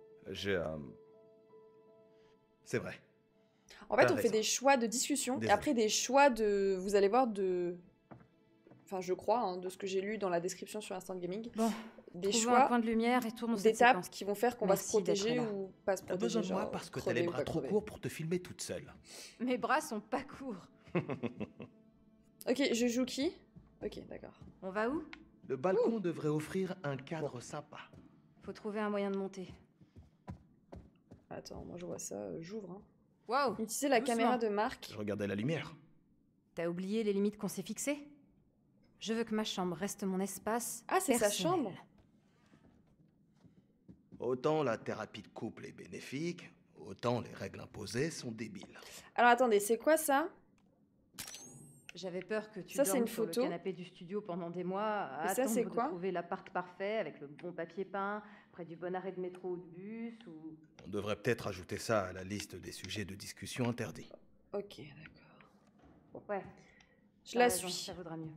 C'est vrai. En fait, T'as on fait raison. des choix de discussion, et Désolé. après des choix de... Vous allez voir de... Enfin, je crois, hein, de ce que j'ai lu dans la description sur Instant Gaming. Bon, des trouvons choix, un coin de lumière et tournons cette d'étapes séquence. qui vont faire qu'on va se Merci d'être protéger là. ou pas se T'as protéger. besoin de moi genre, parce que t'as les crever ou bras pas trop crever. courts pour te filmer toute seule. Mes bras sont pas courts. Ok, je joue qui? Ok, d'accord. On va où? Le balcon devrait offrir un cadre sympa. Faut trouver un moyen de monter. Attends, moi je vois ça, j'ouvre. Hein. Wow. Utiliser la doucement. caméra de Marc. Je regardais la lumière. T'as oublié les limites qu'on s'est fixées? Je veux que ma chambre reste mon espace. Ah, c'est sa personnel. chambre. Autant la thérapie de couple est bénéfique, autant les règles imposées sont débiles. Alors attendez, c'est quoi ça? J'avais peur que tu Ça, c'est dormes une sur photo. le canapé du studio pendant des mois, à Et ça, attendre c'est de quoi trouver l'appart parfait avec le bon papier peint, près du bon arrêt de métro ou de bus, ou... On devrait peut-être ajouter ça à la liste des sujets de discussion interdits. Ok, d'accord. Ouais. Je t'as la raison, suis. Ça vaudra mieux.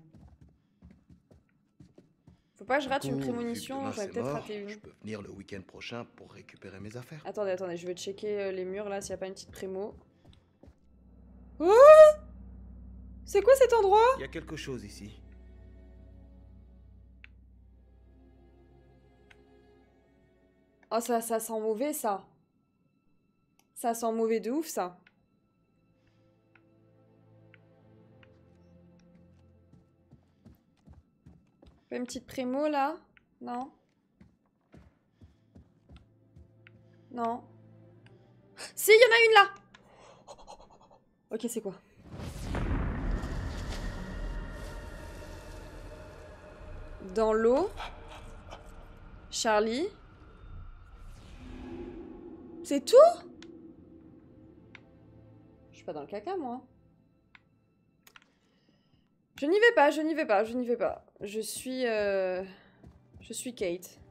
Faut pas que je rate une Du coup, vu que prémonition, demain, j'en ai c'est peut-être mort, raté une. Je peux venir le week-end prochain pour récupérer mes affaires. Attendez, attendez, je vais checker les murs là, s'il n'y a pas une petite prémo. Oh! C'est quoi cet endroit? Il y a quelque chose ici. Oh, ça sent mauvais, ça. Ça sent mauvais de ouf, ça. Pas une petite prémo, là? Non? Non? Si, il y en a une, là! Ok, c'est quoi? Dans l'eau? Charlie? C'est tout? Je suis pas dans le caca, moi. Je n'y vais pas, je n'y vais pas, je n'y vais pas. Je suis Kate.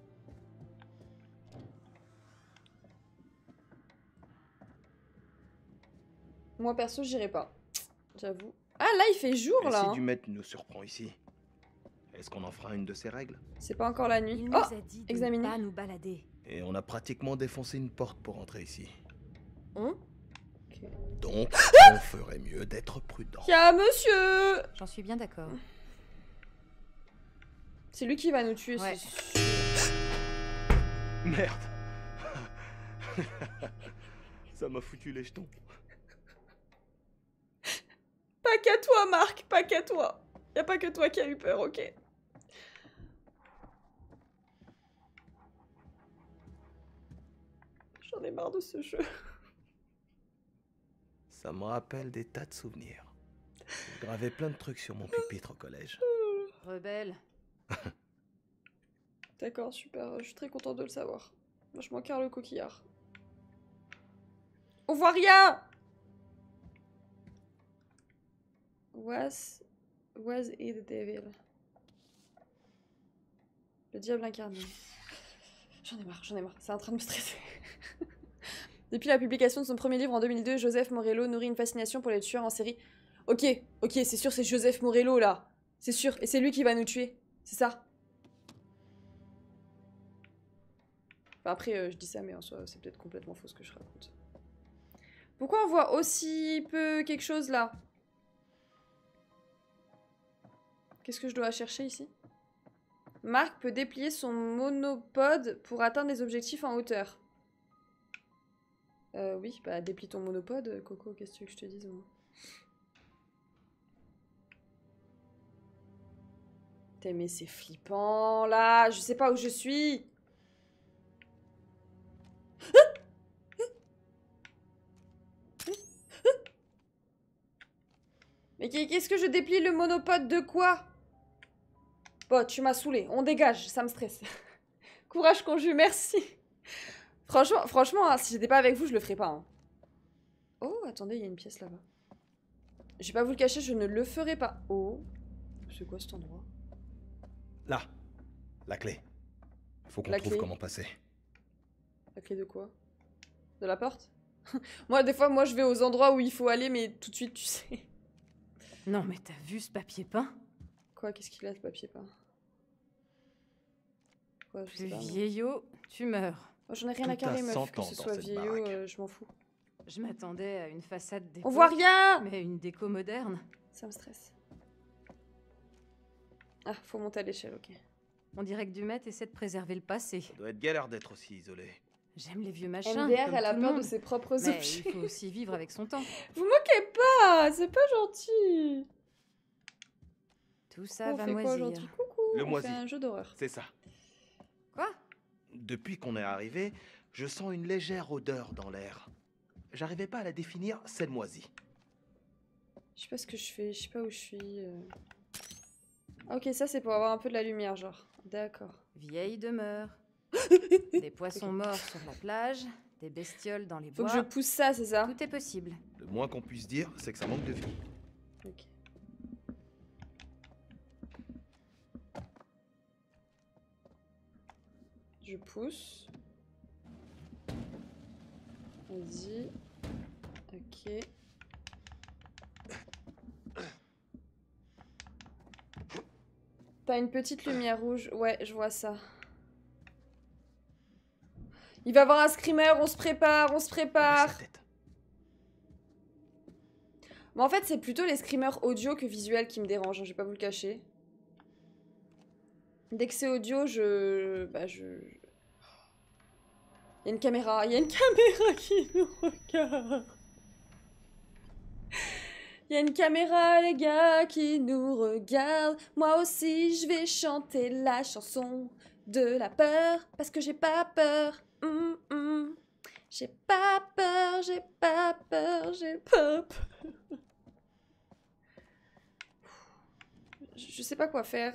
Moi, perso, j'irai pas. J'avoue. Ah, là, il fait jour, Et là. si hein. du maître nous surprend ici, est-ce qu'on en fera une de ces règles? C'est pas encore la nuit. Il Oh, nous a dit de examiner. ne pas nous balader. Et on a pratiquement défoncé une porte pour entrer ici. On? Donc, on ferait mieux d'être prudent. Tiens, monsieur! J'en suis bien d'accord. C'est lui qui va nous tuer, Ouais. c'est sûr. Merde. Ça m'a foutu les jetons. Pas qu'à toi, Marc, pas qu'à toi. Y a pas que toi qui as eu peur, ok? J'en ai marre de ce jeu. Ça me rappelle des tas de souvenirs. J'ai gravé plein de trucs sur mon pupitre au collège. Rebelle. D'accord, super, je suis très contente de le savoir. Vachement car le coquillard. On voit rien! Was he the devil? Le diable incarné. J'en ai marre, c'est en train de me stresser. Depuis la publication de son premier livre en 2002, Joseph Morello nourrit une fascination pour les tueurs en série. Ok, c'est sûr, c'est Joseph Morello là. C'est sûr, et c'est lui qui va nous tuer. C'est ça. Enfin, après, je dis ça, mais en soi, c'est peut-être complètement faux ce que je raconte. Pourquoi on voit aussi peu quelque chose là? Qu'est-ce que je dois chercher ici? Marc peut déplier son monopode pour atteindre des objectifs en hauteur. Oui, bah déplie ton monopode, Coco, qu'est-ce que tu veux que je te dise, moi? Putain, mais c'est flippant, là, je sais pas où je suis. Mais qu'est-ce que je déplie le monopode de quoi? Bon, tu m'as saoulé, on dégage, ça me stresse. Courage conju, merci. Franchement, hein, si j'étais pas avec vous, je le ferais pas. Hein. Oh, attendez, il y a une pièce là-bas. Je vais pas vous le cacher, je ne le ferai pas. Oh, c'est quoi cet endroit? Là, la clé. Faut qu'on La trouve clé. comment passer. La clé de quoi? De la porte? Moi, des fois, je vais aux endroits où il faut aller, mais tout de suite, tu sais. Non, mais t'as vu ce papier peint? Quoi? Qu'est-ce qu'il a, ce papier peint? Quoi, je sais Plus pas, moi. vieillot, tu meurs. Moi, j'en ai rien à carrer, meuf, que ce soit vieillot, je m'en fous. Je m'attendais à une façade d'époque. On voit rien! Mais une déco moderne. Ça me stresse. Ah, faut monter à l'échelle, ok. On dirait que Dumet essaie de préserver le passé. Ça doit être galère d'être aussi isolé. J'aime les vieux machins. MDR, comme elle a tout le peur de monde. ses propres Mais objets. il faut aussi vivre avec son temps. Vous moquez pas! C'est pas gentil! Tout ça On va fait quoi moisir. aujourd'hui? Coucou! Le On moisi. fait un jeu d'horreur. C'est ça. Quoi? Depuis qu'on est arrivé, je sens une légère odeur dans l'air. J'arrivais pas à la définir, c'est le moisi. Je sais pas ce que je fais, je sais pas où je suis. Ah, ok, ça c'est pour avoir un peu de la lumière, genre. D'accord. Vieille demeure. Des poissons morts sur la plage, des bestioles dans les Faut bois. que je pousse ça, c'est ça? Tout est possible. Le moins qu'on puisse dire, c'est que ça manque de vie. Ok. Je pousse. Vas-y. Ok. T'as une petite lumière rouge. Ouais, je vois ça. Il va y avoir un screamer, on se prépare, on se prépare. Mais en fait, c'est plutôt les screamers audio que visuels qui me dérangent, hein, je vais pas vous le cacher. Dès que c'est audio, Bah, il y a une caméra qui nous regarde. Il y a une caméra, les gars, qui nous regarde. Moi aussi, je vais chanter la chanson de la peur, parce que j'ai pas peur. J'ai pas peur, j'ai pas peur, j'ai pas peur. Je sais pas quoi faire.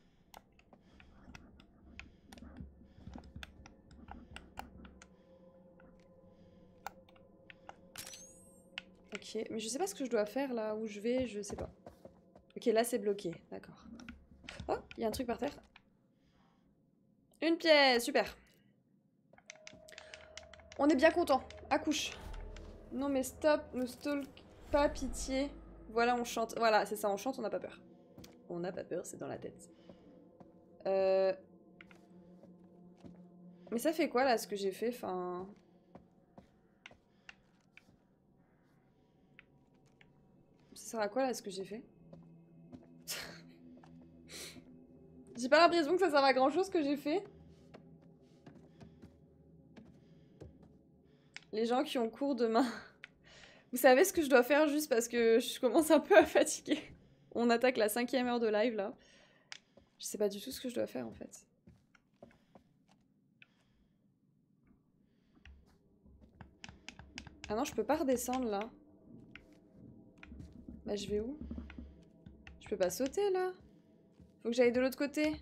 Ok, mais je sais pas ce que je dois faire là, où je vais, je sais pas. Ok, là c'est bloqué, d'accord. Oh, il y a un truc par terre. Une pièce, super. On est bien content. Accouche. Non mais stop, ne stalk pas, pitié. Voilà, on chante. Voilà, c'est ça, on chante, on n'a pas peur. On n'a pas peur, c'est dans la tête. Mais ça fait quoi là, ce que j'ai fait, enfin... Ça sert à quoi là, ce que j'ai fait? J'ai pas l'impression que ça sert à grand chose ce que j'ai fait. Les gens qui ont cours demain. Vous savez ce que je dois faire juste parce que je commence un peu à fatiguer. On attaque la 5e heure de live là. Je sais pas du tout ce que je dois faire en fait. Ah non, je peux pas redescendre là. Bah je vais où? Je peux pas sauter là. Faut que j'aille de l'autre côté.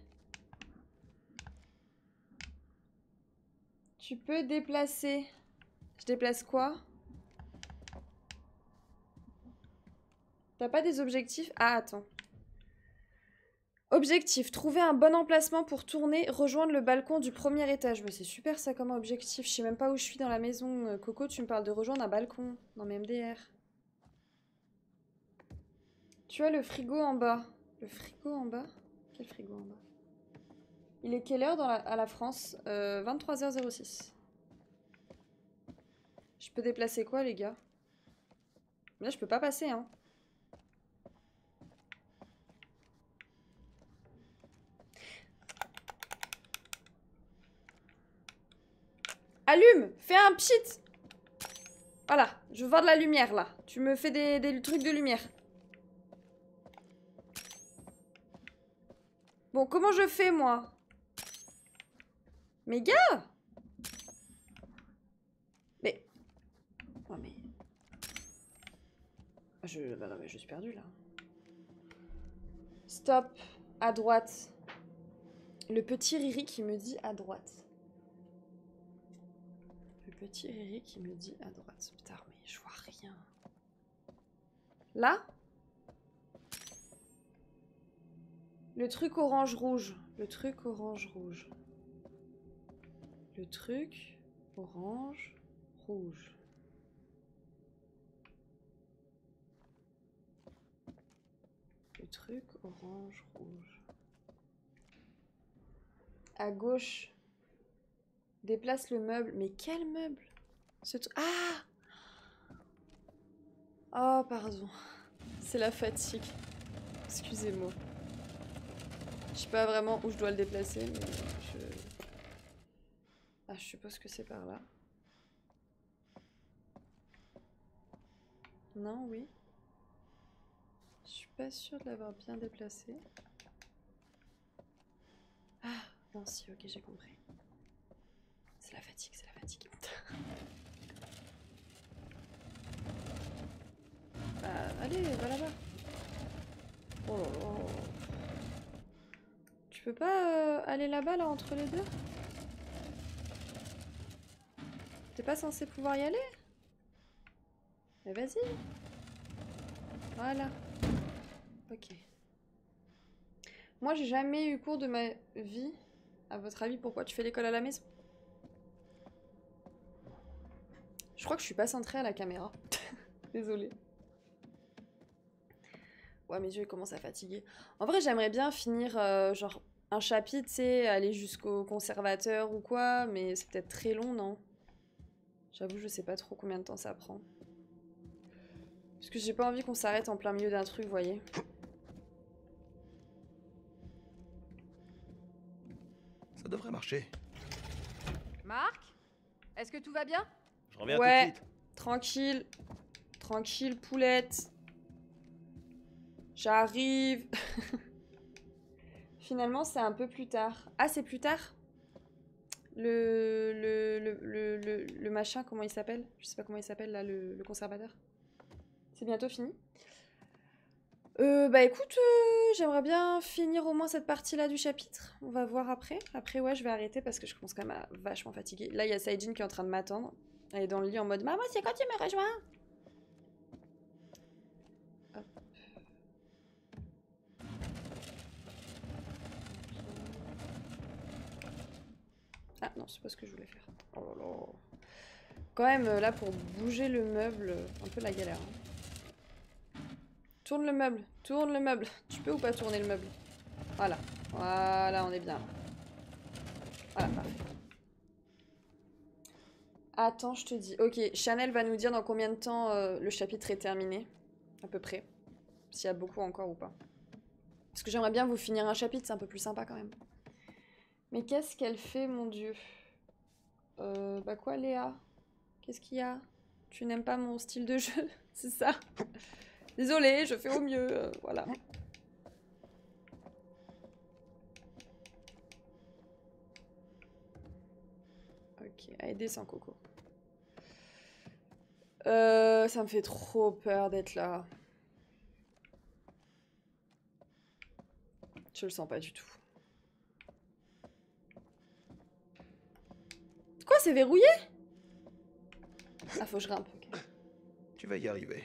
Tu peux déplacer. Je déplace quoi? T'as pas des objectifs? Ah, attends. Objectif, trouver un bon emplacement pour tourner, rejoindre le balcon du premier étage. Mais c'est super ça comme objectif. Je sais même pas où je suis dans la maison. Coco, tu me parles de rejoindre un balcon dans mes MDR. Tu as le frigo en bas. Le frigo en bas? Quel frigo en bas? Il est quelle heure à la France? 23h06. Je peux déplacer quoi, les gars? Là, je peux pas passer, hein. Allume! Fais un pchit! Voilà, je veux voir de la lumière, là. Tu me fais des trucs de lumière. Bon, comment je fais, moi? Mais gars! Mais... Oh, mais... Bah non, mais je suis perdue, là. Stop. À droite. Le petit Riri qui me dit à droite. Le petit Riri qui me dit à droite. Putain, mais je vois rien. Là? Le truc orange-rouge. Le truc orange-rouge. Le truc Orange, rouge. Le truc, orange, rouge. À gauche. Déplace le meuble. Mais quel meuble? Ah! Oh, pardon. C'est la fatigue. Excusez-moi. Je sais pas vraiment où je dois le déplacer, mais Ah, je suppose que c'est par là. Non, oui. Je suis pas sûre de l'avoir bien déplacé. Ah, non, si, ok, j'ai compris. C'est la fatigue, c'est la fatigue. Allez, va là-bas. Oh là là. Tu peux pas aller là-bas, là, entre les deux? T'es pas censé pouvoir y aller? Mais vas-y. Voilà. Ok. Moi, j'ai jamais eu cours de ma vie. À votre avis, pourquoi tu fais l'école à la maison? Je crois que je suis pas centrée à la caméra. Désolée. Ouais, mes yeux ils commencent à fatiguer. En vrai, j'aimerais bien finir genre un chapitre, tu sais, aller jusqu'au conservateur ou quoi, mais c'est peut-être très long, non? J'avoue, je sais pas trop combien de temps ça prend. Parce que j'ai pas envie qu'on s'arrête en plein milieu d'un truc, vous voyez. Ça devrait marcher. Marc? Est-ce que tout va bien? Je reviens ouais, tout de suite. Tranquille. Tranquille, poulette. J'arrive. Finalement, c'est un peu plus tard. Ah, c'est plus tard? Le machin, comment il s'appelle? Je sais pas comment il s'appelle, là, le conservateur. C'est bientôt fini. Bah écoute, j'aimerais bien finir au moins cette partie-là du chapitre. On va voir après. Après, ouais, je vais arrêter parce que je commence quand même à vachement fatiguer. Là, il y a Saijin qui est en train de m'attendre. Elle est dans le lit en mode « Maman, c'est quand tu me rejoins ?» Hop. Ah non, c'est pas ce que je voulais faire. Oh là là. Quand même, là, pour bouger le meuble, un peu la galère. Hein. Tourne le meuble, tourne le meuble. Tu peux ou pas tourner le meuble? Voilà, voilà, on est bien. Voilà, parfait. Attends, je te dis. Ok, Chanel va nous dire dans combien de temps le chapitre est terminé. À peu près. S'il y a beaucoup encore ou pas. Parce que j'aimerais bien vous finir un chapitre, c'est un peu plus sympa quand même. Mais qu'est-ce qu'elle fait, mon dieu? Bah quoi, Léa? Qu'est-ce qu'il y a? Tu n'aimes pas mon style de jeu? C'est ça? Désolée, je fais au mieux, voilà. Ok, allez, descends, Coco. Ça me fait trop peur d'être là. Je le sens pas du tout. Quoi, c'est verrouillé? Ah, faut que je grimpe, ok. Tu vas y arriver.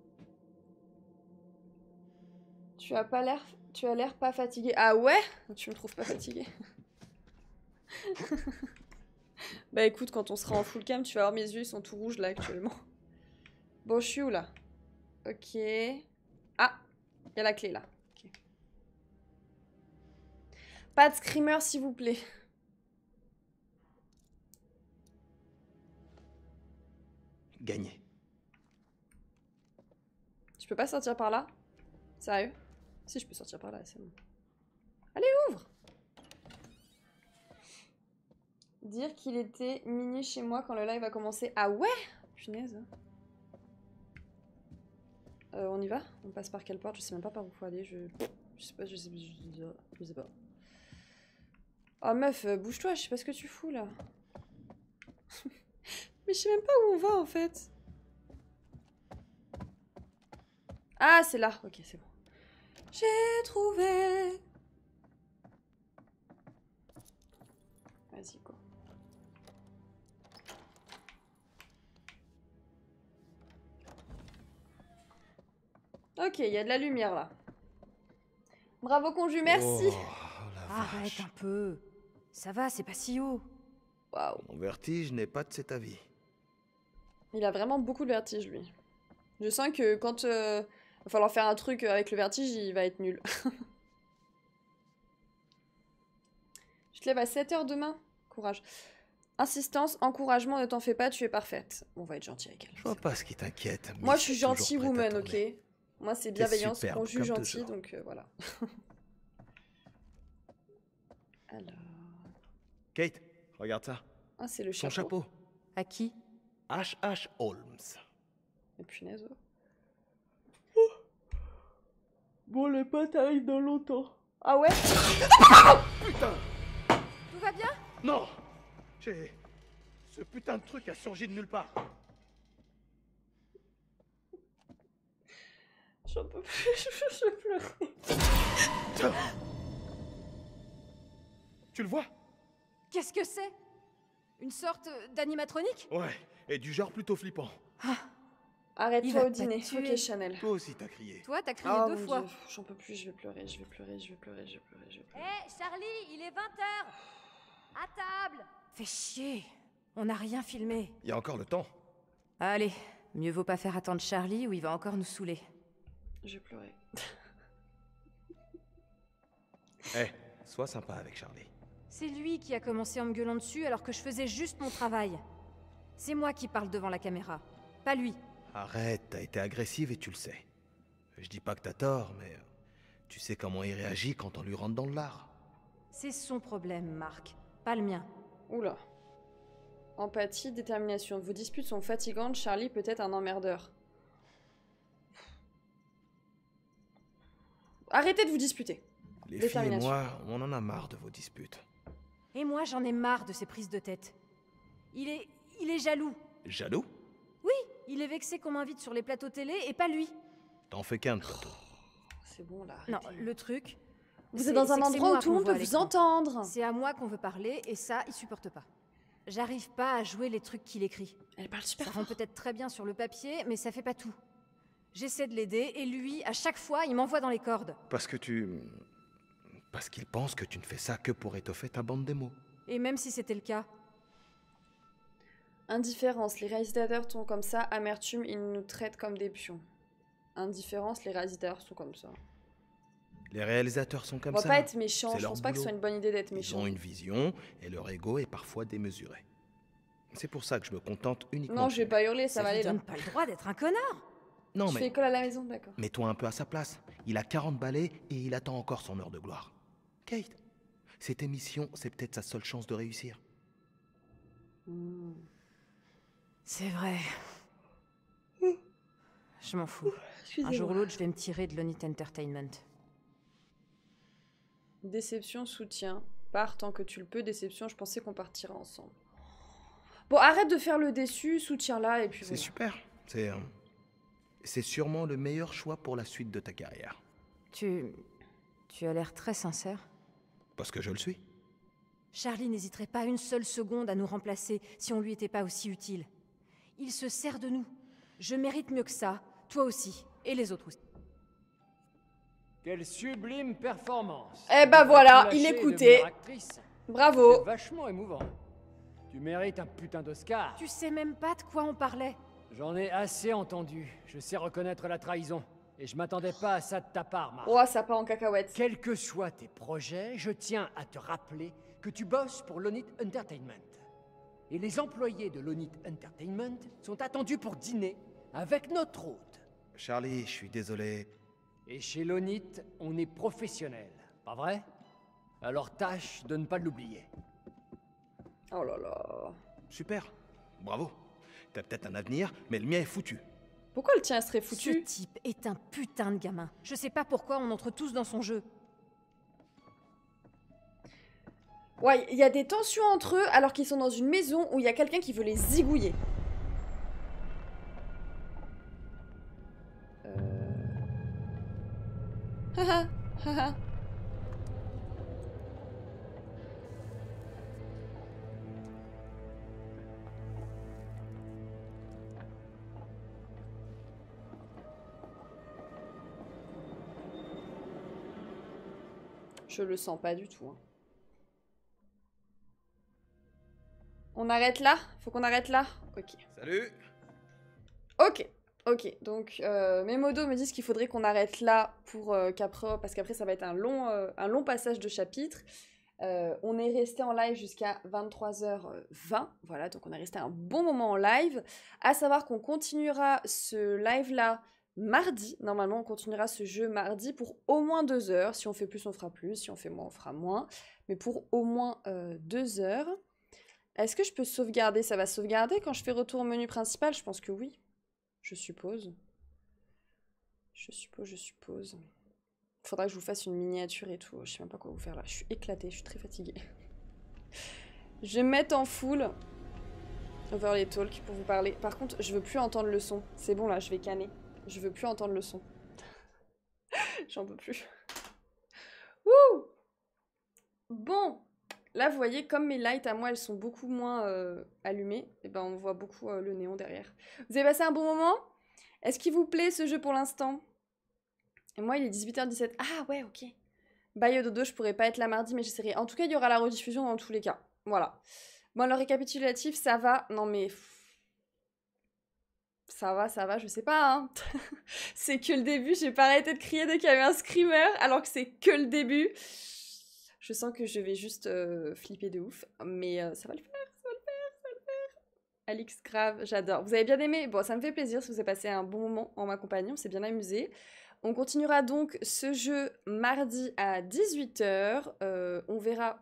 Tu as l'air pas fatigué. Ah ouais? Tu me trouves pas fatigué? Bah écoute, quand on sera en full cam, tu vas voir mes yeux, ils sont tout rouges là actuellement. Bon, je suis où là? Ok. Ah, il y a la clé là. Okay. Pas de screamer s'il vous plaît. Gagné. Tu peux pas sortir par là? Sérieux? Si, je peux sortir par là, c'est bon. Allez, ouvre! Dire qu'il était minuit chez moi quand le live a commencé. Ah ouais? Punaise. On y va? On passe par quelle porte? Je sais même pas par où faut aller. Je sais pas, je sais pas. Oh meuf, bouge-toi, je sais pas ce que tu fous là. Mais je sais même pas où on va en fait. Ah, c'est là. Ok, c'est bon. J'ai trouvé. Vas-y, quoi. Ok, il y a de la lumière là. Bravo conju, merci. Arrête un peu. Ça va, c'est pas si haut. Waouh. Mon vertige n'est pas de cet avis. Il a vraiment beaucoup de vertige, lui. Je sens que quand il va falloir faire un truc avec le vertige, il va être nul. Je te lève à 7 h demain. Courage. Insistance, encouragement, ne t'en fais pas, tu es parfaite. On va être gentil avec elle. Je vois pas ce qui t'inquiète. Moi, je suis gentille woman, ok? Moi, c'est bienveillance, superbe, on juge comme gentil, toujours. donc voilà. Alors... Kate, regarde ça. Ah, c'est le Son chapeau. chapeau. À qui? H.H. Holmes. Mais punaise. Bon, les potes arrivent dans longtemps. Ah ouais? Putain! Tout va bien? Non! Ce putain de truc a surgi de nulle part. J'en peux plus, je vais pleurer. Tu le vois? Qu'est-ce que c'est? Une sorte d'animatronique? Ouais, et du genre plutôt flippant. Arrête-toi au dîner. Ok, Chanel. Toi aussi t'as crié. Toi, t'as crié Oh, 2 mon fois. Dieu, j'en peux plus, je vais pleurer, je vais pleurer, je vais pleurer, je vais pleurer, je vais pleurer. Hé, Charlie, il est 20 h. À table. Fais chier. On n'a rien filmé. Il y a encore le temps. Allez, mieux vaut pas faire attendre Charlie ou il va encore nous saouler. Je vais pleurer. Eh, sois sympa avec Charlie. C'est lui qui a commencé en me gueulant dessus alors que je faisais juste mon travail. C'est moi qui parle devant la caméra, pas lui. Arrête, t'as été agressive et tu le sais. Je dis pas que t'as tort, mais tu sais comment il réagit quand on lui rentre dans le lard. C'est son problème, Marc, pas le mien. Oula. Empathie, détermination. Vos disputes sont fatigantes, Charlie peut être un emmerdeur. Arrêtez de vous disputer. Les filles et moi, on en a marre de vos disputes. Et moi, j'en ai marre de ces prises de tête. Il est jaloux. Jaloux? Oui, il est vexé qu'on m'invite sur les plateaux télé et pas lui. T'en fais qu'un de plateau. C'est bon là. Non, le truc... Vous êtes dans un endroit où tout le monde peut vous entendre. C'est à moi qu'on veut parler et ça, il supporte pas. J'arrive pas à jouer les trucs qu'il écrit. Elle parle super Ça rend peut-être très bien sur le papier, mais ça fait pas tout. J'essaie de l'aider et lui, à chaque fois, il m'envoie dans les cordes. Parce qu'il pense que tu ne fais ça que pour étoffer ta bande démo. Et même si c'était le cas. Indifférence, les réalisateurs sont comme ça. Amertume, ils nous traitent comme des pions. Indifférence, les réalisateurs sont comme ça. Les réalisateurs sont comme ça. On va ça. pas être méchant, C'est je leur pense pas que ce boulot. soit une bonne idée d'être méchant. Ils ont une vision et leur ego est parfois démesuré. C'est pour ça que je me contente uniquement. Non, je vais pas hurler, ça va aller Ça là. donne pas le droit d'être un connard. Non, Je mais fais école à la maison, d'accord. mets-toi un peu à sa place. Il a 40 balais et il attend encore son heure de gloire. Kate, cette émission, c'est peut-être sa seule chance de réussir. C'est vrai. Je m'en fous. Un jour ou l'autre, je vais me tirer de l'Onit Entertainment. Déception, soutien. Pars tant que tu le peux. Déception, je pensais qu'on partirait ensemble. Bon, arrête de faire le déçu, soutiens là et puis C'est voilà. super. C'est sûrement le meilleur choix pour la suite de ta carrière. Tu as l'air très sincère. Parce que je le suis. Charlie n'hésiterait pas une seule seconde à nous remplacer si on lui était pas aussi utile. Il se sert de nous. Je mérite mieux que ça. Toi aussi. Et les autres aussi. Quelle sublime performance. Eh ben voilà, il Lâcher et écoutait. devenir actrice. Bravo. C'était vachement émouvant. Tu mérites un putain d'Oscar. Tu sais même pas de quoi on parlait. J'en ai assez entendu. Je sais reconnaître la trahison. Et je m'attendais pas à ça de ta part, Marc. Oh, ça part en cacahuète. Quels que soient tes projets, je tiens à te rappeler que tu bosses pour l'Onit Entertainment. Et les employés de l'Onit Entertainment sont attendus pour dîner avec notre hôte. Charlie, je suis désolé. Et chez l'Onit, on est professionnel, pas vrai? Alors tâche de ne pas l'oublier. Oh là là. Super. Bravo. T'as peut-être un avenir, mais le mien est foutu. Pourquoi le tien serait Ce foutu? type est un putain de gamin. Je sais pas pourquoi on entre tous dans son jeu. Ouais, il y a des tensions entre eux alors qu'ils sont dans une maison où il y a quelqu'un qui veut les zigouiller. Haha, haha. Je le sens pas du tout. Hein. On arrête là? Faut qu'on arrête là? Ok. Salut. Ok. Ok, donc mes modos me disent qu'il faudrait qu'on arrête là pour parce qu'après ça va être un long passage de chapitre. On est resté en live jusqu'à 23h20, voilà, donc on est resté un bon moment en live. À savoir qu'on continuera ce live-là mardi, normalement on continuera ce jeu mardi pour au moins 2 heures. Si on fait plus, on fera plus, si on fait moins, on fera moins. Mais pour au moins 2 heures. Est-ce que je peux sauvegarder? Ça va sauvegarder quand je fais retour au menu principal? Je pense que oui. Je suppose. Je suppose. Faudra que je vous fasse une miniature et tout. Je sais même pas quoi vous faire là. Je suis éclatée, je suis très fatiguée. Je vais me mettre en full overlay talk pour vous parler. Par contre, je veux plus entendre le son. C'est bon là, je vais canner. Je veux plus entendre le son. J'en peux plus. Wouh! Bon. Là, vous voyez, comme mes lights à moi, elles sont beaucoup moins allumées, et ben on voit beaucoup le néon derrière. Vous avez passé un bon moment? Est-ce qu'il vous plaît ce jeu pour l'instant? Et moi, il est 18h17. Ah ouais, ok. Bye dodo, je pourrais pas être là mardi, mais j'essaierai. En tout cas, il y aura la rediffusion dans tous les cas. Voilà. Bon, le récapitulatif, ça va. Non mais... Ça va, je sais pas, hein. C'est que le début, j'ai pas arrêté de crier dès qu'il y avait un screamer, alors que c'est que le début. Je sens que je vais juste flipper de ouf, mais ça va le faire, ça va le faire. Alix, grave, j'adore. Vous avez bien aimé? Bon, ça me fait plaisir si vous avez passé un bon moment en ma compagnie, on s'est bien amusé. On continuera donc ce jeu mardi à 18h. On verra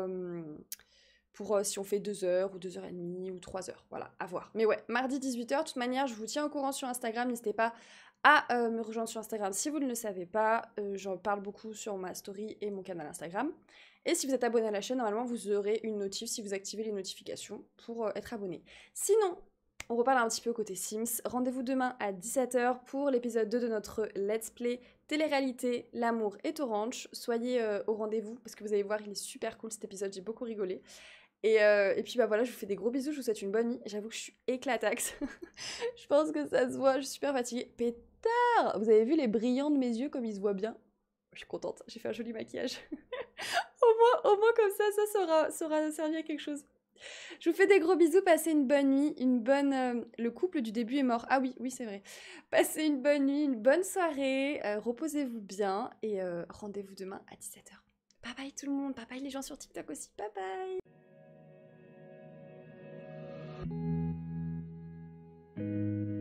pour si on fait 2 heures ou 2h30 ou 3 heures. Voilà, à voir. Mais ouais, mardi 18h. De toute manière, je vous tiens au courant sur Instagram. N'hésitez pas à me rejoindre sur Instagram si vous ne le savez pas. J'en parle beaucoup sur ma story et mon canal Instagram. Et si vous êtes abonné à la chaîne, normalement, vous aurez une notif si vous activez les notifications pour être abonné. Sinon, on reparle un petit peu côté Sims. Rendez-vous demain à 17h pour l'épisode 2 de notre Let's Play télé-réalité L'amour est au ranch. Soyez au rendez-vous parce que vous allez voir, il est super cool cet épisode, j'ai beaucoup rigolé. Et puis bah voilà, je vous fais des gros bisous, je vous souhaite une bonne nuit. J'avoue que je suis éclataxe. Je pense que ça se voit, je suis super fatiguée. Pétard! Vous avez vu les brillants de mes yeux comme ils se voient bien? Je suis contente, j'ai fait un joli maquillage. au moins comme ça saura servir à quelque chose. Je vous fais des gros bisous, passez une bonne nuit, le couple du début est mort. Ah oui, c'est vrai. Passez une bonne nuit, une bonne soirée, reposez-vous bien et rendez-vous demain à 17h. Bye bye tout le monde, bye bye les gens sur TikTok aussi, bye bye.